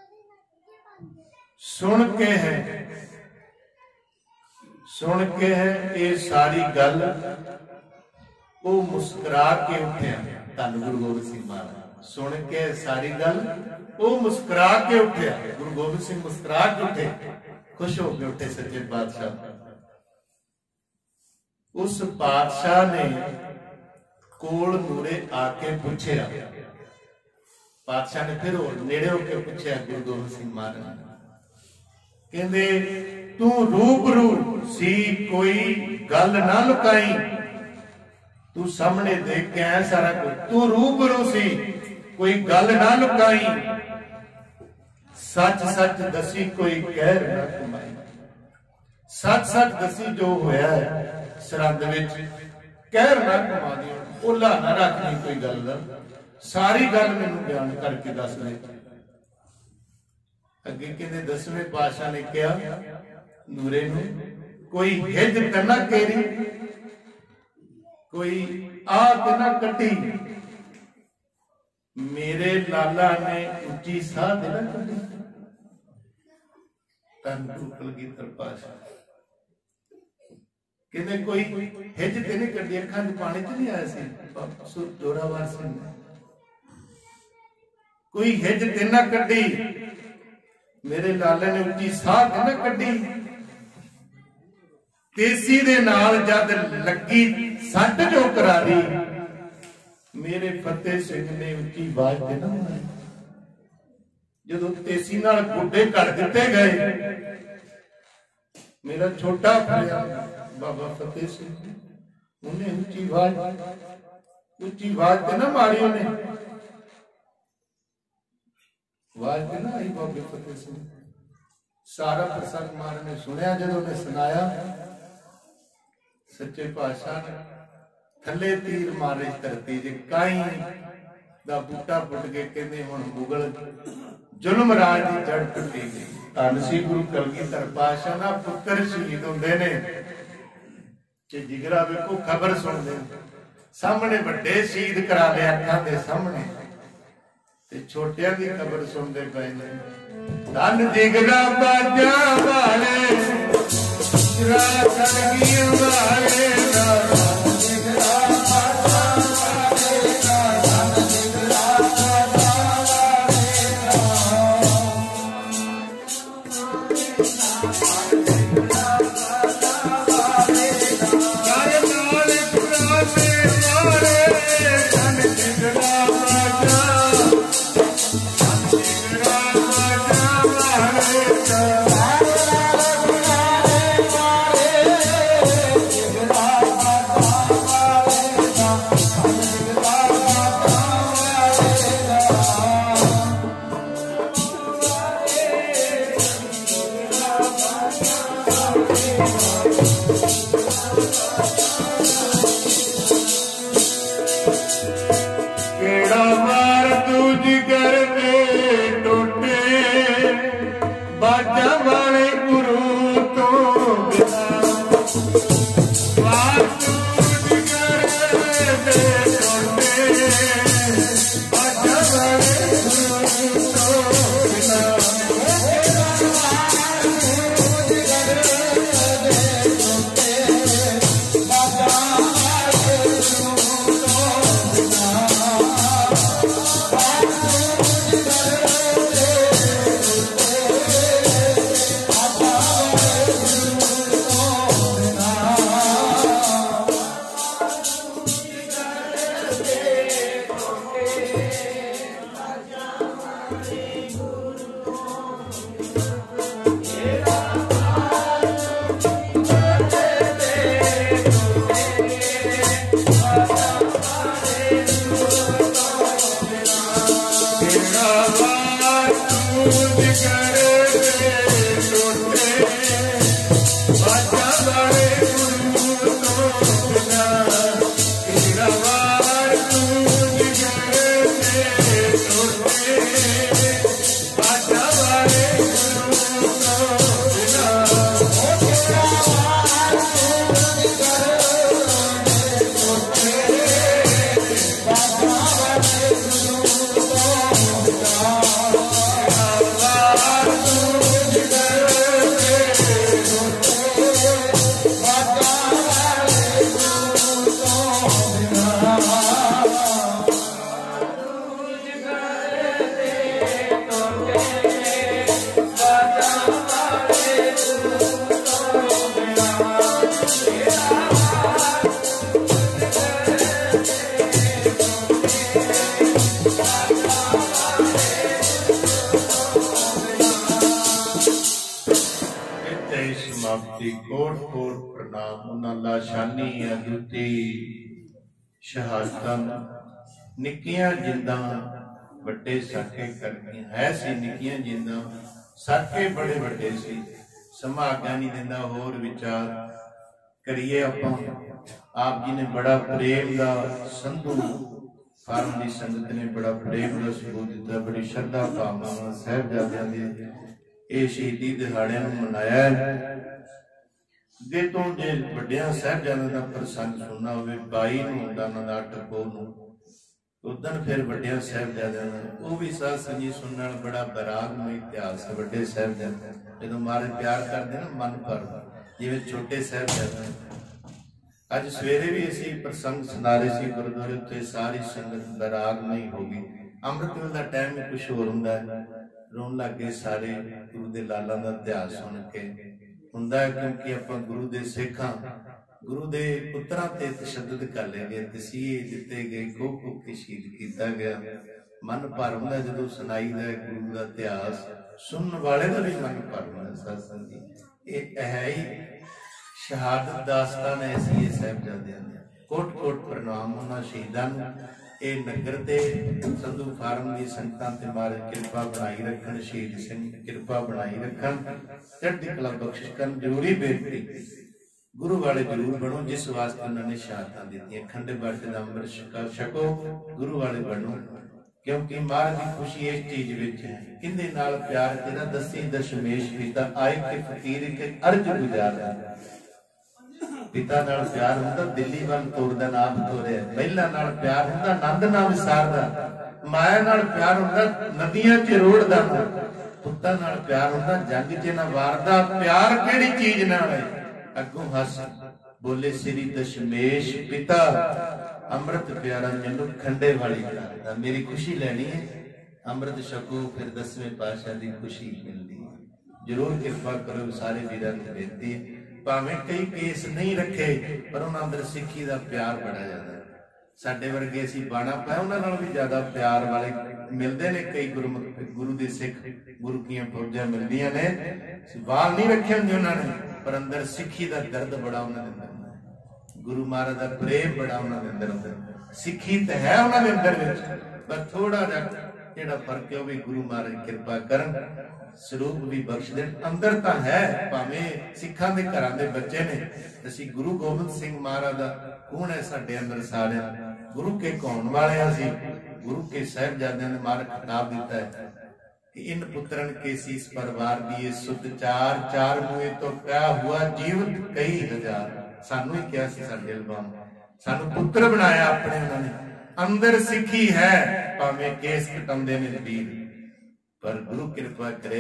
S1: सुन के है ये सारी गल, वो मुस्कुरा के उठिया। धन गुरु गोबिंद सिंह महाराज सुन के सारी गल, वो मुस्कुरा के उठिया। गुरु गोबिंद सिंह मुस्कुरा के उठे, खुश हो के उठे सच्चे पातशाह। उस पातशाह ने कोल मूरे आके पूछया, पातशाह ने फिर नेड़े होके पूछया गुरु गोबिंद सिंह महाराज, कहंदे तू रूबरू सी, कोई गल ना लुकाई, तू सामने देख के आया सारा कुछ, तू रूबरू सी, कोई गल ना लुकाई, सच सच दसी, कोई कहर ना कमाई। सच सच दसी जो होया है सरहद विच, कहर ना कमा दियो, ओला ना रखनी कोई गल दा, सारी गल मैनू बयान करके दस दे। अगे कहते 10वें पातशाह ने कहा नूरे नू, कोई हिज ते ना केरी, कोई आग ना कटी, मेरे लाला ने उच्ची साह ते ना कटी। धन गुरु कलगीधर पातशाह कहते कोई हिज ते नहीं कटी, अखां च पानी च नहीं आया सी जोरावर सिंह, कोई हिज ते ना कटी, मेरे लाले ने उच्ची साह ते ना कटी। तेसी दे नाल जद लगी सट जो करारी, मेरे फतेह सिंह ने उच्ची आवाज ते ना मारी। जदों तेसी नाल गुड्डे कट दिते गए, मेरा छोटा भरा बाबा फतेह सिंह, उन्हें उच्ची आवाज ते ना मारी, उन्हें आवाज ते ना आई बाबे फतेह सिंह। सारा प्रसंग महाराज ने सुनिया, जदों ने सुनाया, सच्चे पातशाह ने थले तीर मारे धरती च, काई दा बूटा पुट के कहते हुण मुगल जुल्म राज की जड़ टुटी गई। धन श्री गुरु कलगीधर पातशाह ना पुत्र शहीद होंदे ने, ते जिगरा वेखो खबर सुनदे सामने वड्डे शहीद करा ले अखां दे सामने, ते छोटियां दी खबर सुनदे पए ने। धन जिगरा बाजा वाले, कलगीधर वाले दा, जिगरा बाजा वाले दा, धन जिगरा बाजा वाले दा, जी कोट कोट प्रणाम। उन्हां लाशानी अदुती शहादतां निक्कियां जिंदां वड्डे साके करदियां है सी। निक्कियां जिंदां साके बड़े वड्डे सी। समा आग्या नहीं दिंदा होर विचार करिए। आपां आप जी ने बड़ा प्रेम दा संधू फार्म की संगत ने बड़ा प्रेम का सबूत दिता। बड़ी श्रद्धा भावना साहिबजादियां दे ये शहीदी दिहाड़ियां नूं मनाया। जे तो जे वड्डियां साहिबजादियां दा प्रसंग सुनना होवे 22 नूं हुंदा उन्हां दा अठपोर नूं उदन फिर वड्डियां साहिबजादियां दा वो भी साध संगी सुनने नाल बड़ा बरागमय इतिहास है। वड्डे साहिबजादे जदों मारे प्यार करदे ना मन भर जिवें छोटे साहिबजादे। अज सवेरे भी असीं प्रसंग सुना रहे सी गुरुद्वारे उत्ते सारी संगत बरागमई हो गई। अमृत वेले दा टाइम कुछ होर हुंदा है। रोन लग गए सारे गुरु दे लालां दा इतिहास सुन के हुंदा है क्योंकि आपां गुरु दे सिखां गुरु दे पुत्रां ते तशद्दद कर ले गए तसीहे दिते गए खो खो के शहीद किया गया। मन भर हुंदा जदों सुनाईदा गुरु दा इतिहास सुनने वाले दा भी मन भर हुंदा। सत्संग दी ये है ही शहादत दास्तान ऐसी है साहिबजादियां दी। कोट कोट प्रणाम उन्हां शहीदां नूं। ये नगर ते संधू फार्म दी संगतां ते महाराज किरपा बनाई रखण। शहीद सिंह किरपा बनाई रखण चढ़दी कला बख्शिश करन। जरूरी बेनती गुरु वाले जरूर बनो जिस वास्ते उन्होंने शहादतां दित्तियां। खंडे बाटे दा अमृत छको गुरु वाले बनो क्योंकि महाराज की खुशी इस चीज विच है। किंदे नाल प्यार तेरा दसी दशमेश पिता आए के फकीर के अर्ज गुजारा। पिता नाल प्यार हुंदा दिल्ली वल तोरदा नाम तोरे। महिला नाल प्यार हुंदा नंद नाम विसारदा। माया नाल प्यार हुंदा नदियां च रोड़दा। पुत्तां नाल प्यार हुंदा जंग च ना वारदा। प्यार किहड़ी चीज नाल है अगों हस बोले श्री दशमेश पिता अमृत प्यारा मैनू खंडे वाली खिलाता। मेरी खुशी लैनी है अमृत छको फिर 10वें पातशाह की खुशी मिलती है। जरूर कृपा करो सारे वीरां नूं बेनती है। भावें कई केस नहीं रखे पर उन्हां अंदर सिੱਖੀ दा प्यार बड़ा ज्यादा। साडे वर्गे असीं बाणा पाया उन्हां नाल भी ज्यादा प्यार वाले मिलते ने। कई गुरु दे सिख गुरु कीआं फौजां मिलदियां ने वाल नहीं रखे हुंदे उन्होंने पर अंदर सिੱਖੀ दा दर्द बड़ा उन्हां दे अंदर। गुरु महाराज दा प्रेम बड़ा उन्हां दे अंदर। सिੱਖੀ तो है उन्हां दे अंदर विच पर थोड़ा जिहा जिहड़ा फर्क है वह भी गुरु महाराज कृपा करन स्वरूप भी बख्श देन। अंदर तो है भावें सिखां दे घरां दे बच्चे ने असीं गुरु गोबिंद सिंह महाराज दा कौन है साडे अंदर सारे गुरु के कौन वाले असीं गुरु के साहिबजादियां ने महाराज खिताब दिता है कि इन पुत्रन के शीस परवार दिए सुत चार चार मुए तो क्या हुआ जीवत कई हजार। सानू ही क्या सी साडे अल्बाम सानू पुत्र बनाया अपने उन्होंने। अंदर सिੱਖੀ है भावें केस कटाउंदे ने वीर पर गुरु कृपा करे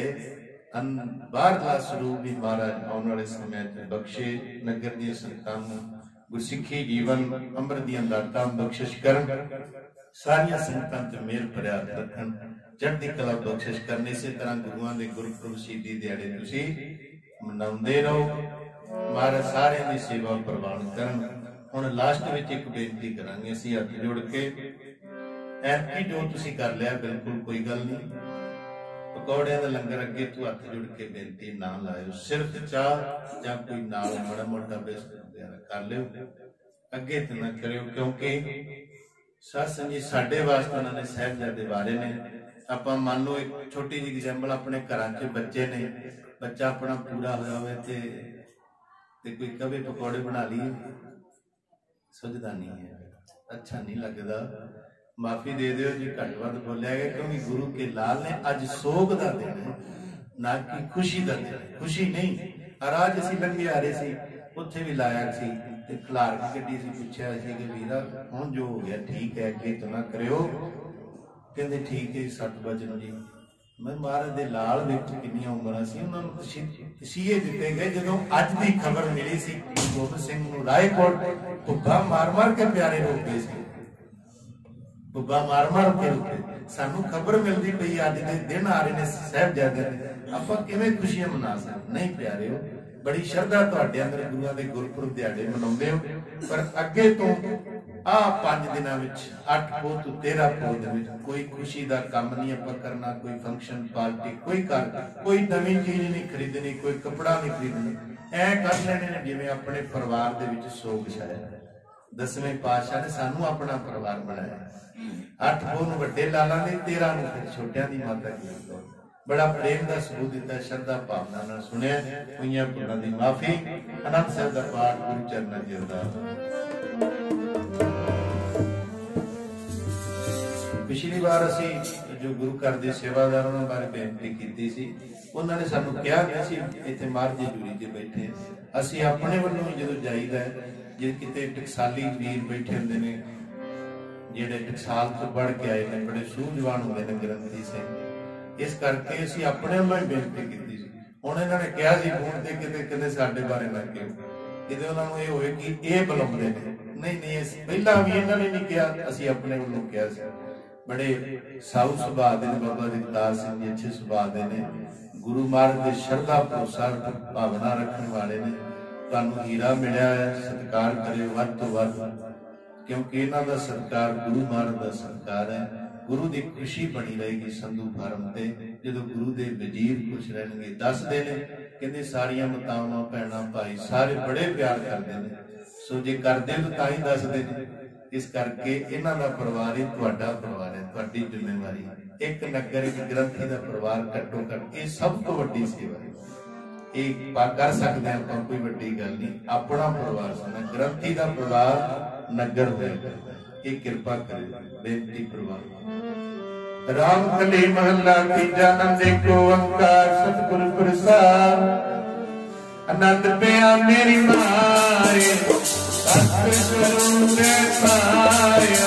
S1: बाहरला स्वरूप भी महाराज आने वाले समय बख्शे। नगर दी संतां नूं गुरसिੱਖੀ जीवन अमृत दी दातां बख्शिश करन। सारियां संगतां ते मेहर भरिया रखन चढ़दी कला बख्शिश करन। इसे तरह गुरुआं दे गुरपुरब शहीदी दिहाड़े तुसीं मनाउंदे रहो। महाराज सारियां दी सेवा प्रवान करन। हुण लास्ट विच एक बेनती करांगे असीं हत्थ जोड़ के। ऐतकी जो तुसीं कर लिया बिल्कुल कोई गल नहीं। पकौड़ियां दा लंगर अगे तू हत्थ जुड़ के बेनती ना लाओ। सिर्फ चाह जां कोई नाल माड़ा मोटा बिस्कुट वगैरह कर लियो अगे तो ना करियो क्योंकि सत्संग जी साडे वास्ते उन्होंने साहिबजादे बारे ने। आपां मान लो एक छोटी जी एग्जाम्पल अपने घरां च बच्चे ने बच्चा अपना पूरा होया होवे ते कोई कवे पकौड़े बना लिए सुझदा नहीं है अच्छा नहीं लगता। माफी दे दियो जी घट वध बोलिया गया क्योंकि गुरु के लाल ने अज सोग का दिन है ना कि खुशी का दिन है। खुशी नहीं अराज असीं लंघे आ रहे सी उत्थे भी लाया सी ते खलार के गड्डी सी पुछया सी कि वीरा हुण जो हो गया ठीक है अगे तो ना करियो। कहंदे ठीक है 60 वजन जी। मैं महाराज दे लाल देखो कितनी उम्र सी उन्होंने तसीहे दिते गए। जदों अज दी खबर मिली सी गोबिंद सिंह नूं रायकोट भुब्बा मार मार के प्यारे रोक गए सी। भुब्बा मार मार के रोके सानू खबर मिलती पई अज दे दिन आ रहे ने साहिबजादे आपां किवें खुशियां मना सकदे नहीं प्यारे हो। बड़ी श्रद्धा तुहाडे अंदर गुरुआं दे गुरपुरब दिहाड़े मनाउंदे हो पर अगे तो आ 5 दिनां विच 8 पोह तो 13 पोह दे विच कोई खुशी दा काम नहीं आपां करना। कोई फंक्शन पार्टी कोई कर कोई नवीं चीज नहीं खरीदनी कोई कपड़ा नहीं खरीदना। ऐ कर लेने ने जिवें अपने परिवार दे विच सोग छाया। 10वें पातशाह ने सानू अपना परिवार बनाया। 8 पोह नूं वड्डे लाला ने, 13 नूं फिर छोटियां दी माता की। बड़ा प्रेम का सबूत दिता, श्रद्धा भावना नाल सुनिया। होईयां भुलां दी माफी। आनंद साहिब दा पाठ गुरु चरणां च अरदास। पिछली बार असी जो गुरु घर के सेवादारों बारे बेनती की सी, उन्होंने सानू कहा कि असी इत्थे महाराज जी जूरी च बैठे, असी अपने वालों जो जाईदा है, जे किते टकसाली वीर बैठे होंदे ने जिहड़े टकसाल तो बढ़ के आए ने, बड़े सूझवान होंदे ने ग्रंथी से, इस करके असी अपने वालों ही बेनती की सी। हुण इन्होंने कहा सी फोन ते किते किते साडे बारे ना कहो, किते उन्हां नूं इह होए कि इह बुलाउंदे ने। नहीं नहीं, पहला भी इन्होंने नहीं कहा, असी अपने वालों कहा सी। बड़े साऊ सुभाव दे बाबा जगतार सिंह जी, अच्छे सुभाव दे ने, गुरु महाराज दे श्रद्धा भरोसा भावना रखने वाले ने। तुहानूं हीरा मिलिया है, सत्कार करियो वध तो वध, क्योंकि इन्हां दा सत्कार गुरु महाराज दा सत्कार है। गुरु की खुशी बनी रहेगी संधू फार्म ते, जदों गुरु दे वजीर खुश रहणगे। दसदे ने कहंदे सारियां मातावां भैणां भाई सारे बड़े प्यार करदे ने, सो जे करदे तो तां ही दसदे ने। इस करके इन्हां दा परिवार ही तुहाडा परिवार है, तुहाडी जिम्मेवारी। एक नगर एक ग्रंथी दा परिवार घट्टो घट ये सब तो वड्डी सेवा है। ये कर सकते हैं आपां, कोई वड्डी गल नहीं। अपना परिवार सुना, ग्रंथी दा परिवार नगर होएगा, ये कृपा करे बेनती परिवार। राम कली महला तीजा नंद एको ओंकार सतगुरु प्रसाद। आनंद पिया मेरी मारे सतगुरु ने पाया,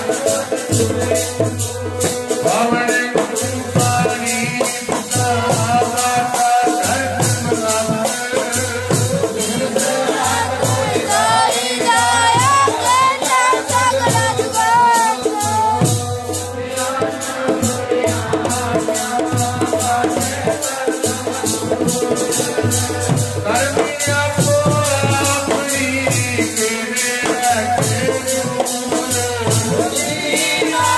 S2: Krishna